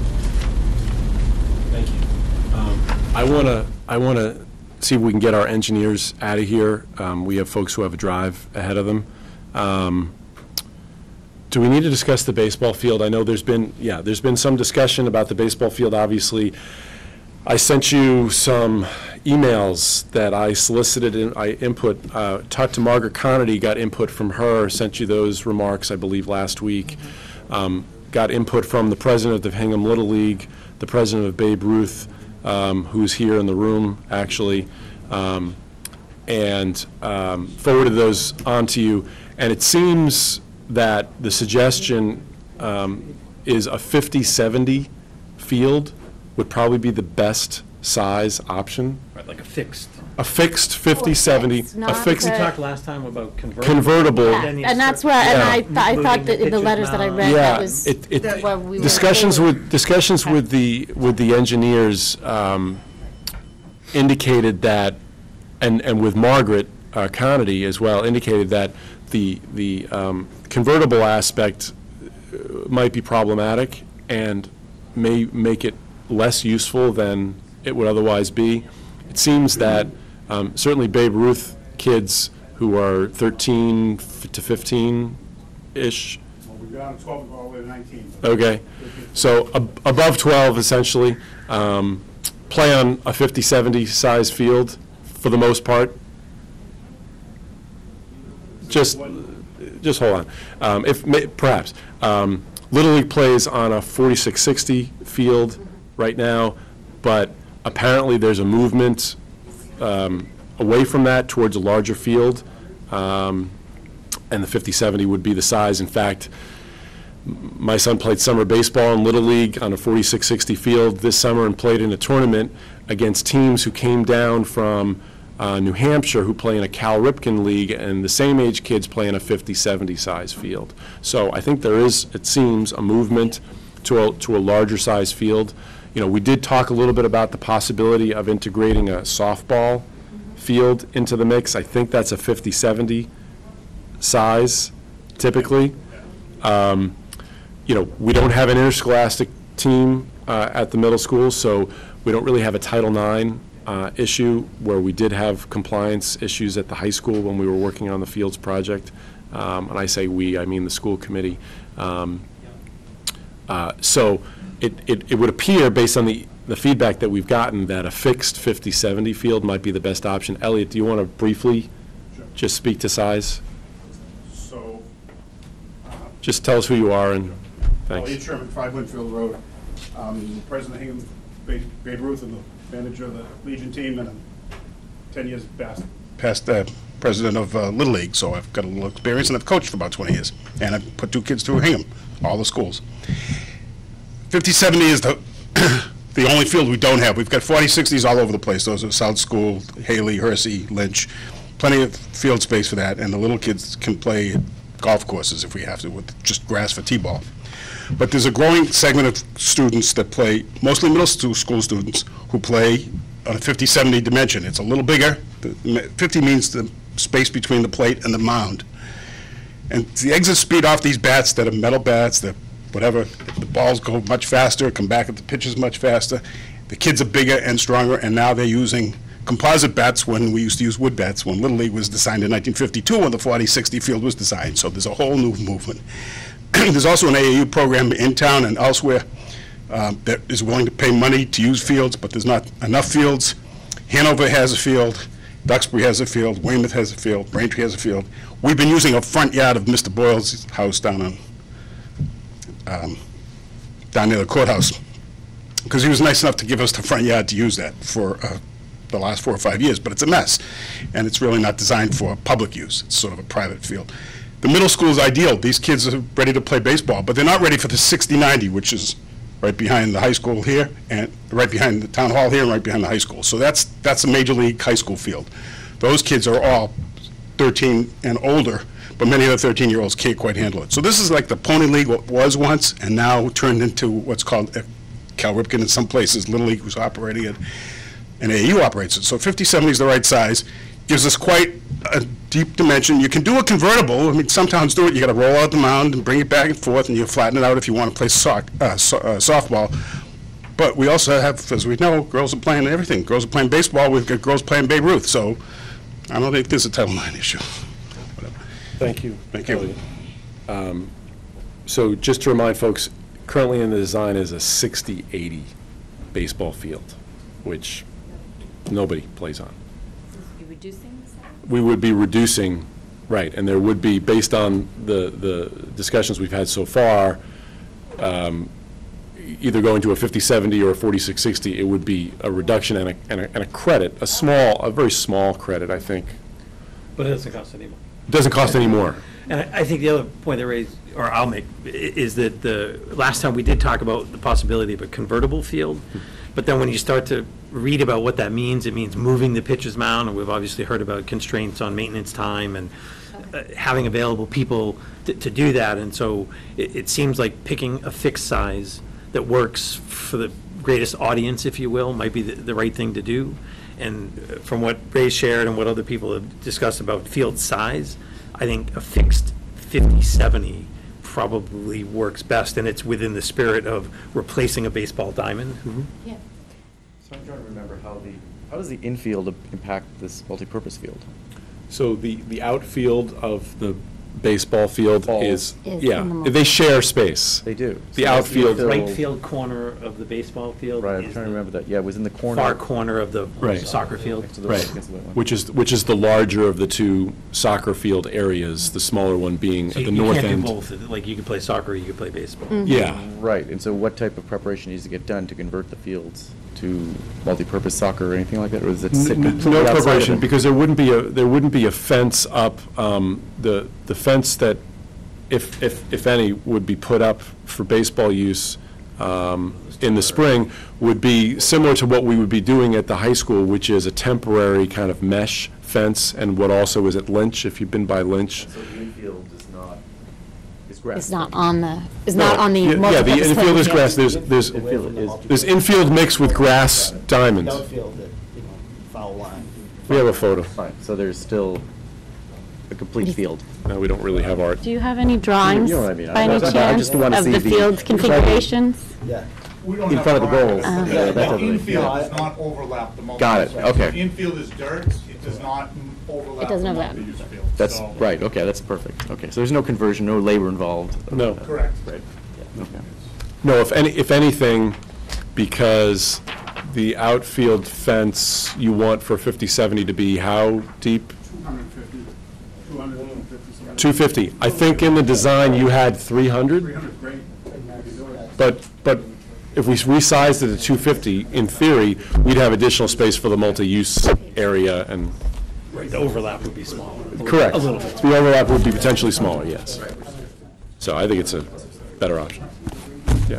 Thank you. Um, I want to, I want to see if we can get our engineers out of here. Um, We have folks who have a drive ahead of them. Um, Do we need to discuss the baseball field? I know there's been, yeah, there's been some discussion about the baseball field, obviously. I sent you some emails that I solicited and I input, uh, talked to Margaret Conity, got input from her, sent you those remarks, I believe, last week. um, got input from the president of the Hingham Little League, the president of Babe Ruth, um, who's here in the room, actually, um, and um, forwarded those on to you. And it seems that the suggestion um, is a fifty seventy field would probably be the best size option. Right, like a fixed. A fixed fifty seventy, a not fixed. We talked last time about convertible. Convertible. Yeah, Then you and that's start- where, and Yeah. I, th- I thought that in the Moving the letters that I pitches read, Yeah, that was it, it, where we were. discussions forward. with, discussions with the, with the engineers um, indicated that, and, and with Margaret uh, Conity as well, indicated that the, the um, convertible aspect uh, might be problematic and may make it less useful than it would otherwise be. It seems that um, certainly Babe Ruth kids who are thirteen to fifteen-ish. Well, we've gone twelve all the way to nineteen. Okay, so ab- above twelve essentially, um, play on a fifty seventy size field for the most part. Just, just hold on. Um, If, ma- perhaps, um, Little League plays on a forty-six sixty field right now, but apparently there's a movement um, away from that towards a larger field, um, and the fifty seventy would be the size. In fact, m- my son played summer baseball in Little League on a forty-six sixty field this summer and played in a tournament against teams who came down from uh, New Hampshire who play in a Cal Ripken League, and the same age kids play in a fifty seventy size field. So I think there is, it seems, a movement to a, to a larger size field. You know, we did talk a little bit about the possibility of integrating a softball field into the mix. I think that's a fifty seventy size typically. Um, you know, we don't have an interscholastic team uh, at the middle school, so we don't really have a Title nine uh, issue where we did have compliance issues at the high school when we were working on the Fields project. Um, and I say we, I mean the school committee. Um, uh, so it, it, it would appear, based on the, the feedback that we've gotten, that a fixed fifty seventy field might be the best option. Elliot, do you want to briefly just speak to size? So, Just tell us who you are and Elliot thanks. Sherman, five Winfield Road. I'm president of Hingham, Babe Babe Ruth, and the manager of the Legion team, and I'm ten years past. Past uh, president of uh, Little League, so I've got a little experience, and I've coached for about twenty years. And I've put two kids through Hingham, all the schools. fifty seventy is the, the only field we don't have. We've got forty sixties all over the place. Those are South School, Haley, Hersey, Lynch. Plenty of field space for that, and the little kids can play golf courses if we have to, with just grass for T-ball. But there's a growing segment of students that play, mostly middle school school students, who play on a fifty seventy dimension. It's a little bigger. The fifty means the space between the plate and the mound. And the exit speed off these bats that are metal bats, that whatever, the balls go much faster, come back at the pitches much faster. The kids are bigger and stronger, and now they're using composite bats when we used to use wood bats, when Little League was designed in nineteen fifty-two, when the forty sixty field was designed. So there's a whole new movement. There's also an A A U program in town and elsewhere um, that is willing to pay money to use fields, but there's not enough fields. Hanover has a field, Duxbury has a field, Weymouth has a field, Braintree has a field. We've been using a front yard of Mister Boyle's house down on, um, down near the courthouse, because he was nice enough to give us the front yard to use that for uh, the last four or five years, but it's a mess, and it's really not designed for public use. It's sort of a private field. The middle school is ideal. These kids are ready to play baseball, but they're not ready for the sixty ninety, which is right behind the high school here, and right behind the town hall here, and right behind the high school. So that's that's a major league high school field. Those kids are all thirteen and older, but many of the thirteen-year-olds can't quite handle it. So this is like the Pony League, what was once, and now turned into what's called uh, Cal Ripken in some places. Little League was operating it, and A A U operates it. So fifty seventy is the right size. Gives us quite a deep dimension. You can do a convertible. I mean, some towns do it. You got to roll out the mound and bring it back and forth, and you flatten it out if you want to play soc uh, so, uh, softball. But we also have, as we know, girls are playing everything. Girls are playing baseball. We've got girls playing Babe Ruth. So I don't think there's a Title nine issue. Whatever. Thank you. Thank you. Um, So just to remind folks, currently in the design is a sixty eighty baseball field, which nobody plays on. Reducing the size? We would be reducing, right, and there would be, based on the, the discussions we've had so far, um, either going to a fifty seventy or a forty-six sixty, it would be a reduction and a, and a, and a credit, a small, a very small credit, I think. But it doesn't cost any more. It doesn't cost any more. And I I think the other point they raised, or I'll make, i- is that the, last time we did talk about the possibility of a convertible field, but then when you start to read about what that means, it means moving the pitcher's mound, and we've obviously heard about constraints on maintenance time and uh, having available people to, to do that, and so it, it seems like picking a fixed size that works for the greatest audience, if you will, might be the, the right thing to do. And uh, from what Ray shared and what other people have discussed about field size, I think a fixed fifty seventy probably works best, and it's within the spirit of replacing a baseball diamond. So I'm trying to remember how the, how does the infield impact this multipurpose field? So the, the outfield of the baseball field is, Is yeah, in the multi- they share space. They do. The So that's outfield. infield- Right field corner of the baseball field Right, I'm is trying to the remember that. Yeah, it was in the corner. far corner of the Right. soccer field. Next to the- Right, against the white one. which is, which is the larger of the two soccer field areas, the smaller one being So at you the you north can't do end. both, like you could play soccer, you could play baseball. Yeah, Right, and so what type of preparation needs to get done to convert the fields to multipurpose soccer or anything like that, or is it sit N- n- completely no outside of preparation, it? because there wouldn't be a, there wouldn't be a fence up, um, the, the fence that, if, if, if any, would be put up for baseball use um, in the spring, would be similar to what we would be doing at the high school, which is a temporary kind of mesh fence, and what also is at Lynch, if you've been by Lynch. So the infield is not, is grass. It's not on the, it's not on the Yeah, multipurpose. Yeah, the infield playing is field. grass, there's, there's, Infield is, there's infield mixed with grass diamonds. Outfield, that, you know, foul line. We have a photo. fine, so there's still a complete field. No, we don't really have art. Do you have any drawings You know what I mean. I- by any I- I chance just wanna of see the the- field configurations? Yeah. We don't In have front of the drawings. goals. The- Yeah, that The doesn't- infield yeah. does not overlap the multi. Got it, okay. The infield is dirt, it does not overlap. It doesn't the overlap. multi-use field. That's, So- right, okay, that's perfect. Okay, so there's no conversion, no labor involved? No. Correct. Right, yeah, okay. No, if any, if anything, because the outfield fence you want for fifty seventy to be how deep? two hundred fifty, two hundred fifty. two fifty. I think in the design you had three hundred, three hundred, great. but, but if we resized it to two fifty, in theory, we'd have additional space for the multi-use area and, Right, the overlap would be smaller. correct. A little bit. The overlap would be potentially smaller, yes. So I think it's a better option. Yeah.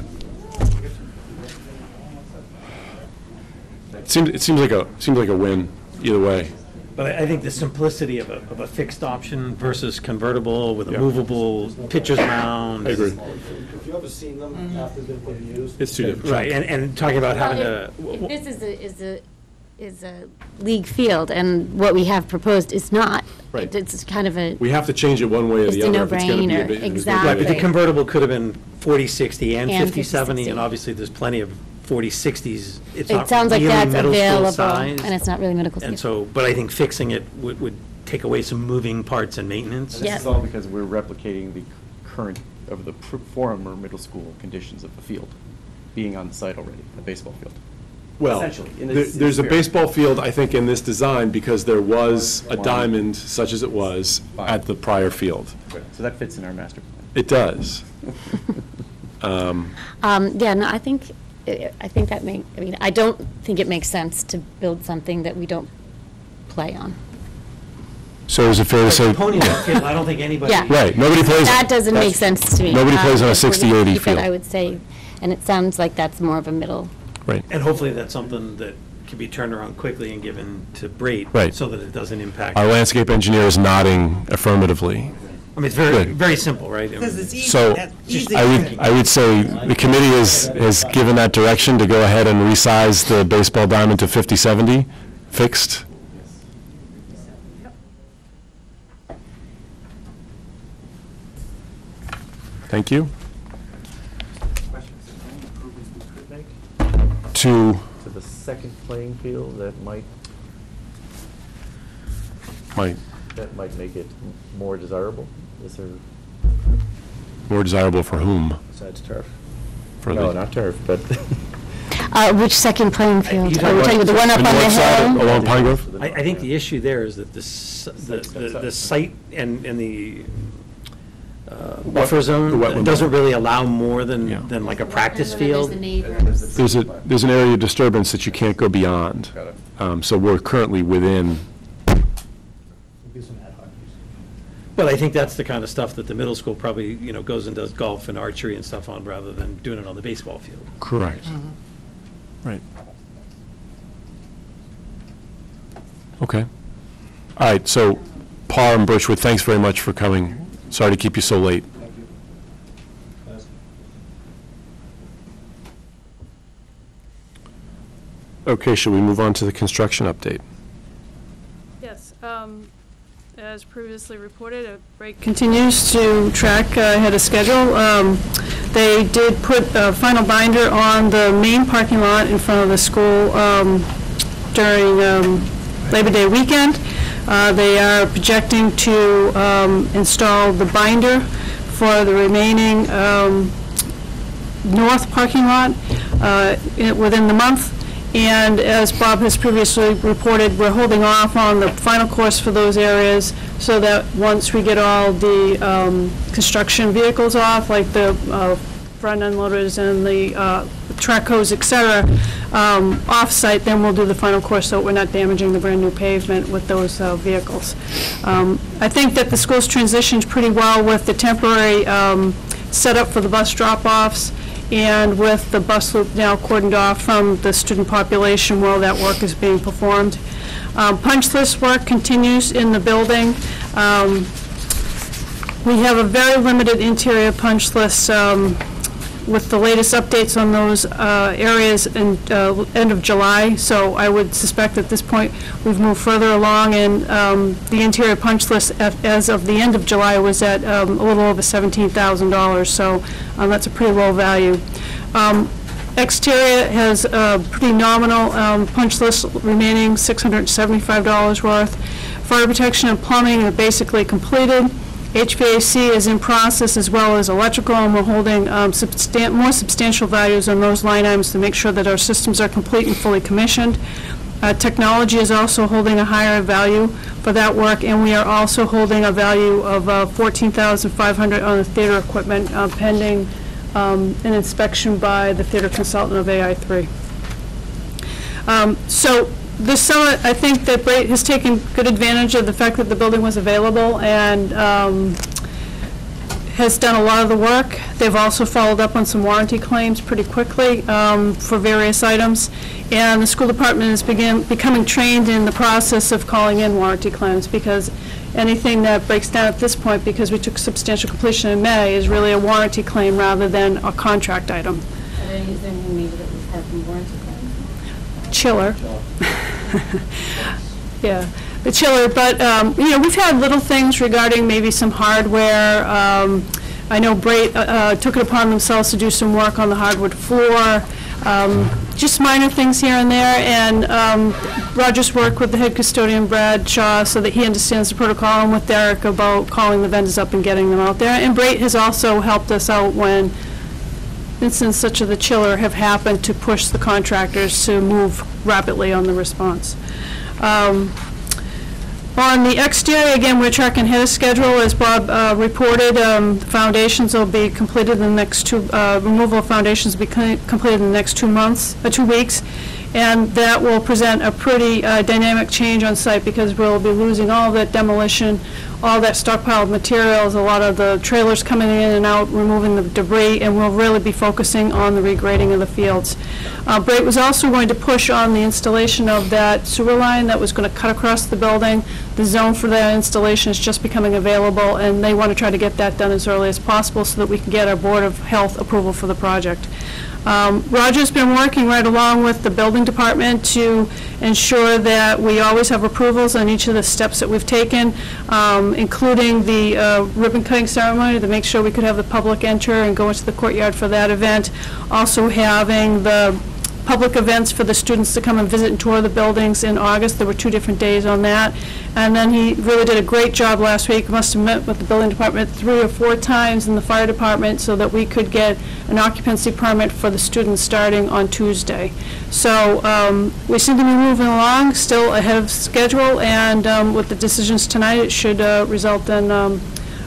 It seems, it seems like a, seems like a win either way. But I I think the simplicity of a, of a fixed option versus convertible with a Yeah. movable pitcher's mound. I agree. If you ever seen them after they've been used? It's two different. Right, and, and talking about having Well, a, if- If this is a, is a, is a league field, and what we have proposed is not. Right. It's kind of a, We have to change it one way or It's the a other. if it's gonna be a no-brainer. bit- if it's gonna be a Exactly. right, but the bit- convertible could have been forty sixty and And fifty seventy, and 50-60. obviously there's plenty of forty sixties. It's it not sounds like really that's middle school available, size. and it's not really medical. And so, but I think fixing it would, would take away some moving parts and maintenance. And this Yeah. is all because we're replicating the current, of the pr- former middle school conditions of the field, being on the site already, the baseball field. Well, Essentially, in there- this- in there's a this spirit. baseball field, I think, in this design because there was a diamond, such as it was, at the prior field. So that fits in our master plan. It does. Um, Um, yeah, no, I think, I think that make, I mean, I don't think it makes sense to build something that we don't play on. So is it fair to say? Pony ball field, I don't think anybody. Yeah. Right, nobody plays. That doesn't make sense to me. Nobody plays Um, on a if we're gonna sixty eighty keep it, field. I would say, and it sounds like that's more of a middle. Right. And hopefully that's something that can be turned around quickly and given to Brate. Right. So that it doesn't impact. Our landscape engineer is nodding affirmatively. I mean, it's very, Good. very simple, right? Because it's easy, So that- easy. I would, I would say the committee has, has given that direction to go ahead and resize the baseball diamond to fifty seventy, fixed. Thank you. Questions, any improvements we could make To, to the second playing field that might, might, that might make it m- more desirable? Is there? more desirable for whom? Besides turf? For No, the- not turf, but. Uh, which second playing field? you Are we talking about the one up The on the north side hill? along Pine Grove? I, I think the issue there is that the, s- the, the the site and, and the uh, buffer zone. the wetland It doesn't buffer. really allow more than, than like a practice field. There's a, there's an area of disturbance that you can't go beyond. Um, So we're currently within. But I think that's the kind of stuff that the middle school probably, you know, goes and does golf and archery and stuff on, rather than doing it on the baseball field. Correct. Right. Okay. All right, so Paul and Birchwood, thanks very much for coming. Sorry to keep you so late. Okay, shall we move on to the construction update? Yes, um, as previously reported, a break continues to track uh, ahead of schedule. Um, They did put a final binder on the main parking lot in front of the school um, during um, Labor Day weekend. Uh, They are projecting to um, install the binder for the remaining um, north parking lot uh, in- within the month. And as Bob has previously reported, we're holding off on the final course for those areas so that once we get all the um, construction vehicles off, like the uh, front end loaders and the uh, track hose, et cetera, um, off-site, then we'll do the final course so we're not damaging the brand-new pavement with those uh, vehicles. Um, I think that the school's transitioned pretty well with the temporary um, setup for the bus drop-offs, and with the bus loop now cordoned off from the student population while that work is being performed. Um, Punch list work continues in the building. Um, We have a very limited interior punch list um, with the latest updates on those uh, areas in uh, end of July, so I would suspect at this point we've moved further along, and um, the interior punch list at- as of the end of July was at um, a little over seventeen thousand dollars, so um, that's a pretty low value. Um, Exterior has a pretty nominal um, punch list remaining, six hundred seventy-five dollars worth. Fire protection and plumbing are basically completed. H V A C is in process, as well as electrical, and we're holding um, substan- more substantial values on those line items to make sure that our systems are complete and fully commissioned. Uh, Technology is also holding a higher value for that work, and we are also holding a value of uh, fourteen thousand five hundred dollars on the theater equipment uh, pending um, an inspection by the theater consultant of A I three. Um, So this summer, I think that Brate has taken good advantage of the fact that the building was available and um, has done a lot of the work. They've also followed up on some warranty claims pretty quickly um, for various items. And the school department is begin, becoming trained in the process of calling in warranty claims, because anything that breaks down at this point, because we took substantial completion in May, is really a warranty claim rather than a contract item. Are there anything maybe that we've had from warranty claims? Chiller. Yeah, the chiller, but, um, you know, we've had little things regarding maybe some hardware. Um, I know Brate uh, uh, took it upon themselves to do some work on the hardwood floor, um, just minor things here and there, and um, Roger's worked with the head custodian, Brad Shaw, so that he understands the protocol, and with Derek about calling the vendors up and getting them out there. And Brate has also helped us out when incidents such as the chiller have happened, to push the contractors to move rapidly on the response. Um, On the exterior, again, we're tracking ahead of schedule, as Bob uh, reported. Um, the Foundations will be completed in the next two, uh, removal of foundations will be co- completed in the next two months, uh, two weeks, and that will present a pretty uh, dynamic change on site, because we'll be losing all that demolition, all that stockpiled materials, a lot of the trailers coming in and out, removing the debris, and we'll really be focusing on the regrading of the fields. Uh, Brate was also going to push on the installation of that sewer line that was going to cut across the building. The zone for that installation is just becoming available, and they want to try to get that done as early as possible so that we can get our Board of Health approval for the project. Um, Roger's been working right along with the building department to ensure that we always have approvals on each of the steps that we've taken, um, including the uh, ribbon cutting ceremony to make sure we could have the public enter and go into the courtyard for that event. Also having the public events for the students to come and visit and tour the buildings in August. There were two different days on that. And then he really did a great job last week. Must have met with the building department three or four times in the fire department so that we could get an occupancy permit for the students starting on Tuesday. So um, we seem to be moving along, still ahead of schedule, and um, with the decisions tonight, it should uh, result in um,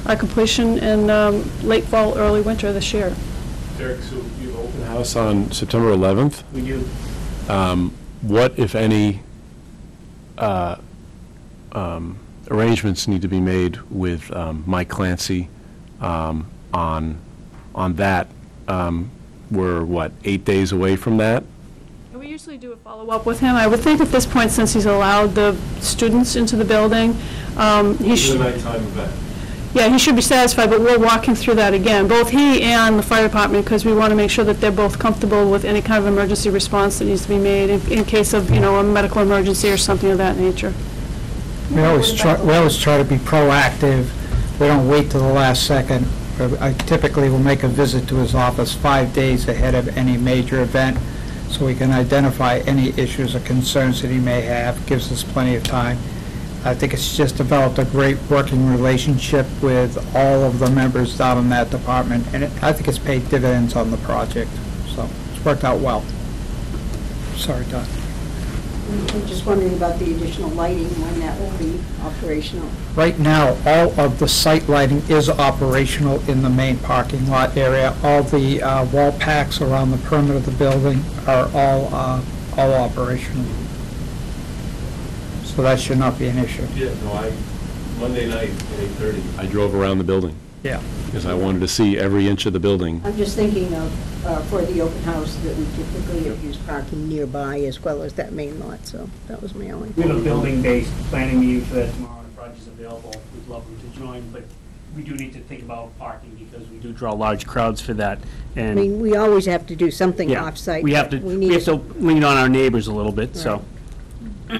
our completion in um, late fall, early winter this year. Derek, so you have open house on September eleventh? We do. Um, What, if any, uh, um, arrangements need to be made with um, Mike Clancy um, on, on that? Um, We're, what, eight days away from that? And we usually do a follow-up with him. I would think at this point, since he's allowed the students into the building, um, he should... nighttime event. Yeah, he should be satisfied, but we'll walk him through that again, both he and the fire department, because we want to make sure that they're both comfortable with any kind of emergency response that needs to be made in, in case of, you know, a medical emergency or something of that nature. We always try, we always try to be proactive. We don't wait till the last second. I typically will make a visit to his office five days ahead of any major event, so we can identify any issues or concerns that he may have. Gives us plenty of time. I think it's just developed a great working relationship with all of the members down in that department, and it, I think it's paid dividends on the project. So it's worked out well. Sorry, Don. I'm just wondering about the additional lighting, when that will be operational. Right now, all of the site lighting is operational in the main parking lot area. All the uh, wall packs around the perimeter of the building are all, uh, all operational. So that should not be an issue. Yeah, no, I, Monday night at eight thirty. I drove around the building. Yeah. Because I wanted to see every inch of the building. I'm just thinking of, uh, for the open house, that we typically have used parking nearby as well as that main lot, so that was my only. We have a building-based planning meeting for that tomorrow, and if Roger's available, we'd love him to join, but we do need to think about parking because we do draw large crowds for that. I And mean, we always have to do something yeah, off-site. we have to, but we need have to lean on our neighbors a little bit, so. Mary,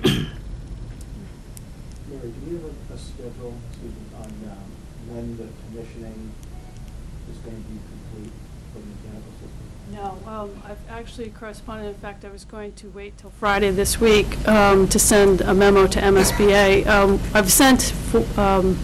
do you have a- a schedule, excuse me, on um, when the commissioning is going to be complete for the mechanical system? No, um, I've actually corresponded, in fact, I was going to wait till Friday this week um, to send a memo to M S B A. Um, I've sent, um,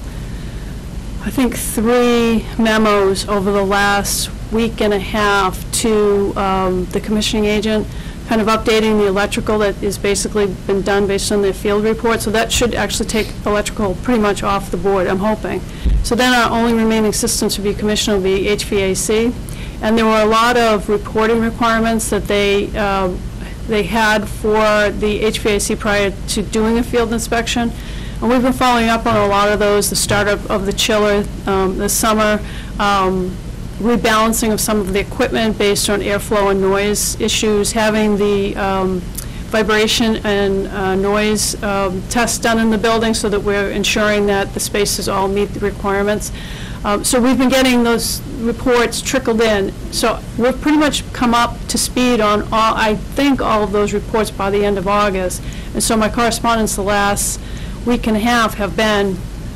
I think, three memos over the last week and a half to um, the commissioning agent, kind of updating the electrical that is basically been done based on the field report. So that should actually take electrical pretty much off the board, I'm hoping. So then our only remaining system to be commissioned will be H V A C. And there were a lot of reporting requirements that they, um, they had for the H V A C prior to doing a field inspection. And we've been following up on a lot of those, the start of, of the chiller um, this summer, um, rebalancing of some of the equipment based on airflow and noise issues, having the um, vibration and uh, noise um, tests done in the building so that we're ensuring that the spaces all meet the requirements. Um, so we've been getting those reports trickled in. So we've pretty much come up to speed on all, I think, all of those reports by the end of August. And so my correspondence the last week and a half have been,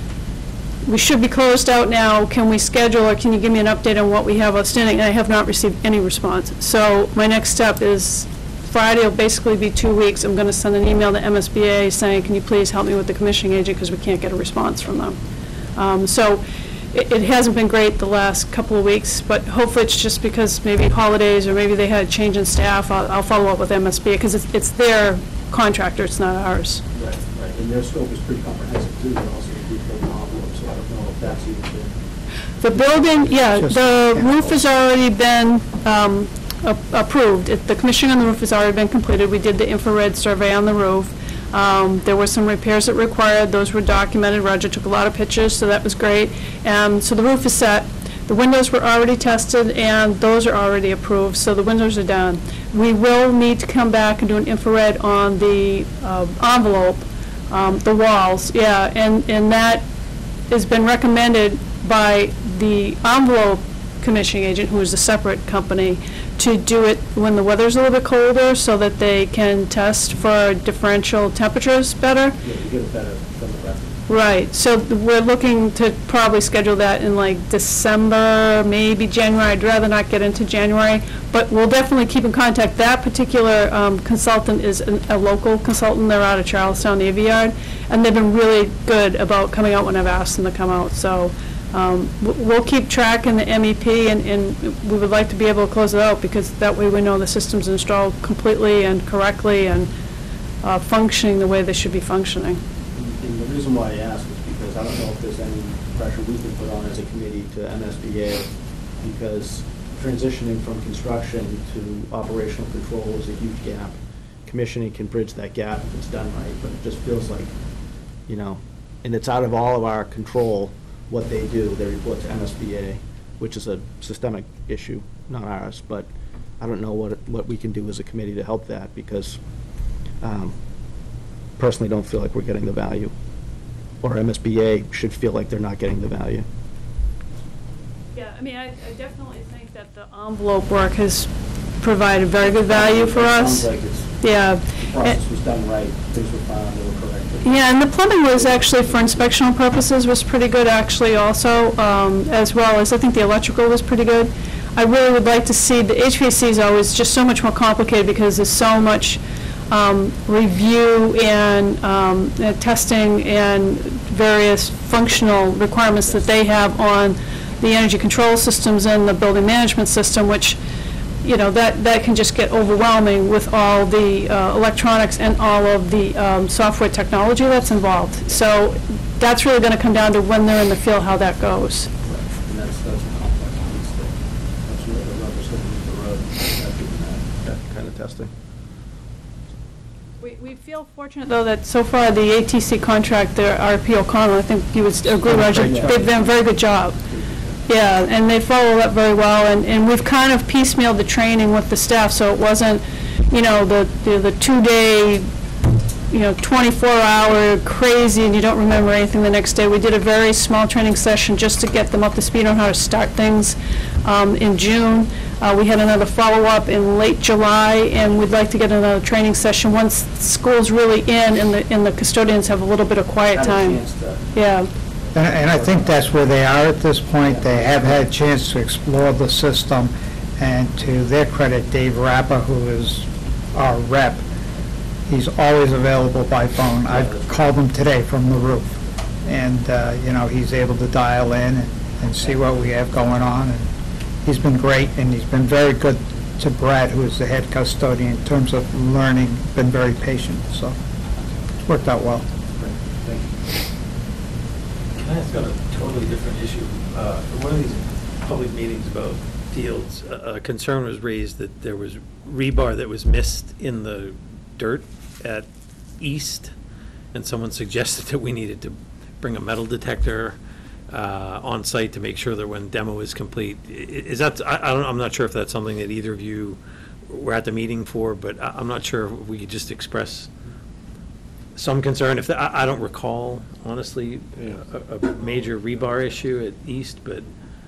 we should be closed out now, can we schedule, or can you give me an update on what we have outstanding? And I have not received any response. So my next step is Friday will basically be two weeks. I'm going to send an email to M S B A saying, can you please help me with the commissioning agent, because we can't get a response from them. Um, so it, it hasn't been great the last couple of weeks, but hopefully it's just because maybe holidays or maybe they had a change in staff. I'll, I'll follow up with M S B A because it's, it's their contractor, it's not ours. Right, right, and their scope is pretty comprehensive too, they're also a good building envelope, so I don't know if that's even been. The building, yeah, Just the chemicals. roof has already been um, a- approved. It- The commissioning on the roof has already been completed. We did the infrared survey on the roof. Um, There were some repairs that required. Those were documented. Roger took a lot of pictures, so that was great. Um, So the roof is set. The windows were already tested, and those are already approved, so the windows are done. We will need to come back and do an infrared on the uh, envelope, um, the walls, yeah, and, and that has been recommended by the envelope commissioning agent, who is a separate company, to do it when the weather's a little bit colder so that they can test for differential temperatures better. Yeah, to get a better demographic. Right, so th- we're looking to probably schedule that in like December, maybe January. I'd rather not get into January, but we'll definitely keep in contact. That particular um, consultant is an- a local consultant. They're out of Charlestown Navy Yard, and they've been really good about coming out when I've asked them to come out. So um, w- we'll keep track in the M E P, and, and we would like to be able to close it out, because that way we know the system's installed completely and correctly and uh, functioning the way they should be functioning. And the reason why I ask is because I don't know if there's any pressure we can put on as a committee to M S B A, because transitioning from construction to operational control is a huge gap. Commissioning can bridge that gap if it's done right, but it just feels like, you know, and it's out of all of our control what they do. They report to M S B A, which is a systemic issue, not ours, but I don't know what, what we can do as a committee to help that, because um, personally don't feel like we're getting the value, or M S B A should feel like they're not getting the value. Yeah, I mean, I, I definitely think that the envelope work has provided very good value for us. Sounds like it's, Yeah. the process was done right, things were found, they were corrected. Yeah, and the plumbing was actually, for inspectional purposes, was pretty good actually also, um, as well as I think the electrical was pretty good. I really would like to see, the H V A C is always just so much more complicated because there's so much um, review and um, uh, testing and various functional requirements that they have on the energy control systems and the building management system, which, you know, that, that can just get overwhelming with all the uh, electronics and all of the um, software technology that's involved. So that's really going to come down to when they're in the field, how that goes. And that's, that's a complex piece that, that's where the rubber's going to meet the road, that, that, that kind of testing. We, we feel fortunate, though, that so far the A T C contract, their R P O'Connell, I think you would agree, Roger, they've done a very good job. Yeah, and they follow up very well, and, and we've kind of piecemealed the training with the staff, so it wasn't, you know, the, the, the two-day, you know, twenty-four hour crazy, and you don't remember anything the next day. We did a very small training session just to get them up to speed on how to start things um, in June. Uh, we had another follow-up in late July, and we'd like to get another training session once school's really in and the, and the custodians have a little bit of quiet Had a time. chance to- Yeah. And and I think that's where they are at this point. They have had a chance to explore the system, and to their credit, Dave Rappa, who is our rep, he's always available by phone. I called him today from the roof, and, uh, you know, he's able to dial in and and see what we have going on, and he's been great, and he's been very good to Brad, who is the head custodian, in terms of learning, been very patient, so it's worked out well. Thank you. Can I ask on a totally different issue? Uh, in one of these public meetings about fields, a a concern was raised that there was rebar that was missed in the dirt at East, and someone suggested that we needed to bring a metal detector uh, on site to make sure that when demo is complete. I- Is that, I I don't, I'm not sure if that's something that either of you were at the meeting for, but I- I'm not sure if we could just express some concern. If, the- I I don't recall, honestly, a a major rebar issue at East, but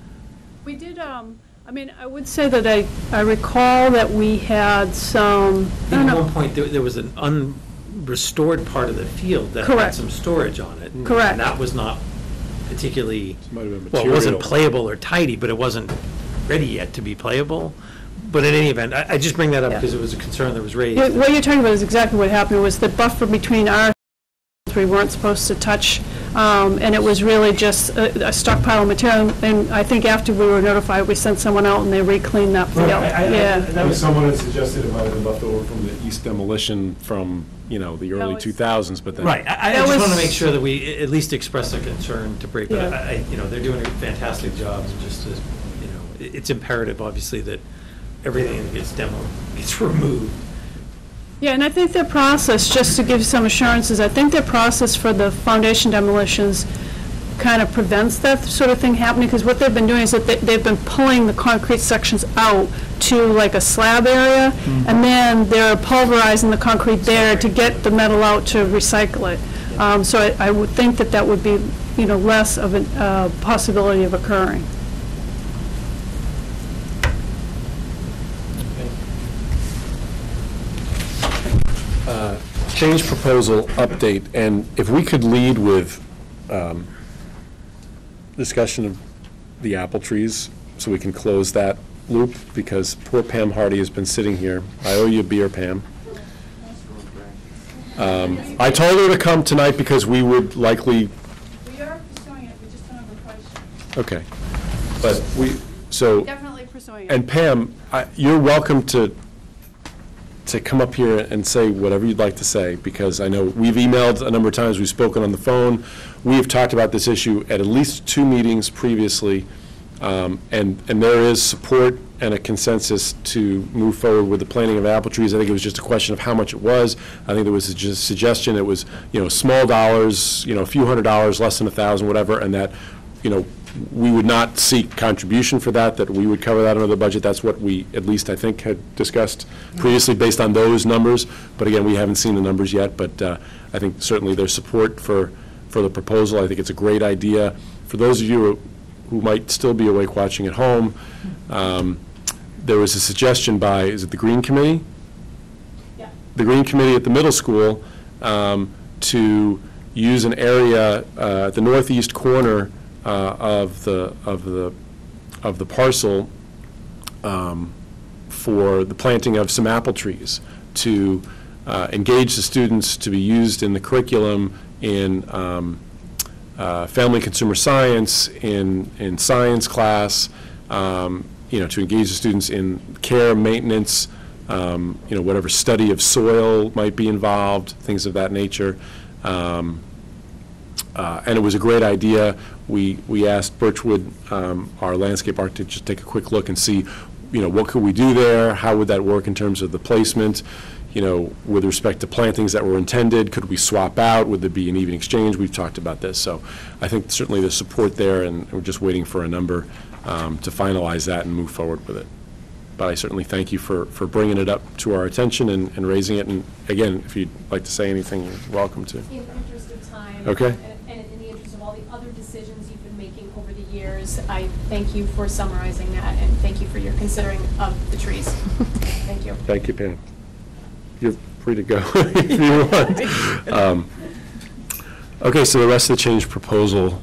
We did, um, I mean, I would say that I, I recall that we had some, I don't at know. one point, there there was an unrestored part of the field that had Correct. some storage on it. Correct. And that was not particularly, Might have been well, it wasn't materials. playable or tidy, but it wasn't ready yet to be playable. But in any event, I, I just bring that up Yeah. because it was a concern that was raised. What what you're talking about is exactly what happened, was the buffer between our, we weren't supposed to touch, um, and it was really just a a stockpile of material, and I think after we were notified, we sent someone out and they re-cleaned that field. Yeah. That was someone that suggested it might have been left over from the East demolition from, you know, the early it's- two thousands, but then. Right, I, I That just want was- to make sure that we a- at least express a concern to break, but Yeah. I, I- you know, they're doing a fantastic job, and just to, you know, it- it's imperative, obviously, that everything that gets demoed gets removed. Yeah, and I think their process, just to give some assurances, I think their process for the foundation demolitions kind of prevents that sort of thing happening, because what they've been doing is that they- they've been pulling the concrete sections out to like a slab area, and then they're pulverizing the concrete there to get the metal out to recycle it. Um, So I I would think that that would be, you know, less of a uh, possibility of occurring. Uh, Change proposal update, and if we could lead with um, discussion of the apple trees, so we can close that loop, because poor Pam Hardy has been sitting here. I owe you a beer, Pam. Um, I told her to come tonight because we would likely, We are pursuing it, we just don't have a question. okay, but we, so. Definitely pursuing it. And Pam, I- you're welcome to to come up here and say whatever you'd like to say, because I know we've emailed a number of times, we've spoken on the phone, we've talked about this issue at at least two meetings previously, um, and, and there is support and a consensus to move forward with the planting of apple trees. I think it was just a question of how much it was. I think there was a just suggestion it was, you know, small dollars, you know, a few hundred dollars, less than a thousand, whatever, and that, you know, we would not seek contribution for that, that we would cover that under the budget. That's what we, at least I think, had discussed previously based on those numbers. But again, we haven't seen the numbers yet, but uh, I think certainly there's support for, for the proposal. I think it's a great idea. For those of you who, who might still be awake watching at home, um, there was a suggestion by, is it the Green Committee? Yeah. The Green Committee at the middle school um, to use an area uh, at the northeast corner uh, of the of the of the parcel um, for the planting of some apple trees, to uh, engage the students to be used in the curriculum in um, uh, family consumer science, in in science class. Um, you know, to engage the students in care, maintenance, um, you know, whatever study of soil might be involved, things of that nature. Um, uh, and it was a great idea. We, we asked Birchwood, um, our landscape architect, to take a quick look and see, you know, what could we do there? How would that work in terms of the placement? You know, with respect to plantings that were intended, could we swap out? Would there be an even exchange? We've talked about this. So I think certainly there's support there, and we're just waiting for a number Um, to finalize that and move forward with it. But I certainly thank you for, for bringing it up to our attention and, and raising it. And again, if you'd like to say anything, you're welcome to. In the interest of time. Okay. And, and in the interest of all the other decisions you've been making over the years, I thank you for summarizing that, and thank you for your considering of the trees. Thank you. Thank you, Pam. You're free to go if you want. Um, okay, so the rest of the change proposal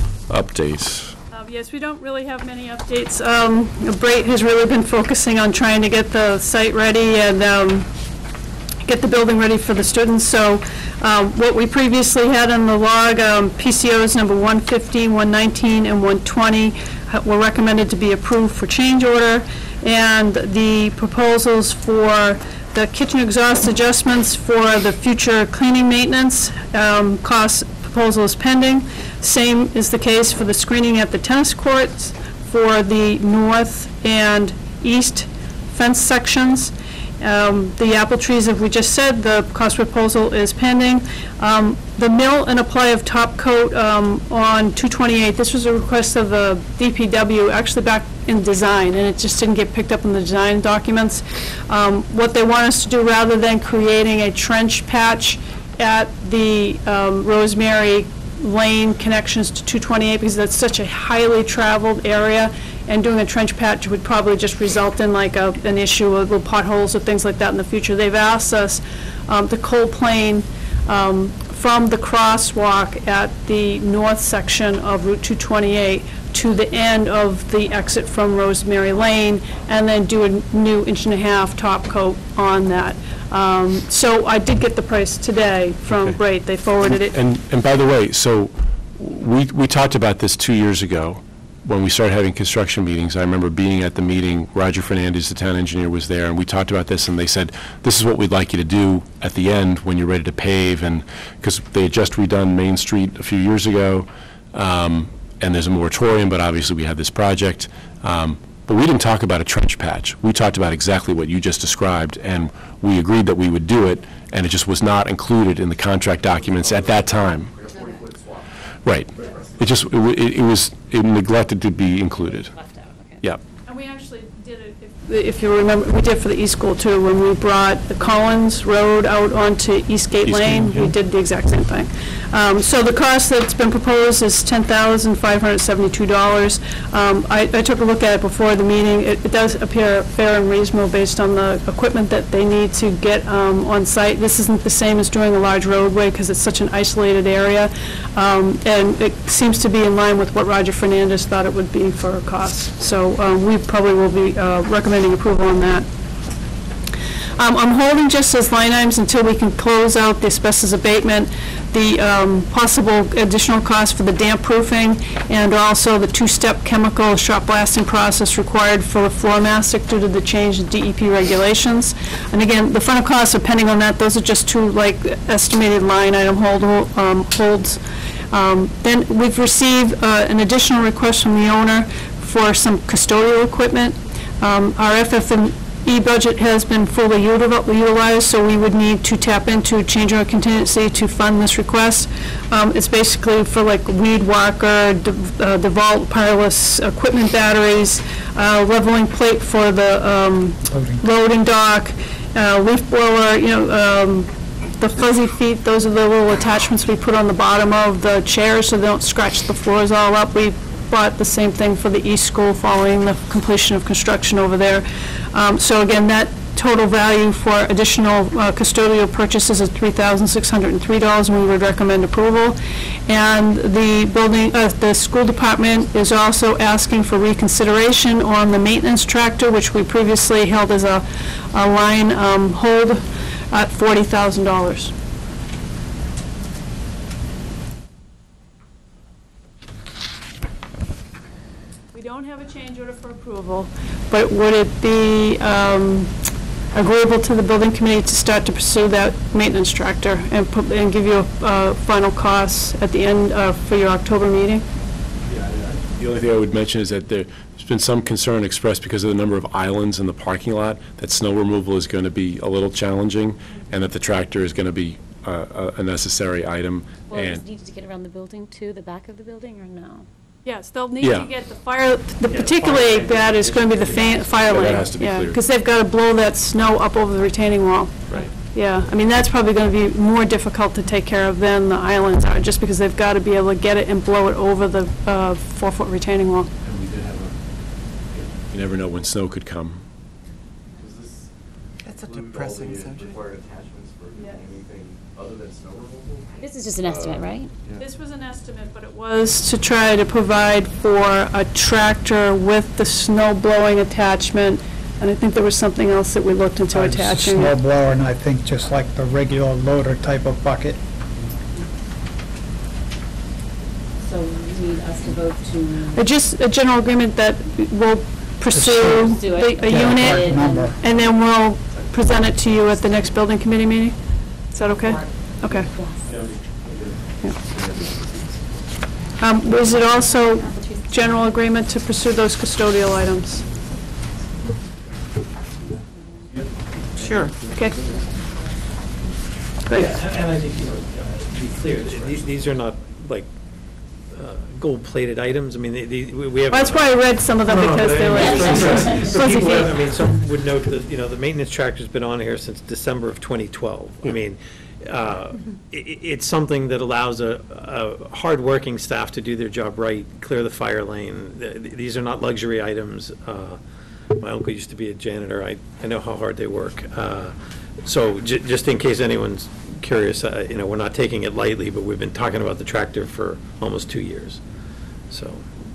updates. Yes, we don't really have many updates. Um, Brait has really been focusing on trying to get the site ready and um, get the building ready for the students. So um, what we previously had in the log, um, P C Os number one fifteen, one nineteen, and one twenty were recommended to be approved for change order. And the proposals for the kitchen exhaust adjustments for the future cleaning maintenance um, cost proposal is pending. Same is the case for the screening at the tennis courts, for the north and east fence sections. Um, the apple trees, as we just said, the cost proposal is pending. Um, the mill and apply of top coat um, on two twenty-eight, this was a request of the D P W, actually back in design, and it just didn't get picked up in the design documents. Um, what they want us to do, rather than creating a trench patch at the um, Rosemary Lane connections to two twenty-eight, because that's such a highly traveled area, and doing a trench patch would probably just result in like a, an issue of little potholes or things like that in the future. They've asked us um, to cold plane um, from the crosswalk at the north section of Route two twenty-eight to the end of the exit from Rosemary Lane, and then do a new inch and a half top coat on that. Um, so I did get the price today from Brait. They forwarded it. And, and by the way, so we, we talked about this two years ago when we started having construction meetings. I remember being at the meeting, Roger Fernandez, the town engineer, was there, and we talked about this, and they said, this is what we'd like you to do at the end when you're ready to pave, and because they had just redone Main Street a few years ago, um, and there's a moratorium, but obviously we had this project. Um, But we didn't talk about a trench patch. We talked about exactly what you just described, and we agreed that we would do it, and it just was not included in the contract documents at that time. Right. It just, it, wa- it it was it neglected to be included. Yeah. And we actually did it, if, if you remember, we did for the East School too, when we brought the Collins Road out onto Eastgate Eastgate, Lane, yeah. we did the exact same thing. Um, so the cost that's been proposed is ten thousand five hundred seventy-two dollars. Um, I, I took a look at it before the meeting. It, it does appear fair and reasonable based on the equipment that they need to get um, on site. This isn't the same as doing a large roadway because it's such an isolated area. Um, and it seems to be in line with what Roger Fernandez thought it would be for a cost. So um, we probably will be uh, recommending approval on that. Um, I'm holding just as line items until we can close out the asbestos abatement, the um, possible additional cost for the damp proofing, and also the two-step chemical shot blasting process required for the floor mastic due to the change in D E P regulations. And again, the final costs are pending on that. Those are just two like estimated line item hold, um, holds. Um, then we've received uh, an additional request from the owner for some custodial equipment. Um, our F F M E budget has been fully utilized, so we would need to tap into change order contingency to fund this request. Um, it's basically for like weed whacker, the uh, DeVault wireless equipment batteries, uh, leveling plate for the um, loading. loading dock, uh, leaf blower, you know, um, the fuzzy feet, those are the little attachments we put on the bottom of the chairs so they don't scratch the floors all up. We bought the same thing for the East School following the completion of construction over there. Um, so again, that total value for additional uh, custodial purchases is three thousand six hundred three dollars, and we would recommend approval. And the building, uh, the school department is also asking for reconsideration on the maintenance tractor, which we previously held as a, a line um, hold at forty thousand dollars. We don't have a change order for approval, but would it be um, agreeable to the building committee to start to pursue that maintenance tractor and put, and give you a uh, final cost at the end uh, for your October meeting? The only thing I would mention is that there, there's been some concern expressed because of the number of islands in the parking lot that snow removal is going to be a little challenging, and that the tractor is going to be uh, a, a necessary item. Well, and does it need to get around the building to the back of the building, or no? Yes, they'll need Yeah. to get the fire, the particularly bad is going to be the fa- fire Yeah, lane. that has to be cleared. Because they've got to blow that snow up over the retaining wall. Right. Yeah, I mean, that's probably going to be more difficult to take care of than the islands are, just because they've got to be able to get it and blow it over the uh, four-foot retaining wall. And we did have a, you never know when snow could come. That's a depressing subject. attachments for anything other than snow removal? This is just an estimate, right? This was an estimate, but it was to try to provide for a tractor with the snow blowing attachment, and I think there was something else that we looked into Uh, attaching. Snow blower, and I think just like the regular loader type of bucket. So you need us to vote to... Uh, Just a general agreement that we'll pursue Pursue it. the- a Yeah, unit, number. and then we'll present it to you at the next building committee meeting? Is that okay? Okay. Yeah. Um, Was it also general agreement to pursue those custodial items? Sure. Okay. Good. And I think, you know, to be clear, these, these are not like uh, gold-plated items. I mean, they- they- we we have. That's why I read some of them, No, no, because but they were I mean, for- for fuzzy people, I feet. mean, some would note that, you know, the maintenance tractor's been on here since December of twenty twelve. I mean, uh, i- i- it's something that allows a, a hardworking staff to do their job right, clear the fire lane. Th- th- These are not luxury items. Uh, My uncle used to be a janitor. I, I know how hard they work. Uh, So j- just in case anyone's curious, uh, you know, we're not taking it lightly, but we've been talking about the tractor for almost two years, so.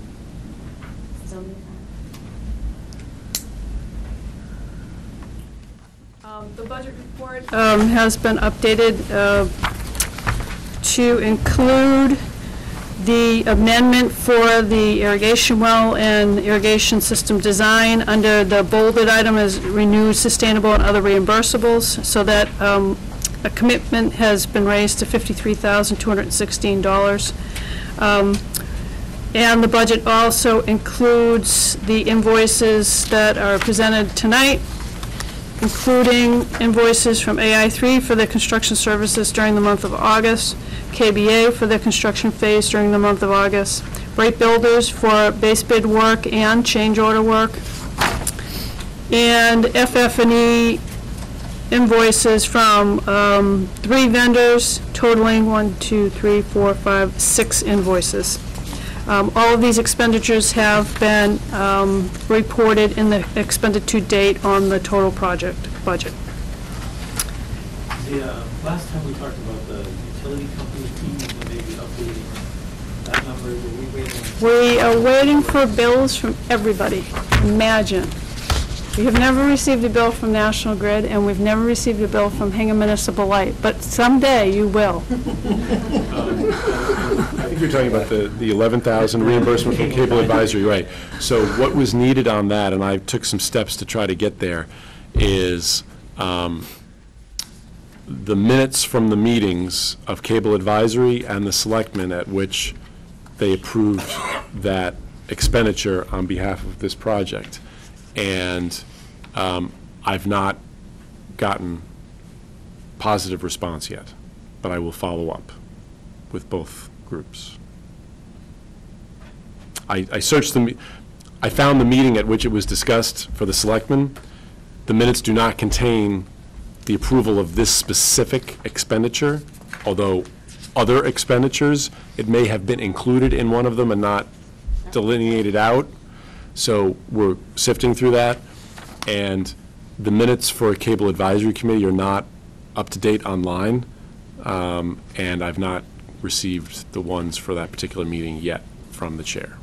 Um, The budget report um, has been updated uh, to include the amendment for the irrigation well and irrigation system design. Under the bolded item is renewed, sustainable, and other reimbursables, so that um, a commitment has been raised to fifty-three thousand two hundred sixteen dollars. Um, And the budget also includes the invoices that are presented tonight, including invoices from A I three for their construction services during the month of August, K B A for their construction phase during the month of August, Bright Builders for base bid work and change order work, and F F and E invoices from um, three vendors totaling one, two, three, four, five, six invoices. Um, All of these expenditures have been um, reported in the expended to date on the total project budget. The, uh, last time we talked about the utility company fees and maybe updating that number, were we waiting? We are waiting for bills from everybody. Imagine. We have never received a bill from National Grid, and we've never received a bill from Hingham Municipal Light, but someday you will. I think you're talking about the, the eleven thousand reimbursement from Cable Advisory, right. So what was needed on that, and I took some steps to try to get there, is um, the minutes from the meetings of Cable Advisory and the selectmen at which they approved that expenditure on behalf of this project. And um, I've not gotten positive response yet, but I will follow up with both groups. I, I searched the, me- I found the meeting at which it was discussed for the selectmen. The minutes do not contain the approval of this specific expenditure, although other expenditures, it may have been included in one of them and not delineated out. So we're sifting through that, and the minutes for a Cable Advisory Committee are not up to date online, um, and I've not received the ones for that particular meeting yet from the chair.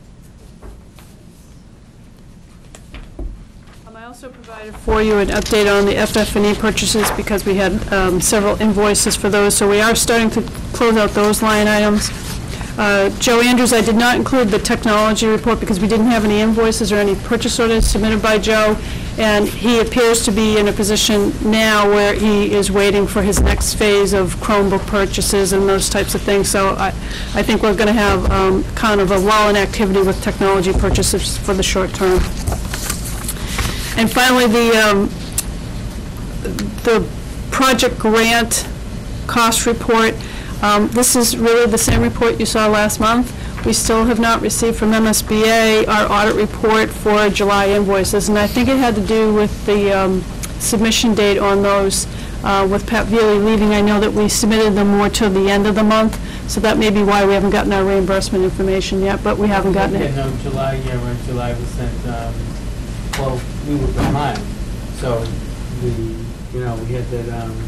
Um, I also provided for you an update on the F F and E purchases because we had um, several invoices for those, so we are starting to close out those line items. Uh, Joe Andrews, I did not include the technology report because we didn't have any invoices or any purchase orders submitted by Joe, and he appears to be in a position now where he is waiting for his next phase of Chromebook purchases and those types of things. So I, I think we're going to have um, kind of a lull in activity with technology purchases for the short term. And finally, the um, the project grant cost report. Um, This is really the same report you saw last month. We still have not received from M S B A our audit report for July invoices, and I think it had to do with the um, submission date on those. Uh, With Pat Veely leaving, I know that we submitted them more till the end of the month, so that may be why we haven't gotten our reimbursement information yet, but we haven't gotten it. Yeah, no, July, yeah, right, July was sent, um, well, we were behind, so we, you know, we had that, um,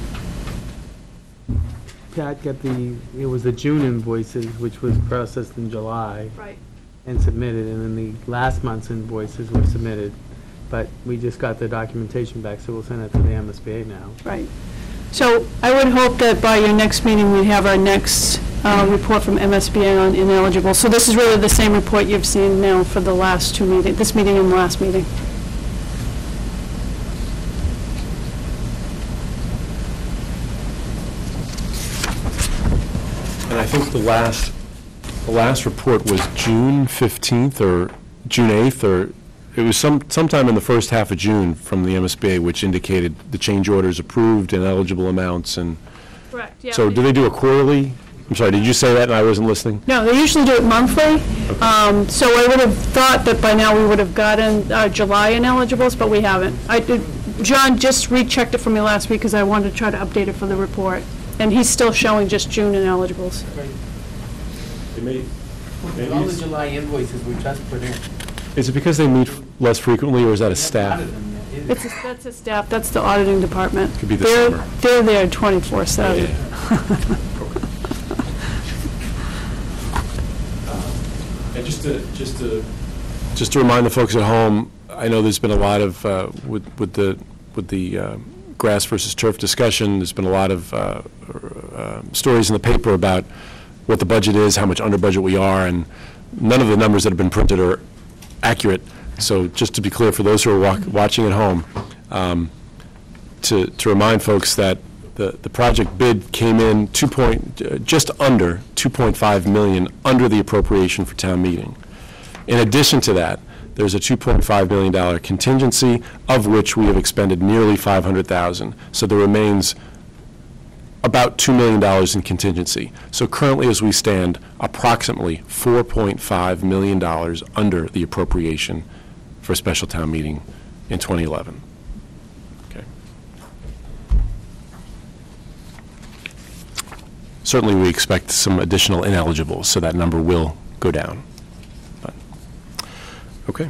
Pat got the, it was the June invoices, which was processed in July. Right. And submitted, and then the last month's invoices were submitted. But we just got the documentation back, so we'll send it to the M S B A now. Right. So I would hope that by your next meeting, we have our next uh, report from M S B A on ineligible. So this is really the same report you've seen now for the last two meetings, this meeting and the last meeting. And I think the last, the last report was June fifteenth or June eighth, or it was some, sometime in the first half of June from the M S B A, which indicated the change orders approved and eligible amounts. And correct, yeah. so do they do a quarterly? I'm sorry, did you say that and I wasn't listening? No, they usually do it monthly. Um, So I would have thought that by now we would have gotten uh, July ineligibles, but we haven't. I did, John just rechecked it for me last week because I wanted to try to update it for the report. And he's still showing just June ineligibles. They may, maybe All the it's- July invoices were just put in. Is it because they meet less frequently, or is that a staff? It's, a- that's a staff, that's the auditing department. Could be the They're- summer. They're there twenty-four seven. And just to, just to... Just to remind the folks at home, I know there's been a lot of, uh, with, with the, with the uh, grass versus turf discussion, there's been a lot of uh, uh, stories in the paper about what the budget is, how much under budget we are, and none of the numbers that have been printed are accurate. So just to be clear, for those who are walk, watching at home, um, to, to remind folks that the, the project bid came in two point, uh, just under two point five million under the appropriation for town meeting. In addition to that, there's a two point five million dollar contingency, of which we have expended nearly five hundred thousand dollars. So there remains about two million dollars in contingency. So currently, as we stand, approximately four point five million dollars under the appropriation for a special town meeting in twenty eleven. Okay. Certainly, we expect some additional ineligibles, so that number will go down. But, okay.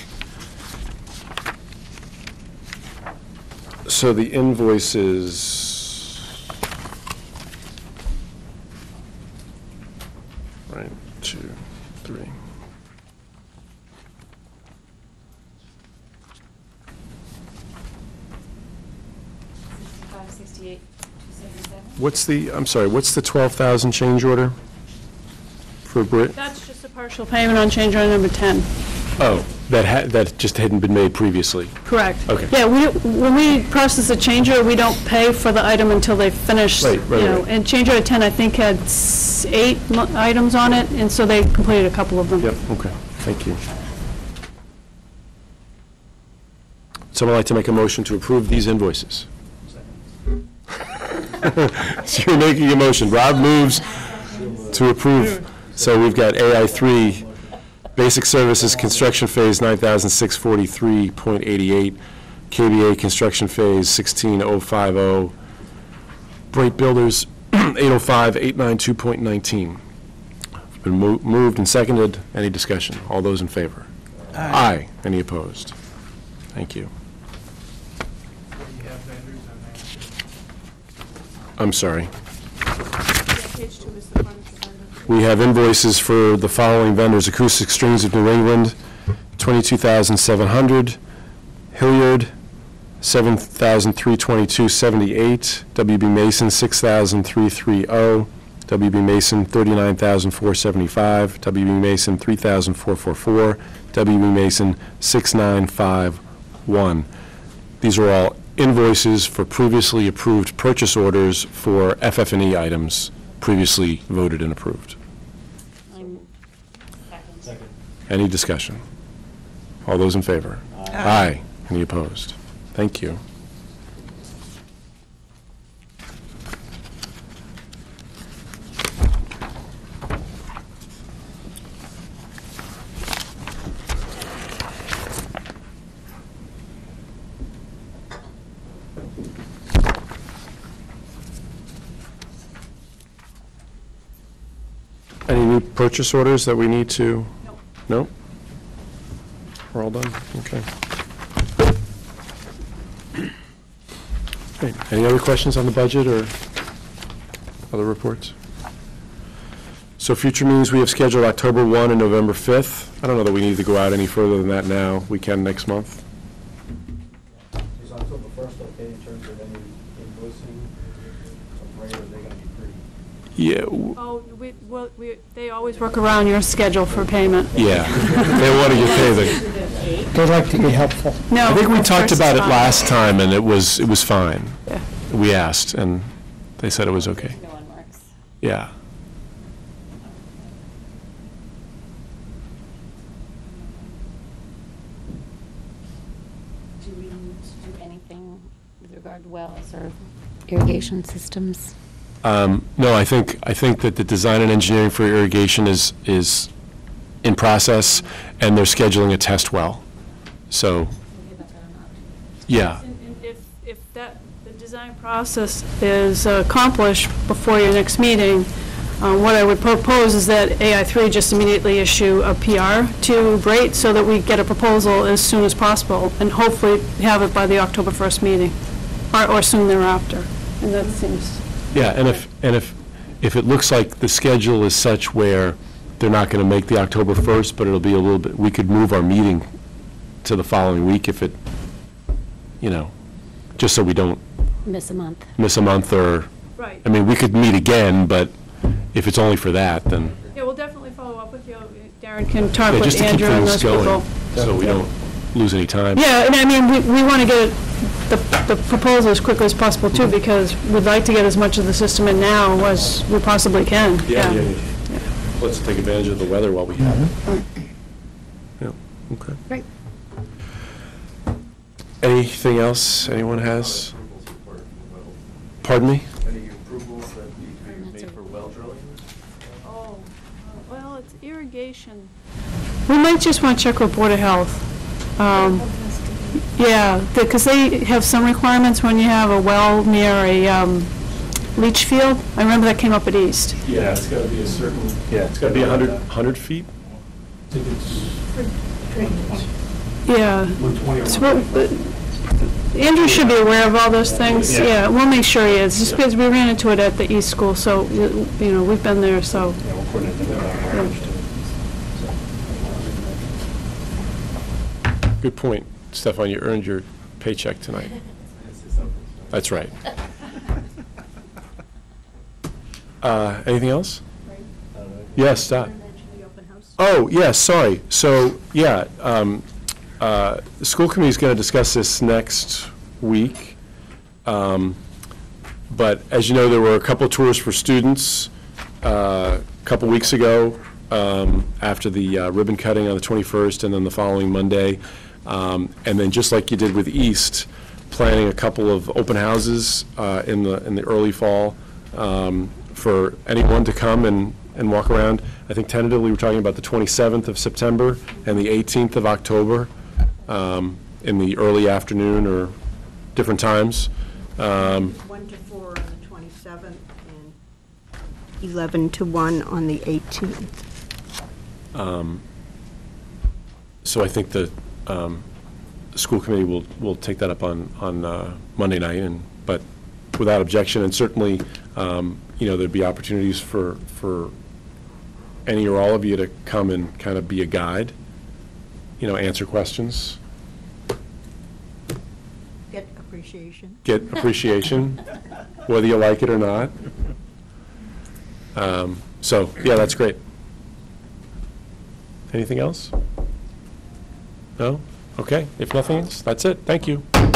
So the invoices, right, two, three. What's the, I'm sorry, what's the twelve thousand change order for Brit? That's just a partial payment on change order number ten. Oh, that had, that just hadn't been made previously. Correct. Okay. Yeah, we, when we process a change order, we don't pay for the item until they finish, Right, you right, know, right. and change order ten, I think, had s- eight mo- items on it, and so they completed a couple of them. Yep, okay, thank you. Someone like to make a motion to approve these invoices? So you're making a motion. Rob moves to approve. So we've got A I three, Basic Services Construction Phase nine thousand six hundred forty-three point eight eight, K B A Construction Phase sixteen thousand fifty, Bright Builders eight oh five, eight ninety-two point one nine. It's been mo- moved and seconded. Any discussion? All those in favor? Aye. Any opposed? Thank you. I'm sorry. Page two is the furniture vendor. We have invoices for the following vendors: Acoustic Strings of New England, twenty-two thousand seven hundred; Hilliard, seven thousand three hundred twenty-two point seven eight; W B Mason, six thousand three hundred thirty; W B Mason, thirty-nine thousand four hundred seventy-five; W B Mason, three thousand four hundred forty-four; W B Mason, six thousand nine hundred fifty-one. These are all invoices for previously approved purchase orders for F F and E items previously voted and approved. Second. Any discussion? All those in favor? Aye. Any opposed? Thank you. Any new purchase orders that we need to? No. No? We're all done? Okay. Great. Any other questions on the budget or other reports? So future meetings, we have scheduled October first and November fifth. I don't know that we need to go out any further than that now. We can next month. Is October first okay in terms of any invoicing of rate, or are they going to be pretty? Yeah, w- Oh, we, well, we, they always work around your schedule for payment. yeah. They want to get paid. They like to be helpful. No. I think we of talked course about it it's fine. last time, and it was, it was fine. Yeah. We asked, and they said it was okay. No one works. Yeah. Do we need to do anything with regard to wells or irrigation systems? Um, No, I think, I think that the design and engineering for irrigation is, is in process, and they're scheduling a test well. So, yeah, And- and If, if that, the design process is accomplished before your next meeting, uh, what I would propose is that A I three just immediately issue a P R to Brait so that we get a proposal as soon as possible, and hopefully have it by the October first meeting, or, or soon thereafter. And that seems, yeah, and if, and if, if it looks like the schedule is such where they're not going to make the October first, but it'll be a little bit, we could move our meeting to the following week if it, you know, just so we don't Miss a month. miss a month, or, right. I mean, we could meet again, but if it's only for that, then, Yeah, we'll definitely follow up with you. Darren can talk yeah, with just to keep Andrew and things those going, people. so we don't lose any time. Yeah, and I mean, we, we want to get the, the proposal as quickly as possible too, because we'd like to get as much of the system in now as we possibly can. Yeah, yeah, yeah. Let's take advantage of the weather while we have it. Yeah, okay. Great. Anything else anyone has? Pardon me? Any approvals that need to be made for well drilling? Oh, well, it's irrigation. We might just want to check with Board of Health. Um, Yeah, because they have some requirements when you have a well near a um, leach field. I remember that came up at East. Yeah, it's got to be a certain, yeah, it's got to be one hundred, one hundred feet? Yeah. one twenty or So we'll- Andrew should be aware of all those things. Yeah. Yeah, we'll make sure he is, just because we ran into it at the East School, so, you know, we've been there, so. Yeah, we'll coordinate that with our arch, too. Good point, Stefan, you earned your paycheck tonight. That's right. Uh, Anything else? Yes, Dot. Oh, yes, sorry. So, yeah, um, uh, the school committee is going to discuss this next week. Um, But as you know, there were a couple of tours for students uh, a couple weeks ago um, after the uh, ribbon cutting on the twenty-first, and then the following Monday. Um, And then just like you did with East, planning a couple of open houses uh, in the, in the early fall um, for anyone to come and, and walk around. I think tentatively we're talking about the twenty-seventh of September and the eighteenth of October um, in the early afternoon or different times. Um, One to four on the twenty-seventh and eleven to one on the eighteenth. um, So I think the um, the school committee will, will take that up on, on uh, Monday night, and, but without objection, and certainly, um, you know, there'd be opportunities for, for any or all of you to come and kind of be a guide, you know, answer questions, Get appreciation. get appreciation, whether you like it or not. Um, So, yeah, that's great. Anything else? No? Okay, if nothing else, that's it. Thank you.